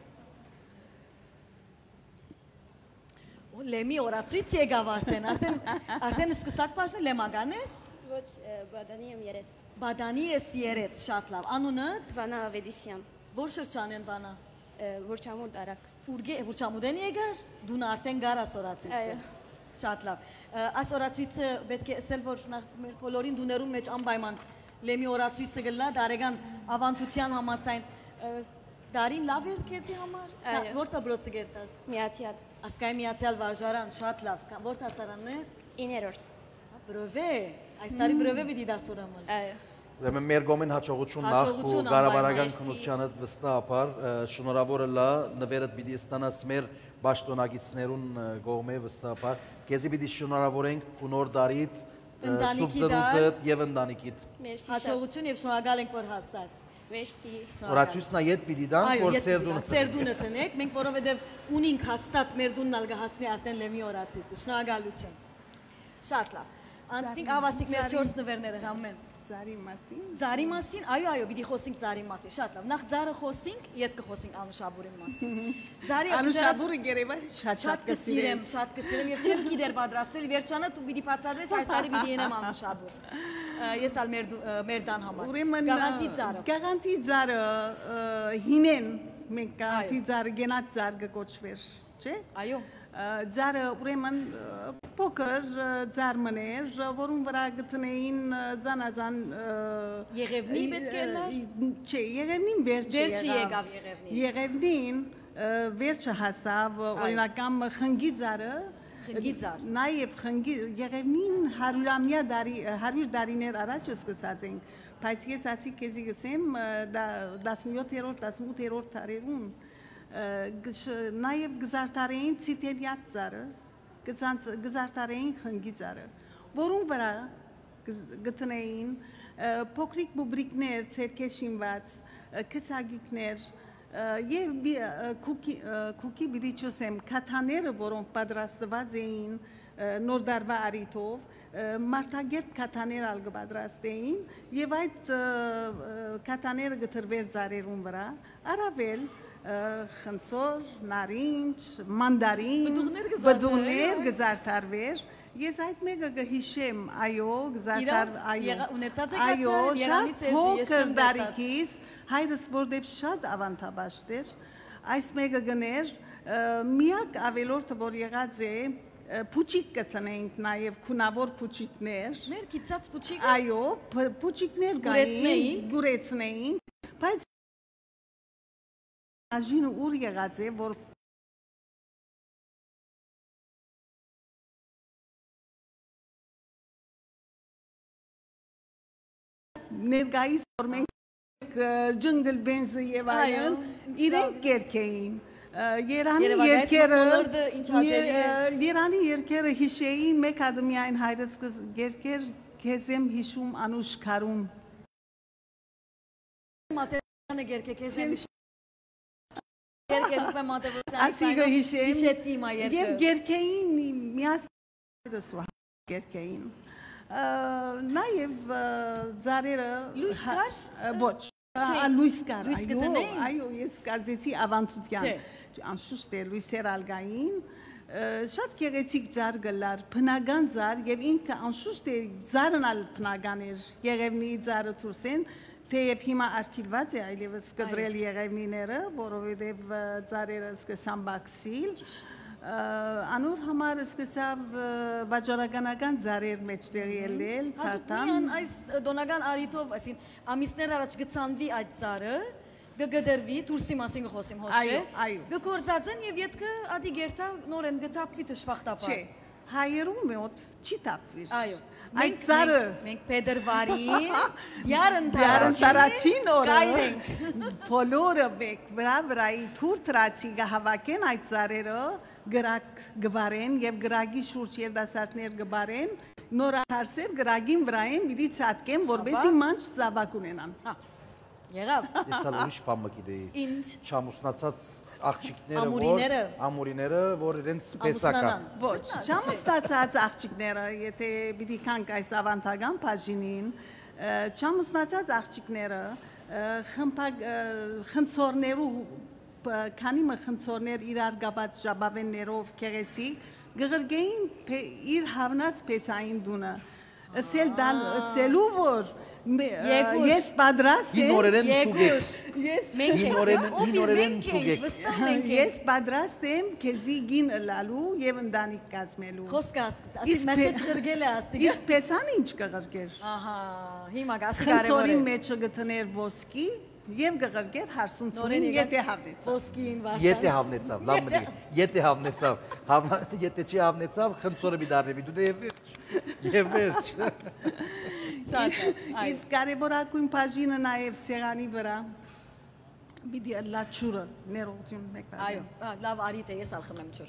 Լեմի օրացույց եկավ արդեն սկսակ պաշտել լեմական ես։ Ոչ, բադանի եմ երեց։ Բադանի ես երեց, շատ լավ։ Անունդ։ Վանա Ավետիսյան։ Որ շրջան են Վանա։ Որչամուտ արաքս։ Որչամուտեն եկար։ Դու արդեն գարաս օրացույցը։ Շատ լավ։ Այս օրացույցը պետք է ասել, որ մեր բոլորին դուներում մեջ անպայման լեմի օրացույցը գլա դարեգան ավանդության համաձայն դարին լավ էր քեզի համար։ Որտա բրոցը գերտաս։ Միացյալ։ Ասկայի միացյալ վարժարան, շատ լավ։ Որտա սարանն ես։ 9-րդ։ Բրովե, այս տարի բրովե պիտի դասուրամը։ Այո։ Ուրեմն մեր գոմին հաջողություն նախ ու կառավարական քննությանդ վստահաբար շնորհավորը լա նվերդ պիտի ստանաս մեր Բաշտոնագիցներուն գողմե վստահաբար քեզի պիտի շնորհավորենք քունոր դարիդ սուբզրուտդ եւ ընտանիքիդ հաջողություն եւ շնորհակալ ենք որ հասար Մերսի Օրացույցն այդ պիտի դան որ ծերդունը տնեք մենք որովհետեւ ունինք հաստատ մեր դունն ալ կհասնի արդեն լեմի օրացույցը շնորհակալություն շատ լավ անցնենք ավասիկ մեր 4 նվերները համեն Ձարի մասին, այո, պիտի խոսենք ձարի մասին, շատ լավ, նախ ձարը խոսենք, ետ կխոսենք Անուշաբուրի մասին Անուշաբուրը գերևա շատ կսիրեմ և չեմ գիտեր պատրաստել, վերջանը դու պիտի բացատրես, այս տարի պիտի ենեմ Անուշաբուր Ես ալ մեր դան համար, գաղանթի ձարը Գաղանթի ձարը հինեն, մենք գաղանթի ձարը գենատ ձար գկոչվեր, չէ? Այո Ձարը ուրեմն փոքր ձար մներ, որում վրա գտնեին զանազան Եղևնի պետք է լար? Չէ, եղևնին վերջը եկավ եղևնին Եղևնին վերջը հասավ, օրինակ կամ խնգի ձարը Խնգի ձար Նաև խնգի, եղևնին 100 դարիներ առաջ սկսած ենք Բայց ես ասի քեզի գսեմ 17-րդ, 18-րդ դարերում Նաև գզարտարեին ցիտելյատ ձարը, գզարտարեին խնգի ձարը, որում վրա գտնեին փոքրիկ բուբրիկներ, ցերկեշինված, քսագիկներ եւ քուկի բիդիչոսեմ քաթաները, որոնք պատրաստված էին նոր դարվա արիթով մարտագերտ կաթաներ ալ կպատրաստեին եւ այդ կաթաները գտրվեր ծառերուն վրա առավել խնձոր, նարինջ, մանդարին, բդուղներ գզարթարվեր ես այդ մեկը կհիշեմ այո գզարթար այո շատ փոքր դարիքից հայրս որտեվ շատ ավանդաբաշտ էր այս մեկը գներ միակ ավելորդը որ եղած է Փուչիկ կտնենք նաև քունավոր փուչիկներ։ Մեր գիծած փուչիկ։ Այո, փուչիկներ գային, գուրեցնեին, բայց աժին ուր եղած է, որ ներկայիս որ մենք ջնգլ բենզը եւ այլն իրենք կերքեին Երանի երկերը հիշեի մեկ հատ միայն հայրս երկեր քեզեմ հիշում անուշ քարում Մատեվյանը երկե քեզեմ երկերում եմ մատեվյանը ասիգը հիշեցի մա երկը Եվ երկեին միաստ երկեին Նաև ձարերը Լույս կար Ոչ Լույս կար այո ես կարծեցի ավանդության անշուշտ է լույսեր ալգային շատ գեղեցիկ ձար գլար բնական ձար եւ ինքը անշուշտ է ձարն ալ բնական էր Եղևնի ձարը դուրսեն թեև հիմա արխիվված է այլևս կդրել Եղևնիները որովհետեւ ձարերը սկսան բացիլ անոր համար սկսավ վաճառականական ձարեր մեջտեղի ելնել թարթան այս դոնական արիթով այսին ամիսներ առաջ գցանվի այդ ձարը գգդրվի դուրսի մասին խոսիմ հոշե գկործածեն եւ յետքը ադի գերտա նորեն գտապվի դժվախտապար չէ հայերում մոտ չի տապվի այո այդ ձարը մենք փետրվարի դյարն տարածին օրը բոլորը վրայի թուրտրացի գահավաքեն այդ ձարերը գրակ գվարեն եւ գրագի շուրջ երդասարտներ գբարեն նորահարսեր գրագին վրային պիտի ցածկեն որբեսի մանչ զավակ ունենան Եղավ Ես ալ ուրիշ բան մգիտեի Ինչ Չամուսնացած աղջիկները ամուրիները որ իրենց պեսական Ոչ չամուսնացած աղջիկները եթե պիտի կանք այս ավանդական բաժինին չամուսնացած աղջիկները խնձորներու քանի խնձորներ իրար գաբած ժաբավեններով քեղեցիկ գղրգեին իր հավնած պեսային դունը սելու որ ես պատրաստ եմ ես պատրաստ եմ քեզի գին լալու եւ ընտանիք կազմելու խոսքը ասի մեսեջ գրգել է ասի իսկ պեսան ինչ կղրգեր ահա հիմա ասի կարևոր է խնձորի մեջը գտներ ոսկի Եվ գղրգեր հարսունցունին եթե հավնեցավ Ոսկին վարդան Եթե հավնեցավ, լավ մտի Եթե հավնեցավ Եթե չի հավնեցավ, խնձորը մի դարնի դու եւ վերջ Իսկ կարևորագույն բաժինը նաեւ սեղանի վրա Բիդի լա ճուրը ներողություն մեկ Այո, լավ արիտ է ես ալ խմեմ ճուր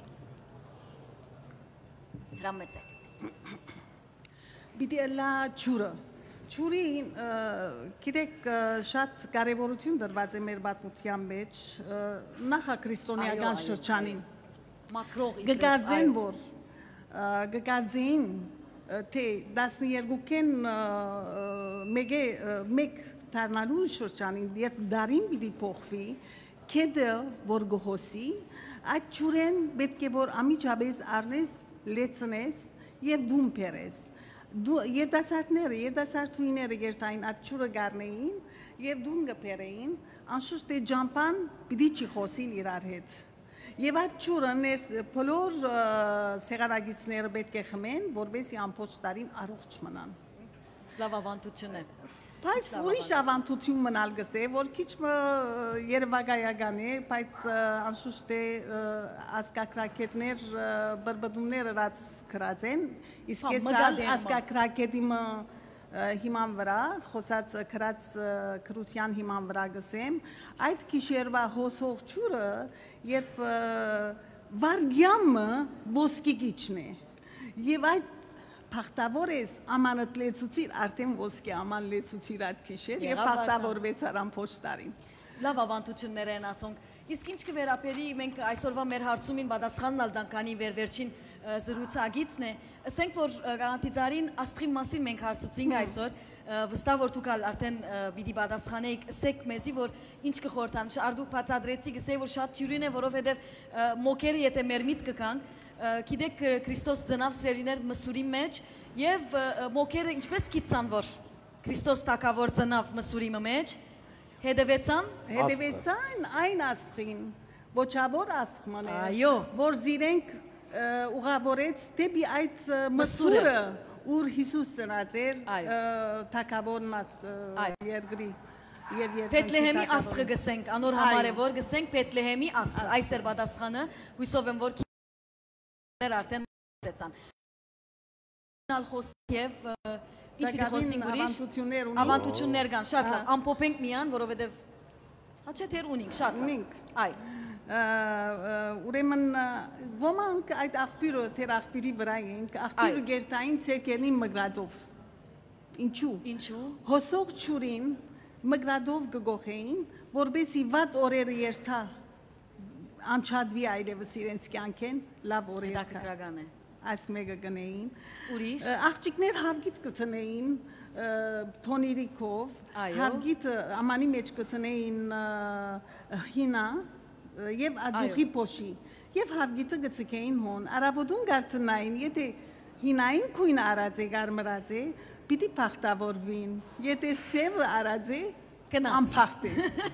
Հրամեցեք Բիդի լա ճուրը Ճուրին գիտեք շատ կարևորություն դրված է մեր պատմության մեջ նախաքրիստոնեական շրջանին մակրող գկարձեն որ գկարձին թե 12-ին մեկ դառնալու շրջանին երբ դարին պիտի փոխվի կեդը որ գոհոսի այդ ճուրեն պետք է որ ամիջապես առնես լեցնես եւ դում բերես երդասարտուիները երթային այդ ճուրը գարնեին եւ դուն գբերեին անշուշտ է ջամպան պիտի չի խոսին իրար հետ եւ այդ ճուրը բոլոր սեղանագիցները պետք է խմեն որովհետեւ ամբողջ տարին առողջ մնան Լավ ավանդություն է Բայց ուրիշ ավանդություն մնալ գսե որ քիչ երևակայական է բայց անշուշտ է ասկակրակետներ բրբդումներ ռած քրած են իսկ ես ասկակրակետի հիման վրա խոսած քրած քրության հիման վրա գսեմ այդ քիշերվա հոսող ճուրը երբ վարգյամը ոսկի գիչն է եւ այդ Փախտավոր ես ամանդ լեցուցիր արդեն ոսկի աման լեցուցիր այդ քիշեր եւ փախտավորվեց արան փոստարին Լավ ավանդություններ են ասոնք իսկ ինչ կվերապերի մենք այսօրվա մեր հարցումին պատասխանն ալ դանկանի վերջին զրուցակիցն է։ Ասենք որ գանտիզարին աստղի մասին մենք հարցուցինք այսօր, վստահ որ դուք արդեն պիտի պատասխանեիք, ասեք մեզի որ ինչ կխորհրդան, արդյոք բացատրեցի գսեի որ շատ թյուրին է, որովհետև մոքերը եթե մեր միտքը կան, գիտեք Քրիստոս ծնավ սերիներ մսուրի մեջ եւ մոքերը ինչպես գիտցան որ Քրիստոս թակավոր ծնավ մսուրի մեջ, հետևեցան այն աստղին, ոչավոր աստղման է, այո, որ զիրենք ուղավորեց դեպի այդ մսուրը, ուր Հիսուս ծնած էր թակավորն երկրի։ Պետլեհեմի աստղը գսենք, անոր համար է որ գսենք Պետլեհեմի աստղը, այս էր պատասխանը, հույսով եմ որ քիներ արդեն մտածեցան։ Խոսք եւ ինչ պիտի խոսենք ուրիշ, ավանդություններ կան, շատ լավ, ամփոփենք միան, որովհետեւ հաճե թեր ունենք, շատ լավ։ Այ ուրեմն ոմանք այդ աղբյուրը թեր աղբյուրի վրա ենք, աղբյուրը գերտային ցերկերին մգրադով։ Ինչու։ Հոսող ճուրին մգրադով գողեին, որբեսի վատ օրերը երթա անչադվի այլևս իրենց կյանքեն լավ օրեր կա։ Այս մեկը գնեին։ Ուրիշ։ Աղջիկներ հավգիտ կտնեին թոնիրիկով, հավգիտ ամանի մեջ կտնեին հինա եւ ածուխի փոշի եւ հավգիտը գցկեին հոն արաբոդուն գարտնային եթե հինային քույն արած է գարմրած է պիտի փախտավորվին եթե սև արած է անփախտի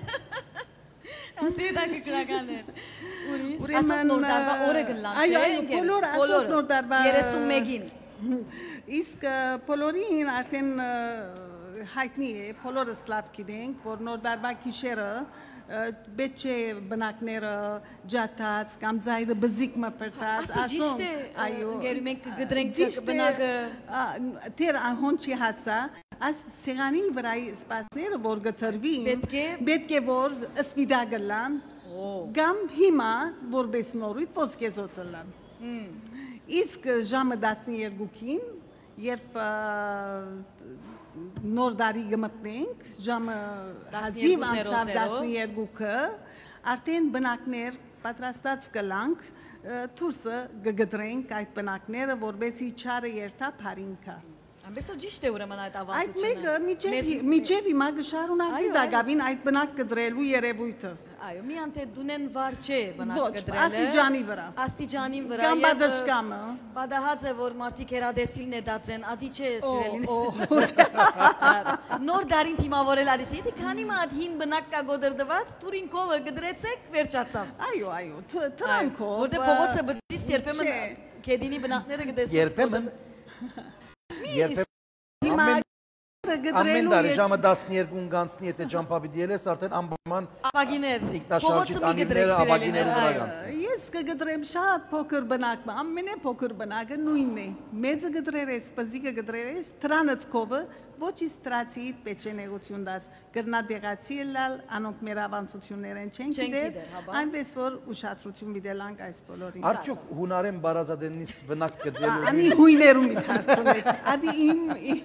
ասի դա քրական է ուրիշ ասած նոր դարվա օրը գլան չէ բոլոր ասած նոր դարվա 31-ին իսկ բոլորին արդեն հայտնի է բոլորը սլավ գիտենք որ նոր դարվա գիշերը Պետք է բնակները ջատած կամ ձայրը բզիկ մպրտած ասում այո մենք գդրենք բնակը դեր հոն չի հասա այս սեղանի վրա սպասները որ գտրվին պետք է որ սպիտակ լան կամ հիմա որպես նորույթ ոսկեզոց լան իսկ ժամը 12-ին երբ նոր դարի գմտնենք, ժամը հազիվ անցավ 12-ը, արդեն բնակներ պատրաստած կլանք, թուրսը գգդրենք այդ բնակները, որբեսի չարը երթա պարինքա։ Ամբես որ ճիշտ է ուրեմն այդ ավանդությունը։ Այդ մեկը միջև հիմա գշարունակի դագավին այդ բնակ գդրելու երևույթը։ Այո, մի անթե դունեն վար չէ բնակ գդրելը։ Աստիճանի վրա։ Աստիճանին վրա կամ բադաշկամը։ Բադահած է որ մարդիկ հերադեսիլն է դածեն, ադի չէ սիրելին։ Նոր դարին թիմավորել արի չէ, եթե քանի մատ հին բնակ կա գոդրդված, տուրին կովը գդրեցեք, վերջացավ։ Այո, տրանքով։ Որտե փողոցը բդիս երբեմն կեդինի բնակները գտեսնես։ Երբեմն ամեն դարի ժամը 12-ուն գանցնի եթե ճամփաբիդ ելես արդեն ամբողջման ապագիներ ինքնաշարժի տանիները ապագիները վրա գանցնի ես կգդրեմ շատ փոքր բնակը ամենը փոքր բնակը նույնն է մեծը գդրերես պզիկը գդրերես տրանտկովը ոչ իստրացի պեչենեգություն դաս գրնադեղացի լալ անոնք մեր ավանդություններ են չեն գիտեր այնպես որ ուշադրություն դիտելանք այս բոլորին արդյոք հունարեն բարազադենից բնակ գդրելու անի հույներում իդարցնեք ադի իմ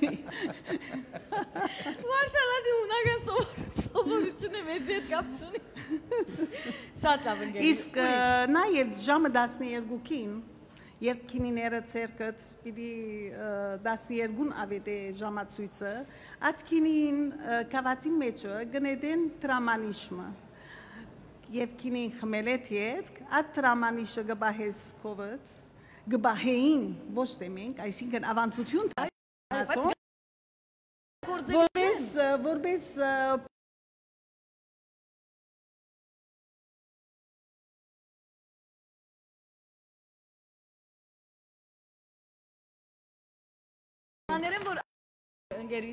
Վարտալադի ունագա սովորությունը մեզ հետ կապ չունի շատ լավ ընկեր իսկ նաև ժամը 12-ին երբ քինիները ցերկած պիտի 12-ն ավետե ժամացույցը այդ քինին կավատի մեջը գնեդեն տրամանիշմը եւ քինին խմելետ յետ այդ տրամանիշը գբահես կովդ գբահեին ոչ թե մենք այսինքն ավանդություն ասո որպես Աներեն որ ընկերուհի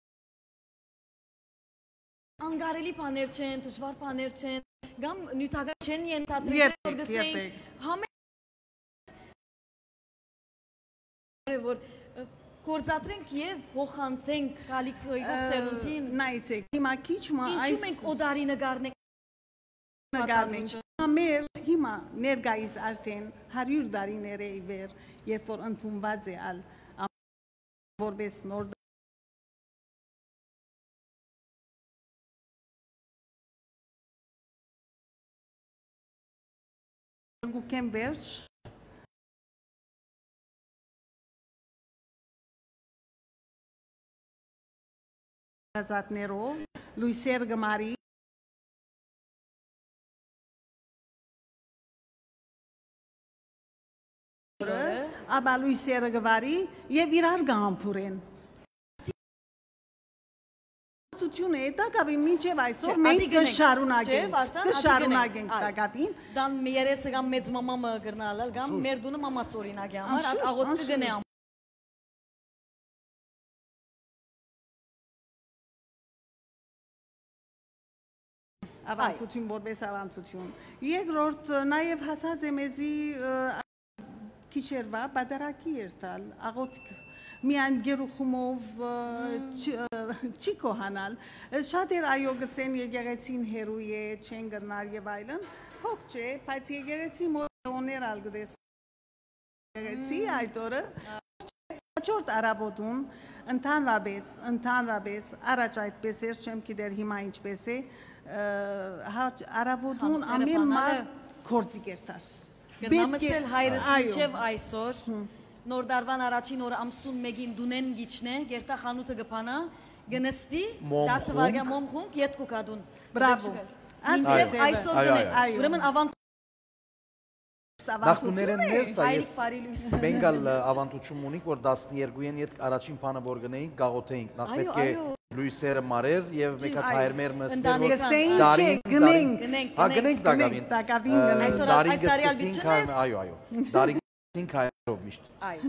անգարելի բաներ չեն, դժվար բաներ չեն, կամ նյութական չեն ենթադրել, որ գսեին որ գործադրենք եւ փոխանցենք գալիքսոյի սերունդին նայեցեք հիմա քիչ մա այս ինչու մենք օդարի նկարենք մեր հիմա ներգայիս արդեն 100 տարիներ է իվեր երբ որ ընդունված է ալ որպես նոր գուկեն վերջ հարազատներով, լույսեր գմարի, աբա լույսերը գվարի և իրար գամփուրեն։ Տությունը դա կավի մինչև այսօր մենք կշարունակենք տակապին։ Դան երեցը գամ մեծ մամամը գրնալալ գամ մեր դունը մամաս օրինակ համար աղոտ կգնե ամ։ Ավանդություն որպես ավանդություն։ Երկրորդ նաև հասած է մեզի քիշերվա բادرակի երթալ աղոտ միայն գերուխումով չի կոհանալ շատ էր այո գսեն եկեղեցին հերու է չեն գրնալ եւ այլն փոք չէ բայց եկեղեցի մոներ ալ գտես եկեղեցի այդ օրը հաջորդ արաբոդուն ընդհանրապես առաջ այդպես էր չեմ գիտեր հիմա ինչպես է արաբոդուն ամեն մար կորցի կերտար Գրնամսել հայրս մինչև այսօր Նոր դարվան առաջին օրը ամսուն մեկին դունեն գիչնե, գերտա խանութը գպանա, գնստի, 10 վարգա մոմ խունք, ետ կուկադուն։ Բրավո։ Մինչև այսօր գնե, ուրեմն Նախուներեն ներս այս բենգալ ավանդություն ունիք, որ 12-ին ետ առաջին պանը որ գնեինք, գաղոթեինք, նախ պետք է լույսերը մարեր և մեկած հայրմեր մսվեր, որ դարին հայրով միշտ։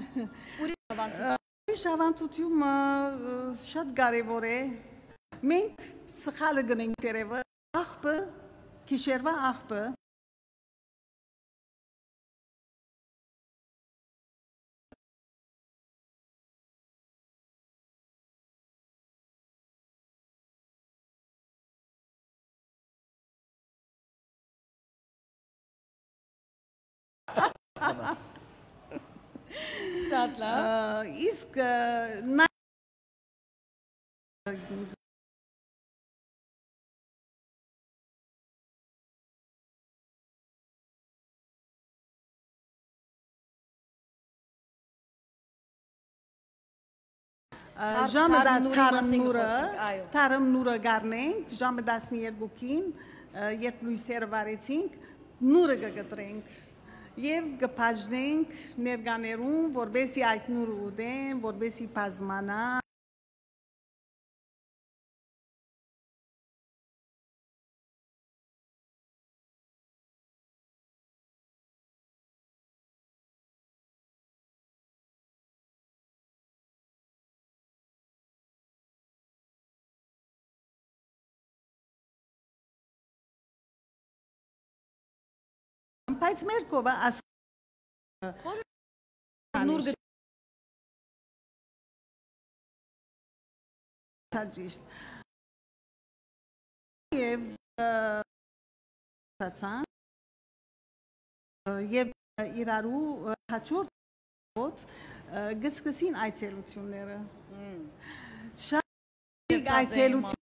Ուրիշ ավանդությունը շատ կարևոր է, մենք սխալը գնենք տերևը, աղբը, կիշերվա աղբը, Շատ լավ։ Իսկ ժամը թարմ նուրը գարնենք, ժամը 12-ին, երբ լույսերը վարեցինք, նուրը գգտրենք և գպաժնենք ներգաներում, որբեսի այդ նուրը ուդեն, որբեսի պազմանա, Բայց մեր կովը նուր գտաջիշտ և իրարու հաչորդ գսկսին այցելությունները շատ այցելություն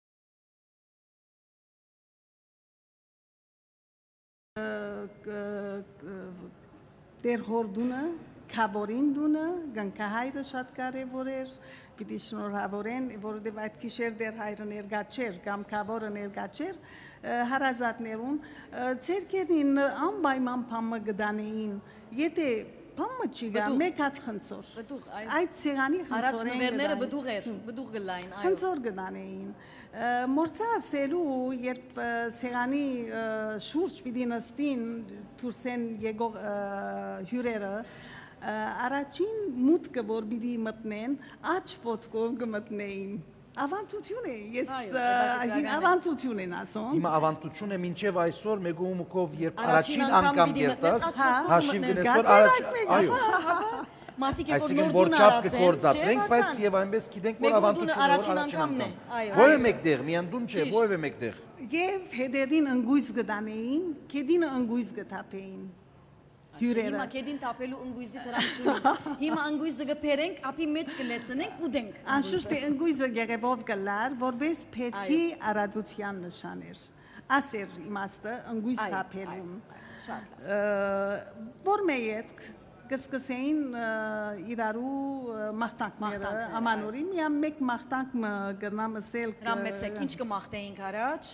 դեր հորդունը, կաբորին դունը, գնկահայրը շատ կարևոր էր, գիտի շնորհավորեն, որովհետև այդ գիշեր դեր հայրը ներկա չէր, կամ կաբորը ներկա չէր, հարազատներուն, ցերկերին անպայման փամը գտանեին, եթե փամը չի գա, մեկ հատ խնձոր, այդ սեղանի խնձորեն խնձոր գտանեին, Մորցա ասելու, երբ սեղանի շուրջ պիտի նստին թուրսեն եկող հյուրերը, առաջին մուտքը, որ պիտի մտնեն, աչ ոտքով կմտնեին։ Ավանդություն է, ես ավանդություն են ասում։ Հիմա ավանդություն է մինչև այսօր մեկու մուկով, երբ առաջին անգամ գերտաս, հաշիվ գնեսոր այո։ Այսինքն որ չափ կգործածենք, բայց եւ այնպես գիտենք, որ ավանդությունը առաջին անգամն է։ Ո՞վ է մեկտեղ, միան դուն չէ, ո՞վ է մեկտեղ։ Եվ հետերին ընգույզ գտանեին, կեդինը ընգույզ գտապեին։ Հյուրերը։ Հիմա կեդին տապելու ընգույզի տրամչունի։ Հիմա ընգույզը գբերենք, ապի մեջ կլեցնենք ու դենք։ Անշուշտ է ընգույզը գեղևով գլար, որպես փերքի արադության նշան էր։ Ասեր իմաստը ընգույզ տապելուն։ Որ մեյետք կսկսեին իրարու մաղթանքները ամանորի միամ մեկ մաղթանք գրնամ ասել Ռամեցեք, ինչ կմաղթեինք առաջ։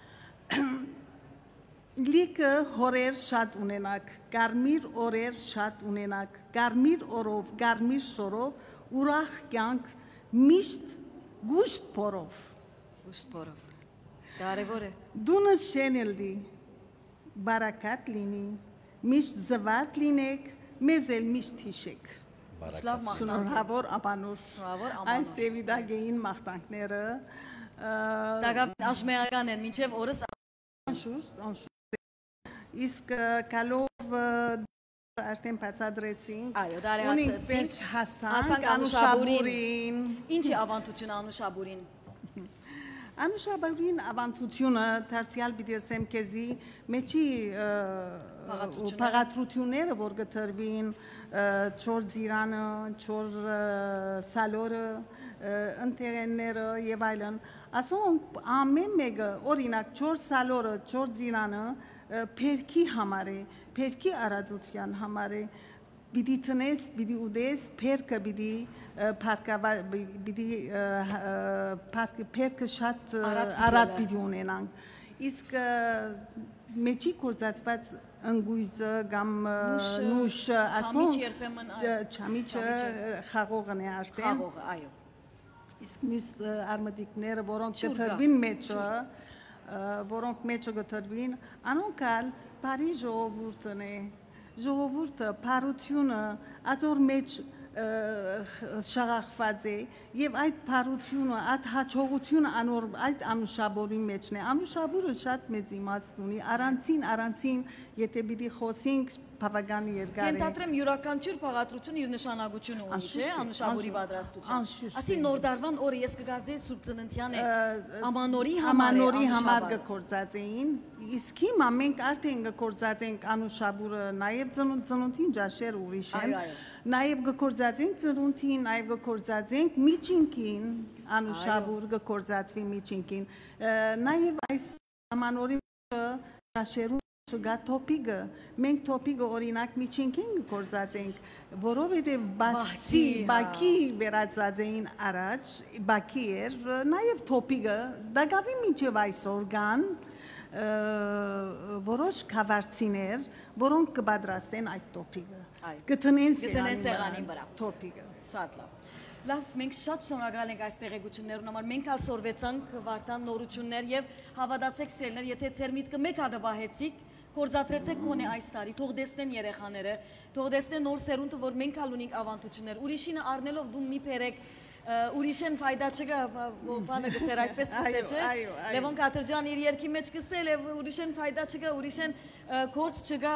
Լիքը հորեր շատ ունենակ, կարմիր օրեր շատ ունենակ, կարմիր օրով, կարմիր սորով, ուրախ կյանք, միշտ գուշտ փորով։ Գուշտ փորով։ Կարևոր է։ Դունս շենելի, բարակատ լինի, միշտ զվարթ լինեք, մեզ էլ միշտ հիշեք։ Լավ մաղթանք։ Շնորհավոր ապանուր։ Շնորհավոր ապանուր։ Այս տևիդագեին մաղթանքները Դագավ աշմեական են, մինչև օրս անշուշտ Իսկ կալով արդեն բացադրեցինք, ունենք վերջ հասանք Անուշաբուրին։ Ինչ է ավանդությունը Անուշաբուրին։ Անուշաբուրին ավանդությունը դարձյալ պիտի ասեմ քեզի մեջի պաղատրությունները որ գտրվին չոր ծիրանը, չոր սալորը, ընտերենները եւ այլն, ասում ամեն մեկը օրինակ չոր սալորը, չոր ծիրանը Պերքի համար է, պերքի արադության համար է, պիտի տնես, պիտի ուդես, պերքը պերքը շատ արադ պիտի ունենանք, իսկ մեջի կործածված ընգույզը կամ նուշը, ասում չամիչը խաղողն է արդեն, խաղողը, այո, իսկ մյուս արմդիկները, որոնք կտրվին մեջը, որոնք մեջը գտրվին, անոնքալ բարի ժողովուրդն է, ժողովուրդը, բարությունը, ատոր մեջ շաղախված է եւ այդ բարությունը, այդ հաջողությունը անոր այդ Անուշաբուրի մեջն է։ Անուշաբուրը շատ մեծ իմաստ ունի, առանցին, եթե պիտի խոսենք բավական երկար է։ Ենթադրեմ յուրաքանչյուր բաղադրություն իր նշանակությունը ունի, չէ՞, Անուշաբուրի պատրաստության։ Ասի նոր դարվան օրը ես կգարձեի Սուրբ Ծննդյան է Ամանորի համար կգործած էին, իսկ հիմա մենք արդեն կգործած ենք Անուշաբուրը նաև ծնունդին ջաշեր ուրիշ են, նաև կգործած ենք ծնունդին, նաև կգործած ենք միջինքին, Անուշաբուր կգործածվի միջինքին, նաև այս Ամանորի ջաշերում Գա տոպիգը, մենք տոպիգը օրինակ միջինքին գործած ենք, որովհետև բակի վերածված էին առաջ, բակի էր, նաև տոպիգը, դագավի միջև այսօր կան որոշ կավարցիներ, որոնք կպատրաստեն այդ տոպիգը, կտնեն սեղանի վրա, տոպիգը։ Շատ լավ։ Լավ, մենք շատ շնորհակալ ենք այս տեղեկություններուն համար, մենք ալ սորվեցանք Վարդան նորություններ եւ հավատացեք սիրելիներ, եթե ձեր միտքը մեկ հատ բահեցիք, կորձատրեցեք քոնե այս տարի, թող դեսնեն երեխաները, թող դեսնեն նոր սերունդը, որ մենք ալ ունենք ավանդություններ, ուրիշինը առնելով դու մի փերեք ուրիշեն ֆայդա չկա, բանը գսեր այդպես գսեր, չէ։ Լևոն Կաթրջան իր երկի մեջ գսել է, ուրիշեն ֆայդա չկա, ուրիշեն գործ չկա,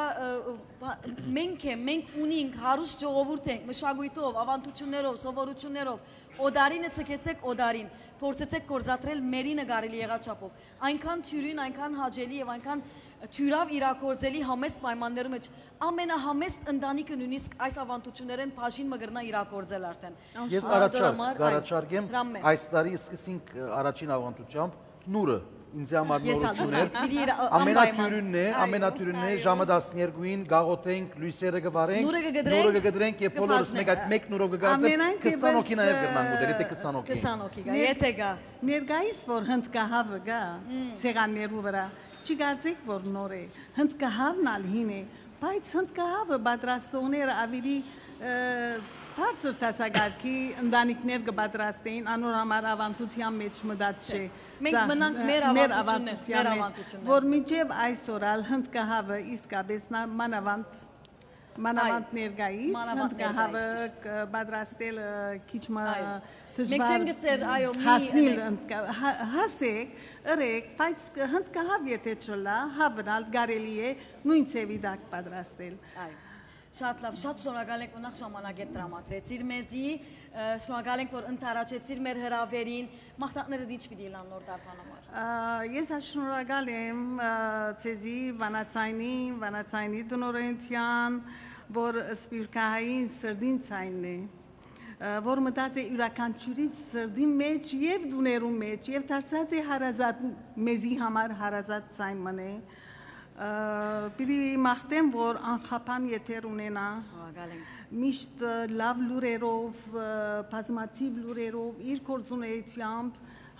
մենք ունենք հարուստ ժողովուրդ ենք, մշակույթով, ավանդություններով, սովորություններով, օդարինը ցկեցեք օդարին, փորձեցեք կորզատրել մերինը կարելի եղած չափով, այնքան թյուրին, այնքան հաճելի եւ այնքան թյուրավ իրակորձելի համեստ պայմաններում մեջ ամենահամեստ ընտանիքը նույնիսկ այս ավանդություններեն բաժին մգրնա իրակորձել արդեն։ Ես առաջարկեմ այս տարի սկսենք առաջին ավանդությամբ նուրը ինձ համար նորություն էր ամենաթյուրինն է ժամը 12-ին գաղութենք լույսերը կվարենք նուրը կգդրենք եւ բոլորս մեկ նուրով կգացենք 20 հոգի նաեւ կգնանք ուտել եթե 20 հոգի գա եթե գա ներկայիս որ հնդկահավը գա ցեղաններու վրա Չգարձեք, որ նոր է, հնդկահավն ալ հին է, բայց հնդկահավը պատրաստողները ավելի բարձր տասագարքի ընտանիքներ կպատրաստեին, անոր համար ավանդության մեջ մտած չէ։ Մենք մնանք մեր ավանդություններ, որ մինչև այսօր ալ հնդկահավը իսկապես մանավանդ ներկայիս, հնդկահավը պատրաստել քիչ Մենք չենք գսեր, այո, հասնիլ հասեք, ըրեք, բայց հնդկահավ եթե չլա, հավնալ կարելի է նույն ցևի դակ պատրաստել։ Շատ լավ, շատ շնորհակալ ենք, ունախ ժամանակ է տրամադրեցիր մեզի, շնորհակալ ենք, որ ընդառաջեցիր մեր հրավերին, մաղթանքները ինչ պիտի լան նոր տարվան համար։ Ես շնորհակալ եմ ցեզի վանացայնի դնորենթյան, որ սպիրկահային սրդին ցայնն է։ Որ մտած է յուրաքանչյուրի սրդի մեջ եւ դուներու մեջ եւ դարձած է հարազատ մեզի համար հարազատ ցայմն է Պիտի մաղթեմ, որ անխափան եթեր ունենա, միշտ լավ լուրերով, բազմաթիվ լուրերով, իր գործունեությամբ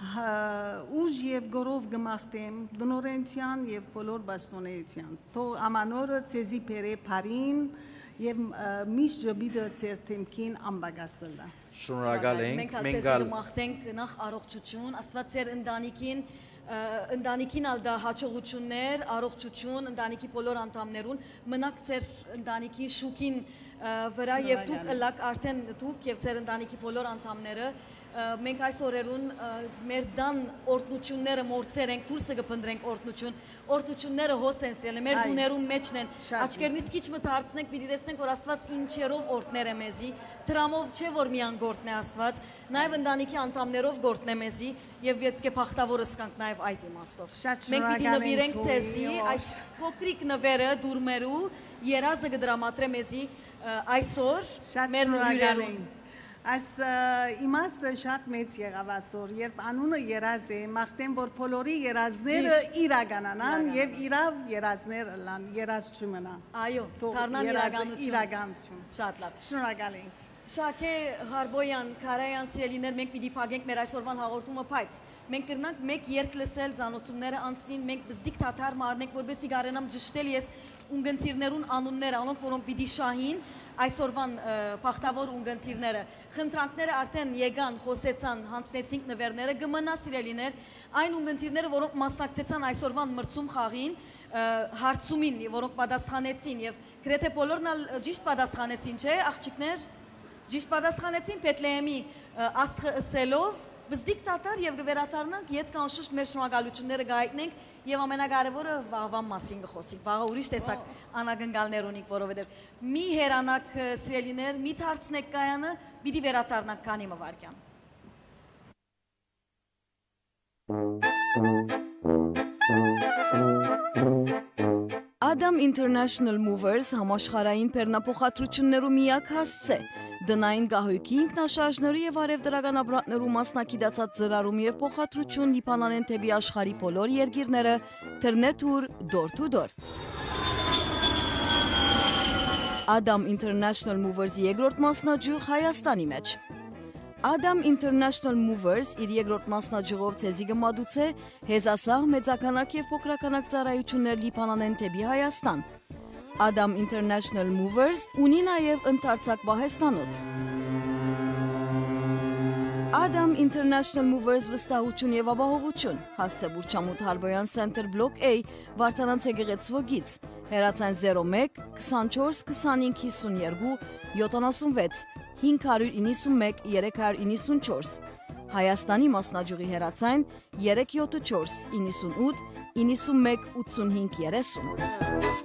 ուժ եւ գորով գմախտեմ դնորենության եւ բոլոր բաստոնեության։ Թող ամանորը ցեզի բերե բարին եւ միշտ ջբիդը ծեր թեմքին ամբագասելա։ Շնորհակալ ենք։ Մենք ցեզի մաղթենք նախ առողջություն, Աստված ձեր ընտանիքին ալ դա հաջողություններ, առողջություն, ընտանիքի բոլոր անդամներուն, մնաք ձեր ընտանիքի շուկին վրա եւ դուք ըլակ արդեն դուք եւ ձեր ընտանիքի բոլոր անդամները մենք այս օրերուն մեր դան օրտնությունները մորցեր ենք, դուրսը կփնտրենք օրտնությունները հոսենսել են, մեր դուներում մեջն են, աչքերնից քիչ մտածենք, պիտի տեսնենք, որ Աստված ինչերով օրտներ է մեզի, դրամով չէ, որ միան գործն է Աստված, նաև ընտանիքի անդամներով գործն է մեզի եւ պետք է բախտավորս կանք նաև այդ իմաստով։ Մենք պիտի նվիրենք ցեզի այս փոքրիկ նվերը դուրմերու երազը կդրամատրե մեզի այսօր մեր նվիրերուն։ Այս իմաստը շատ մեծ եղավ այսօր, երբ անունը երազ է, մաղթեմ, որ բոլորի երազները իրականանան եւ իրավ երազներ ըլան, երազ չմնա։ Այո, դառնան իրականություն։ Շատ լավ։ Շնորհակալ ենք։ Շաքե Հարբոյան, Քարայան սիրելիներ, մենք պիտի փակենք մեր այսօրվան հաղորդումը, բայց մենք կրնանք մեկ երկ լսել ցանոթությունները անցնին, մենք բզդիկ թաթար մարնենք, որովհետեւ գարենամ ճշտել ես ունգընտիրներուն անունները, անոնք որոնք պիտի շահին այսօրվան բախտավոր ունգընտիրները։ Խնդրանքները արդեն եկան, խոսեցան, հանձնեցինք նվերները, կմնա սիրելիներ, այն ունգընտիրները, որոնք մասնակցեցան այսօրվան մրցում խաղին, հարցումին, որոնք պատասխանեցին եւ գրեթե բոլորն ալ ճիշտ պատասխանեցին, չէ՞, աղջիկներ։ Ճիշտ պատասխանեցին Պետլեհեմի աստղը ըսելով, բզդիկ տատար եւ գվերատարնանք, իդ կանշուշտ մեր շնորհակալությունները գայտնենք եւ ամենակարևորը վաղվան մասին կխոսենք։ Վաղը ուրիշ տեսակ անագնգալներ ունենք, որովհետեւ մի հերանակ սիրելիներ, մի դարձնեք կայանը, պիտի վերատարնանք քանի մվարքյան։ Adam International Movers համաշխարհային բեռնափոխադրություններու միակ հասցե, դնային գահույքի ինքնաշարժների եւ արևդրական ապրանքներու մասնակցած ծրարում եւ փոխադրություն լիբանանեն թեպի աշխարհի բոլոր երկիրները, թռնետուր, door to door։ Adam International Movers երկրորդ մասնաճյուղ Հայաստանի մեջ։ Adam International Movers իր երկրորդ մասնաճյուղով ցեզի կմատուցե հեզասահ մեծականակ եւ փոքրականակ ծառայություններ լիբանանեն թեպի Հայաստան։ Adam International Movers ունի նաև ընդարձակ պահեստանոց։ Adam International Movers վստահություն եւ ապահովություն, հասցե Բուրչամուտ Հարբոյան Center Block A, Վարդանանց եկեղեցու գից, հեռացան 01 24 25 52 76 591 394, Հայաստանի մասնաճյուղի հեռացան 374 98 91 85 30։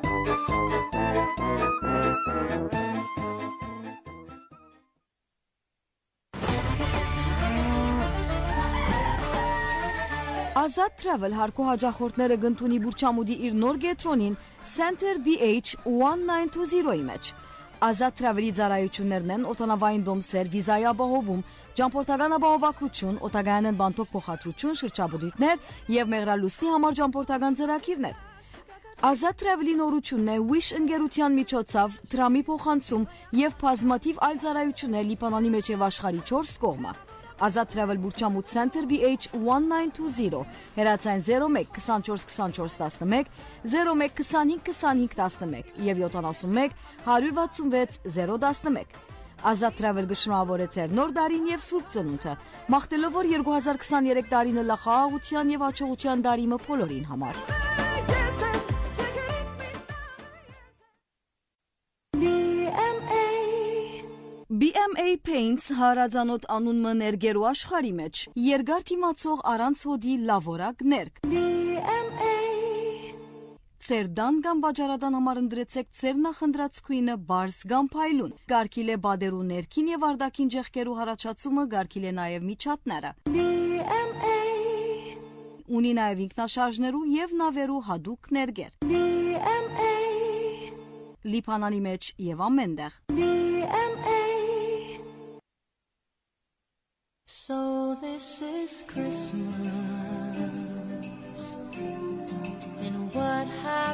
Ազատ Travel հարկու հաջախորդները գնտունի Բուրչամուդի իր նոր գետրոնին Center BH 1920-ի մեջ։ Ազատ Travel-ի ծառայություններն են օտանավային դոմսեր, վիզայի ապահովում, ճամփորդական ապահովակություն, օտագայանեն բանտոկ փոխադրություն, շրջաբուդույթներ եւ մեղրալուստի համար ճամփորդական ծրագիրներ։ Ազատ Travel-ի նորությունն է Wish ընկերության միջոցով տրամի փոխանցում եւ բազմաթիվ այլ ծառայություններ Լիբանանի մեջ եւ աշխարհի 4 կողմը։ Ազատ Travel Բուրչամուտ Center BH 1920, հեռացան 01 24 24 11, 01 25 25 11 եւ 71 166 011։ Ազատ Travel գշնորհավոր է ձեր նոր դարին եւ սուրբ ծնունդը, մաղթելով որ 2023 տարին լախաղության եւ հաջողության դարիմը բոլորին համար։ BMA Paints հարազանոտ անունը ներգերու աշխարի մեջ, երկար թիմացող առանց հոդի լավորակ ներք։ BMA Ձեր դան կամ վաճառադան համար ընդրեցեք ձեր նախընտրած քույնը բարս կամ փայլուն։ Գարկիլ է բադերու ներքին եւ արդակին ջեղկերու հարաճացումը, գարկիլ է նաեւ միջատները։ BMA ունի նաեւ ինքնաշարժներու եւ նավերու հadoop ներգեր։ BMA Լիբանանի մեջ եւ ամենտեղ։ BMA So this is Christmas, and what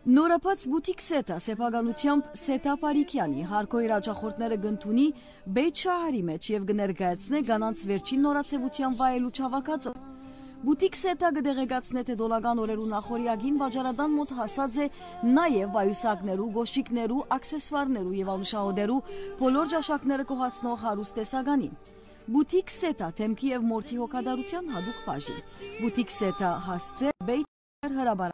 Նորապած բուտիկ սետա սեփականությամբ Սետա Պարիկյանի հարկոյր աջախորդները գնդունի Բեյթ Շահարի մեջ եւ կներկայացնե գանանց վերջին նորացեվության վայելու չավակածով։ Բուտիկ սետա կդեղեկացնե թե դոլական օրերու նախորյակին վաճառադան մոտ հասած է նաեւ վայուսակներու, գոշիկներու, աքսեսուարներու եւ անուշահոդերու բոլոր ճաշակները կողացնող հարուստ տեսականին։ Բուտիկ սետա թեմքի եւ մորթի հոգադարության հadouk բաժին։ Բուտիկ սետա հասցե Բեյթ հրաբար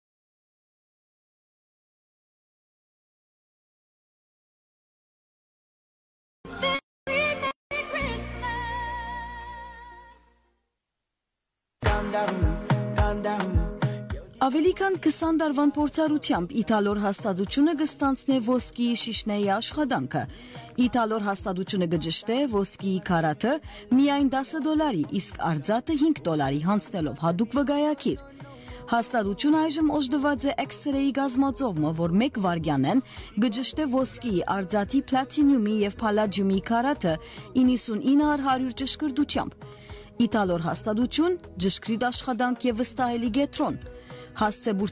Ավելի քան 20 տարվան փորձառությամբ Իտալոր հաստատությունը կստանցնե ոսկիի շիշնեի աշխատանքը։ Իտալոր հաստատությունը կջշտե ոսկիի քարաթը միայն $10, իսկ արձածը $5 հանձնելով հadouk վկայակիր։ Հաստատությունը այժմ օժտված է X-ray գազմածովը, որ 1 վայրկյանեն կջշտե ոսկիի, արձածի, պլատինիումի եւ փալադիումի քարաթը 99% ճշգրտությամբ։ Իտալոր հաստատություն, ճշգրիտ աշխատանք եւ վստահելի գետրոն։ Հասցե բուրջ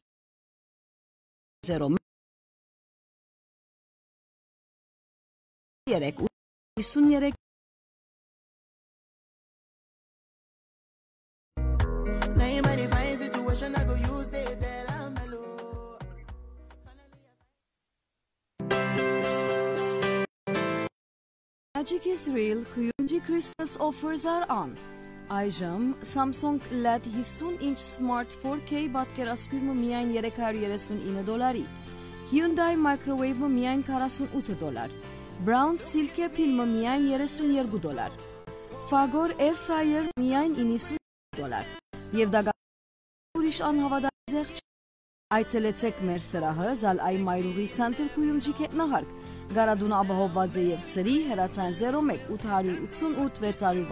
0 53 Magic is real, Kuyunji Christmas offers are on. Այժմ Samsung LED 50-inch Smart 4K պատկերասրահը միայն $339, Hyundai Microwave-ը միայն $48, Brown Silke Pilmը միայն $32, Fagor Air Fryer միայն $90, եւ դա ուրիշ անհավատալի զեղ չէ։ Այցելեցեք մեր սրահը Զալայ Մայրուղի Center Kuyumji կետնահարկ։ Գարադուն ապահովված է եւ ծրի հեռացան 01 888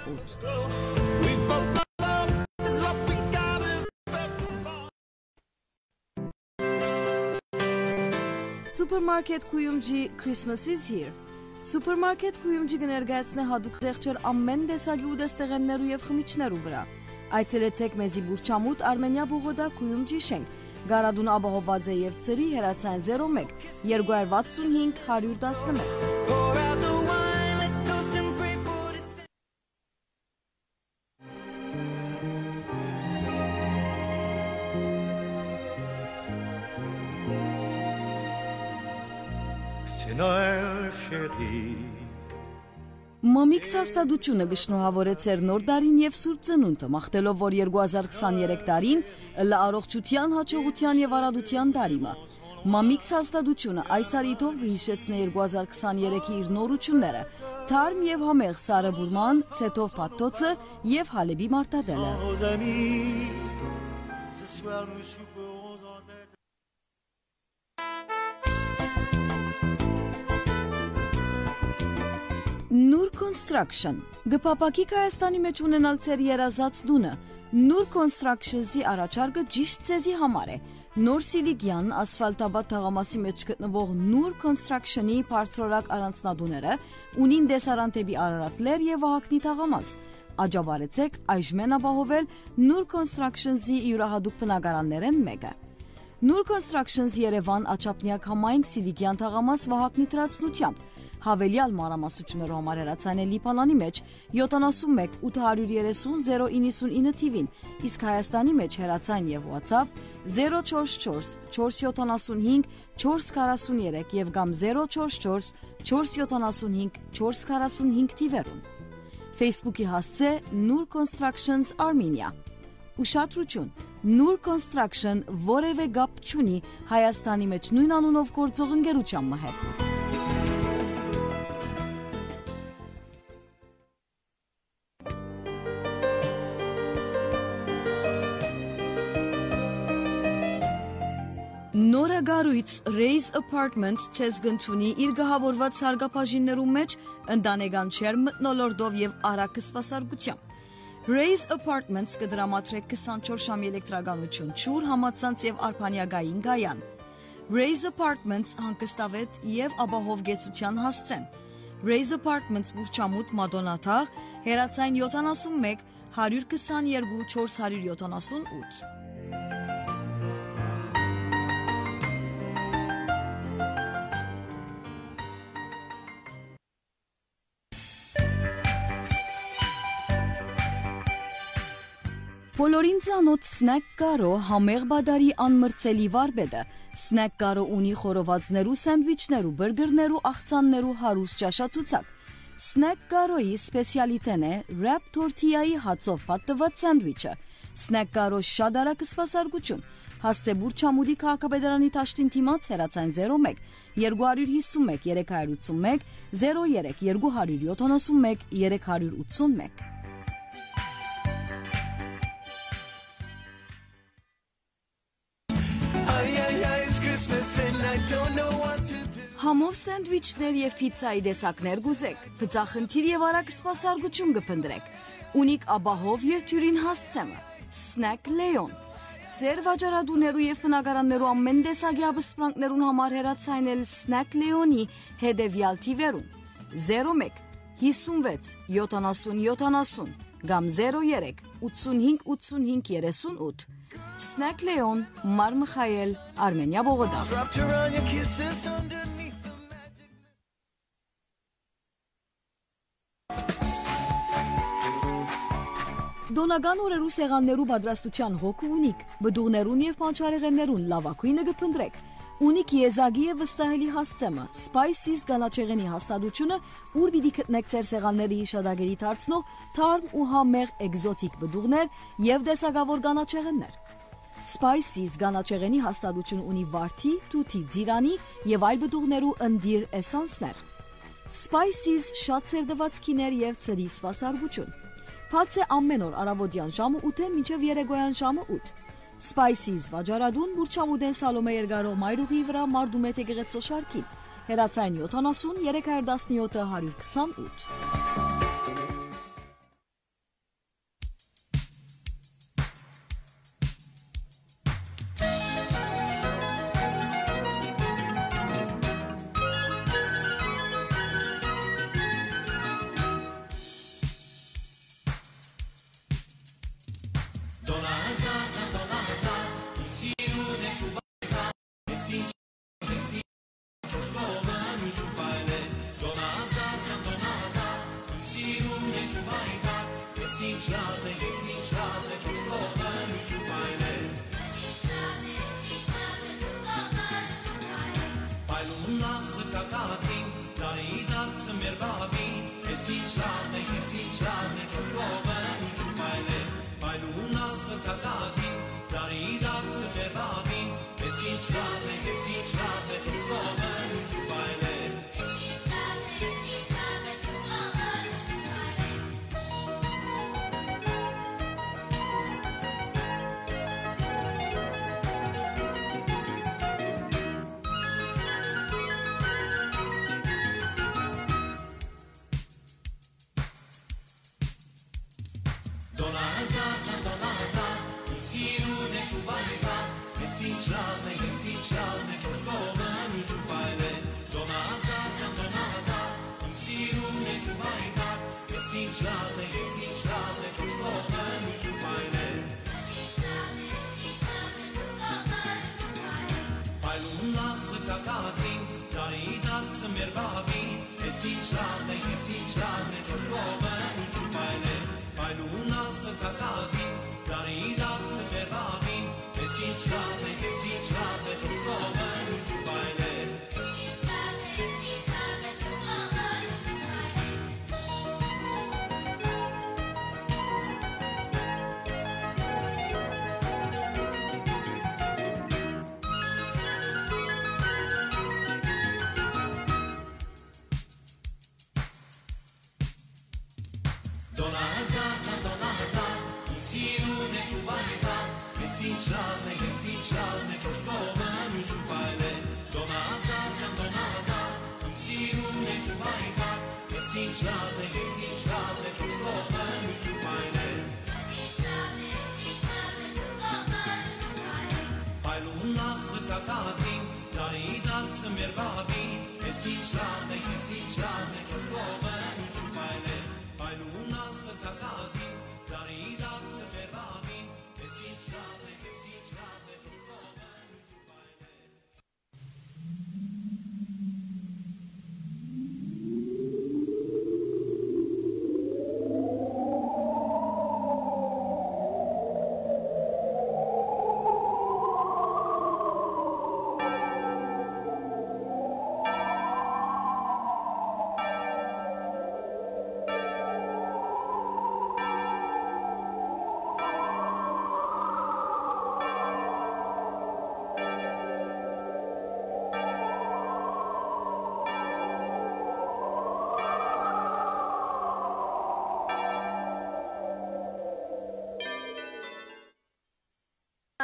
688 Supermarket Kuyumji Christmas is here. Supermarket Kuyumji կներկայացնե հadouk զեղչեր ամեն տեսակի ուտեստեղեններու եւ խմիչներու վրա։ Այցելեցեք մեզի Բուրչամուտ Արմենիա Բողոդա Kuyumji շենք։ Գարադուն ապահովված է եւ ծրի հեռացան 01 265 111 C'est Noël chérie. Մամիքս հաստատությունը գշնորհավորեցեր նոր տարին եւ Սուրբ Ծնունդը, մաղթելով, որ 2023 տարին լա առողջության, հաջողության եւ արադության տարիմը։ Մամիքս հաստատությունը այս արիտով կհիշեցնե 2023-ի իր նորությունները՝ թարմ եւ համեղ Սարը Բուրման, Ցետով Պատտոցը եւ Հալեբի Մարտադելը։ Nur Construction Գպապակի Հայաստանի մեջ ունենալ ծեր երազած դունը Nur Construction-ի առաջարկը ճիշտ ցեզի համար է Նոր Սիլիգյան ասֆալտաբադ թաղամասի մեջ գտնվող Nur Construction-ի բարձրորակ առանձնադուները ունին դեսարանտեբի Արարատներ եւ Վահակնի թաղամաս Աջաբարեցեք այժմեն ապահովել Nur Construction-ի յուրահատուկ բնակարաններեն մեկը Nur Construction Երևան Աչափնյակ համայնք Սիլիգյան թաղամաս Վահակնի տրացնությամբ Հավելյալ մանրամասնություններով համար հեռացան է Լիբանանի մեջ 71 830 099 թիվին, իսկ Հայաստանի մեջ հեռացան եւ WhatsApp 044 475 443 եւ կամ 044 475 445 թիվերուն։ Facebook-ի հասցե Nur Constructions Armenia։ Ուշադրություն, Nur Construction որևէ կապ չունի Հայաստանի մեջ նույն անունով գործող ընկերության հետ։ Նորագարույց Raise Apartments ցեզ գնցունի իր գահավորված հարգապաժիններու մեջ ընտանեկան չեր մթնոլորտով եւ արագ սպասարկությամբ։ Raise Apartments կդրամատրե 24 ժամ էլեկտրականություն, ջուր, համացանց եւ արփանյակային գայան։ Raise Apartments հանգստավետ եւ ապահով գեցության հասցեն։ Raise Apartments Բուրչամուտ Մադոնաթաղ, հեռացան 71 122 478 Բոլորին ծանոթ Snack Garo համեղ բադարի անմրցելի վարպետը։ Snack Garo ունի խորովածներու, սենդվիչներու, բուրգերներու, աղցաններու հարուստ ճաշացուցակ։ Snack Garo-ի սպեսիալիտեն է wrap tortilla-ի հացով պատված սենդվիչը։ Snack Garo շատ արագ սպասարկություն։ Հասցե Բուրչամուդի քաղաքապետարանի Թաշտին թիմաց հեռացան 01 251 381 03 271 381 Համով սենդվիչներ եւ պիցայի դեսակներ գուզեք, բծախնդիր եւ արագ սպասարկություն կփնտրեք։ Ունիկ աբահով եւ թյուրին հասցեմը։ Snack Leon Ձեր վաճառադուներու եւ բնակարաններու ամեն տեսակի ապսպրանքներուն համար հեռացայնել Snack Leon-ի հետեւյալ թիվերուն 01 56 70 70 կամ 03 85 85 38 Snack Leon Mar Mikhail Armenia Bogota Դոնական օրերու սեղաններու պատրաստության հոգու ունիկ, բդուղներուն եւ պանչարեղեններուն լավակույնը կփնտրեք։ Ունիկ եզագի եւ վստահելի հասցեմը, Spices գանաչեղենի հաստատությունը, ուր պիտի գտնեք ձեր սեղանների հիշադակերի դարձնող թարմ ու համեղ էկզոտիկ բդուղներ եւ դեսակավոր գանաչեղեններ։ Spices գանաչեղենի հաստատություն ունի վարդի, թութի, ձիրանի եւ այլ բդուղներու ընդիր էսանսներ։ Spices շատ սերդվածքիներ եւ ծրի սպասարկություն։ Բաց է ամեն օր առավոտյան ժամը 8-ին մինչև երեկոյան ժամը 8։ Spices վաճառադուն Բուրչամուդեն Սալոմե Երգարող Մայրուղի վրա Մարդում է եկեղեցու շարքին։ Հեռացային 70 317 128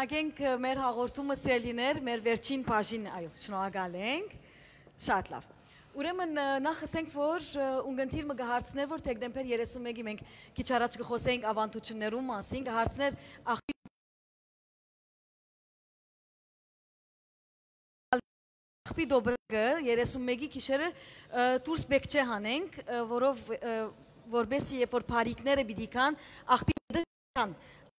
Շարունակենք մեր հաղորդումը սիրելիներ, մեր վերջին բաժին, այո, շնորհակալ ենք։ Շատ լավ։ Ուրեմն նախ ասենք, որ ունգընթիր մը գահարցներ, որ դեկտեմբեր 31-ի մենք քիչ առաջ կխոսեինք ավանդություններում մասին, գահարցներ աղբի դոբրգը 31-ի գիշերը դուրս բեք չէ հանենք, որով որբեսի երբ որ բարիկները պիտի կան, աղբի դան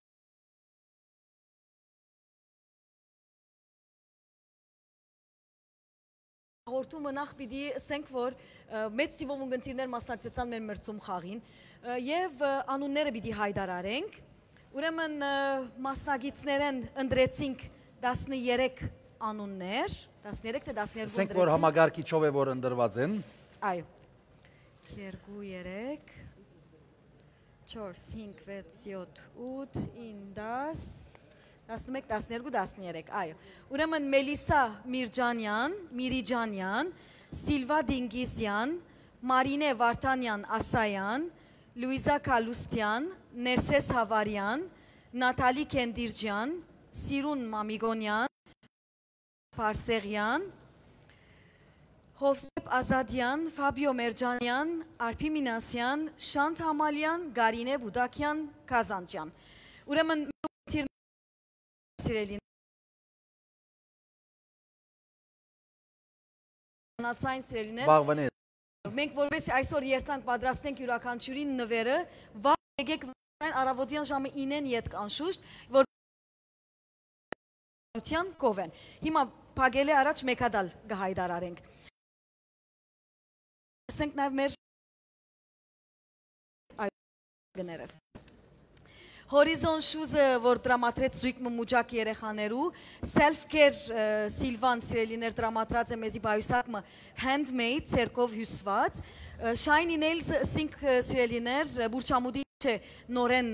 Հաղորդումը նախ պիտի ասենք, որ մեծ թիվով ունգընթիրներ մասնակցեցան մեր մրցում խաղին և անունները պիտի հայտարարենք, ուրեմն մասնակիցներեն ընդրեցինք 13 անուններ, 13 թե 12 ընդրեցինք։ Ասենք, որ համագարկիչով է, որ ընդրված են։ Այո, 2, 3, 4, 5, 6, 7, 8, 9, 10, 11, 12, 13, այո։ Ուրեմն Մելիսա Միրիջանյան, Սիլվա Դինգիզյան, Մարինե Վարդանյան Ասայան, Լուիզա Կալուստյան, Ներսես Հավարյան, Նատալի Կենդիրջյան, Սիրուն Մամիգոնյան, Պարսեղյան, Հովսեփ Ազադյան, Ֆաբիո Մերջանյան, Արփի Մինասյան, Շանթ Համալյան, Գարինե Բուդակյան, Կազանջյան։ Ուրեմն սիրելին անացային սիրելիներ Բաղվաներ։ Մենք որպես այսօր երթանք պատրաստենք յուրաքանչյուրին նվերը, վաղ եկեք առավոտյան ժամը 9-ին ետ կանշուշտ, որ կովեն։ Հիմա պագել է առաջ մեկադալ գահայդարարենք։ Ասենք նաև մեր գներս։ Հորիզոն շուզը, որ դրամատրեց զույգ մմուջակ երեխաներու, Self-Care Սիլվան սիրելիներ դրամատրած է մեզի բայուսակմը Handmade, ցերկով հյուսված, Shiny Nails սինք սիրելիներ, բուրչամուդի չէ նորեն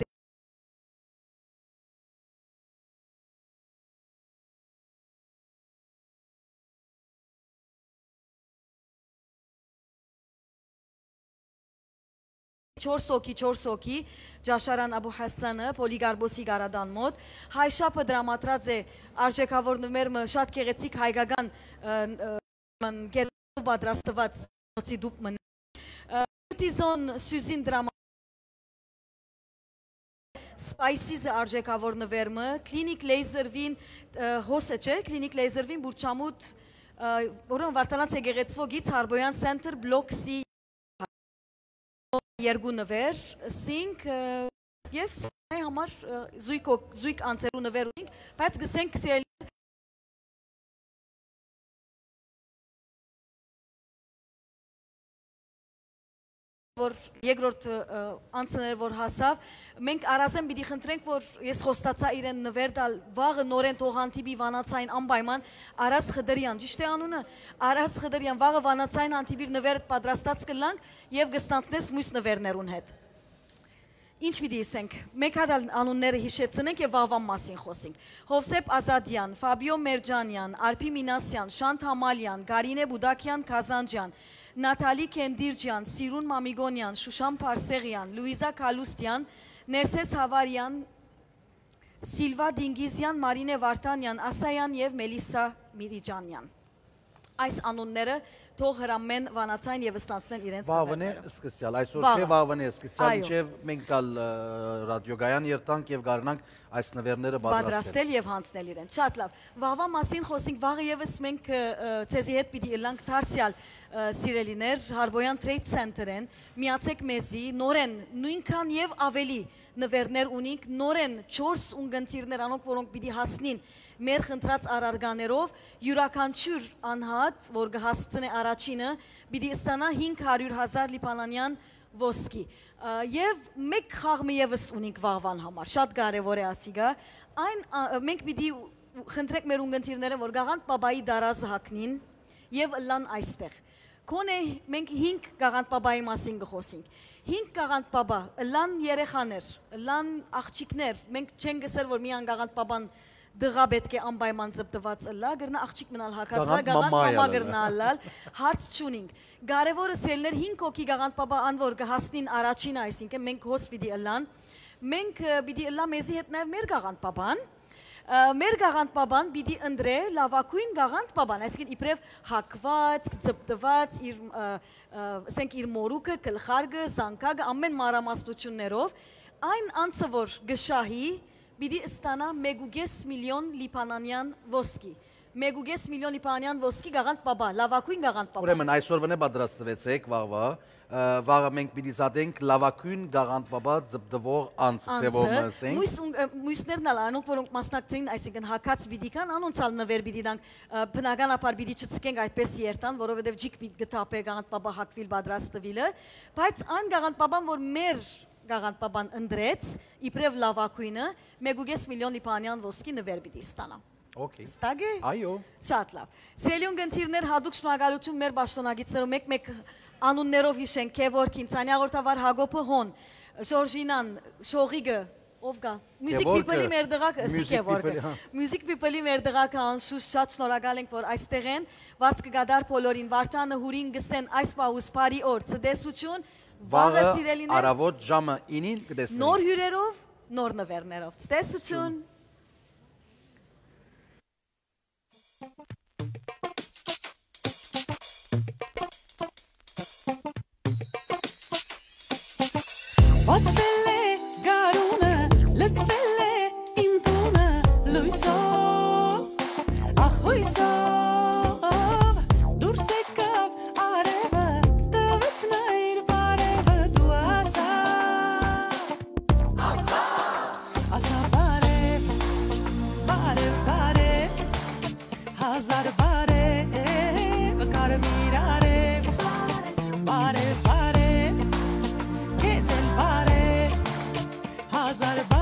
Չորս հոգի, Ջաշարան Աբու Հասանը, Պոլիգարբոսի գարադան մոտ, հայշապը դրամատրած է արժեքավոր նվերմը շատ կեղեցիկ հայկական գերով պատրաստված նոցի դուպ մն։ Յուտիզոն Սյուզին Spices-ը արժեքավոր նվերմը, Clinic Laser-վին հոսը չէ, Clinic Laser-վին բուրչամուտ, որոն վարտանած է գեղեցվոգից Հարբոյան Center Block-ի երկու նվեր, սինք և սայ համար զույգ անցերու նվեր ունենք, բայց գսենք սիրելի որ երկրորդ անցներ որ հասավ, մենք առազեն պիտի խնդրենք, որ ես խոստացա իրեն նվեր տալ վաղը նորեն թողանտիպի վանացային անպայման Արաս Խդրյան, ճիշտ է անունը, Արաս Խդրյան վաղը վանացային անտիպիր նվեր պատրաստած կլանք և գստանցնես մույս նվերներուն հետ։ Ինչ պիտի ասենք, մեկ հատ անունները հիշեցնենք և վաղվան մասին խոսենք։ Հովսեփ Ազադյան, Ֆաբիո Մերջանյան, Արփի Մինասյան, Շանթ Համալյան, Գարինե Բուդակյան, Կազանջյան, Նատալի Կենդիրջյան, Սիրուն Մամիգոնյան, Շուշան Պարսեղյան, Լուիզա Կալուստյան, Ներսես Հավարյան, Սիլվա Դինգիզյան, Մարինե Վարդանյան, Ասայան և Մելիսա Միրիջանյան։ Այս անունները թող հրամեն վանացային և ստանցնեն իրենց Վաղվն է սկսյալ, այսօր չէ վաղվն է սկսյալ, ինչև մենք կալ ռադիոգայան երտանք և գարնանք այս նվերները պատրաստել և հանցնել իրեն։ Շատ լավ, վաղվա մասին խոսինք, վաղը եվս մենք ծեզի հետ պիտի իլանք թարցյալ սիրելիներ, Հարբոյան Trade Center-են, միացեք մեզի, նորեն, նույնքան և ավելի նվերներ ունինք, նորեն 4 ունգընթիրներ անոնք, որոնք պիտի հասնին մեր խնդրած արարգաներով, յուրաքանչյուր անհատ, որ գհասցնե առաջինը, պիտի ստանա 500,000 լիբանանյան ոսկի։ Եվ մեկ խաղմը եվս ունինք վաղվան համար, շատ կարևոր է ասիգա, մենք պիտի խնդրեք մեր ունգընթիրները, որ գաղանդ պաբայի դարազը հակնին և լան այստեղ։ Կոնե մենք 5 գաղանդ պաբայի մասին գխոսինք։ 5 գաղանդ պաբա, լան երեխաներ, լան աղջիկներ, մենք չեն գսեր, որ միան գաղանդ պաբան դղա պետք է անպայման զբտված ըլլա, գրնա աղջիկ մնալ հակացվա, գաղանդ մամա գրնա ըլլալ, հարց չունինք։ Կարևորը սիրելիներ 5 հոգի գաղանդ պաբա անվոր գհասնին առաջինը, այսինքն մենք հոս պիտի ըլլան, մենք պիտի ըլլա մեզի հետ նաև մեր գաղանդ պաբան, մեր գաղանդ պապան պիտի ընտրե լավակույն գաղանդ պապան, այսինքն իբրև հակված, ծպտված, ասենք իր մորուկը, գլխարկը, զանգակը, ամեն մանրամասնություններով, այն անձը, որ գշահի, պիտի ստանա 1.5 միլիոն լիբանանյան ոսկի։ 1.5 միլիոն լիբանանյան ոսկի գաղանդ պապա, լավակույն գաղանդ պապա։ Ուրեմն այսօր վնե պատրաստվեցեք վաղվա մենք պիտի զատենք լավակույն գաղանդ պապա ձպտվող անձ ձևով ասենք։ Մույսներն ալ անոնք որոնք մասնակցին, այսինքն հակած պիտի կան, անոնց ալ նվեր պիտի դանք բնականաբար պիտի չցկենք այդպես երթան, որովհետև ջիկ պիտի գտապե գաղանդ պապա հակվիլ պատրաստվիլը, բայց այն գաղանդ պապան, որ մեր գաղանդ պապան ընդրեց, իբրև լավակույնը 1.5 միլիոն լիբանանյան ոսկի նվեր պիտի ստանա։ Okay. Ստագ է։ Այո։ Շատ լավ։ Սիրելի ունգընտիրներ, հատուկ շնորհակալություն մեր պաշտոնագետներով մեկ անուններով հիշենք Քևորքին, Ցանյաղորդավար Հակոբը Հոն, Ժորժինան, Շողիգը, ով գա։ Music People-ի մեր դղակը, Քևորքը։ Music People-ի մեր դղակը անշուշտ շատ շնորհակալ ենք, որ այստեղ են։ Վարձ կգադար բոլորին, Վարդանը հուրին գսեն այս պահուս բարի օր, ցտեսություն, վաղը սիրելիներ։ Արավոտ ժամը 9-ին կտեսնենք։ Նոր հյուրերով, նոր նվերներով։ Ցտեսություն։ Բացվել է գարունը, լցվել է իմ տունը, լույսով, ախ հույսով, դուրս եկավ արևը, տվեց նա իր բարևը, դու ասա, բարև, բարև, բարև, հազար բարև, կարմիր արև, բարև, բարև, Hazar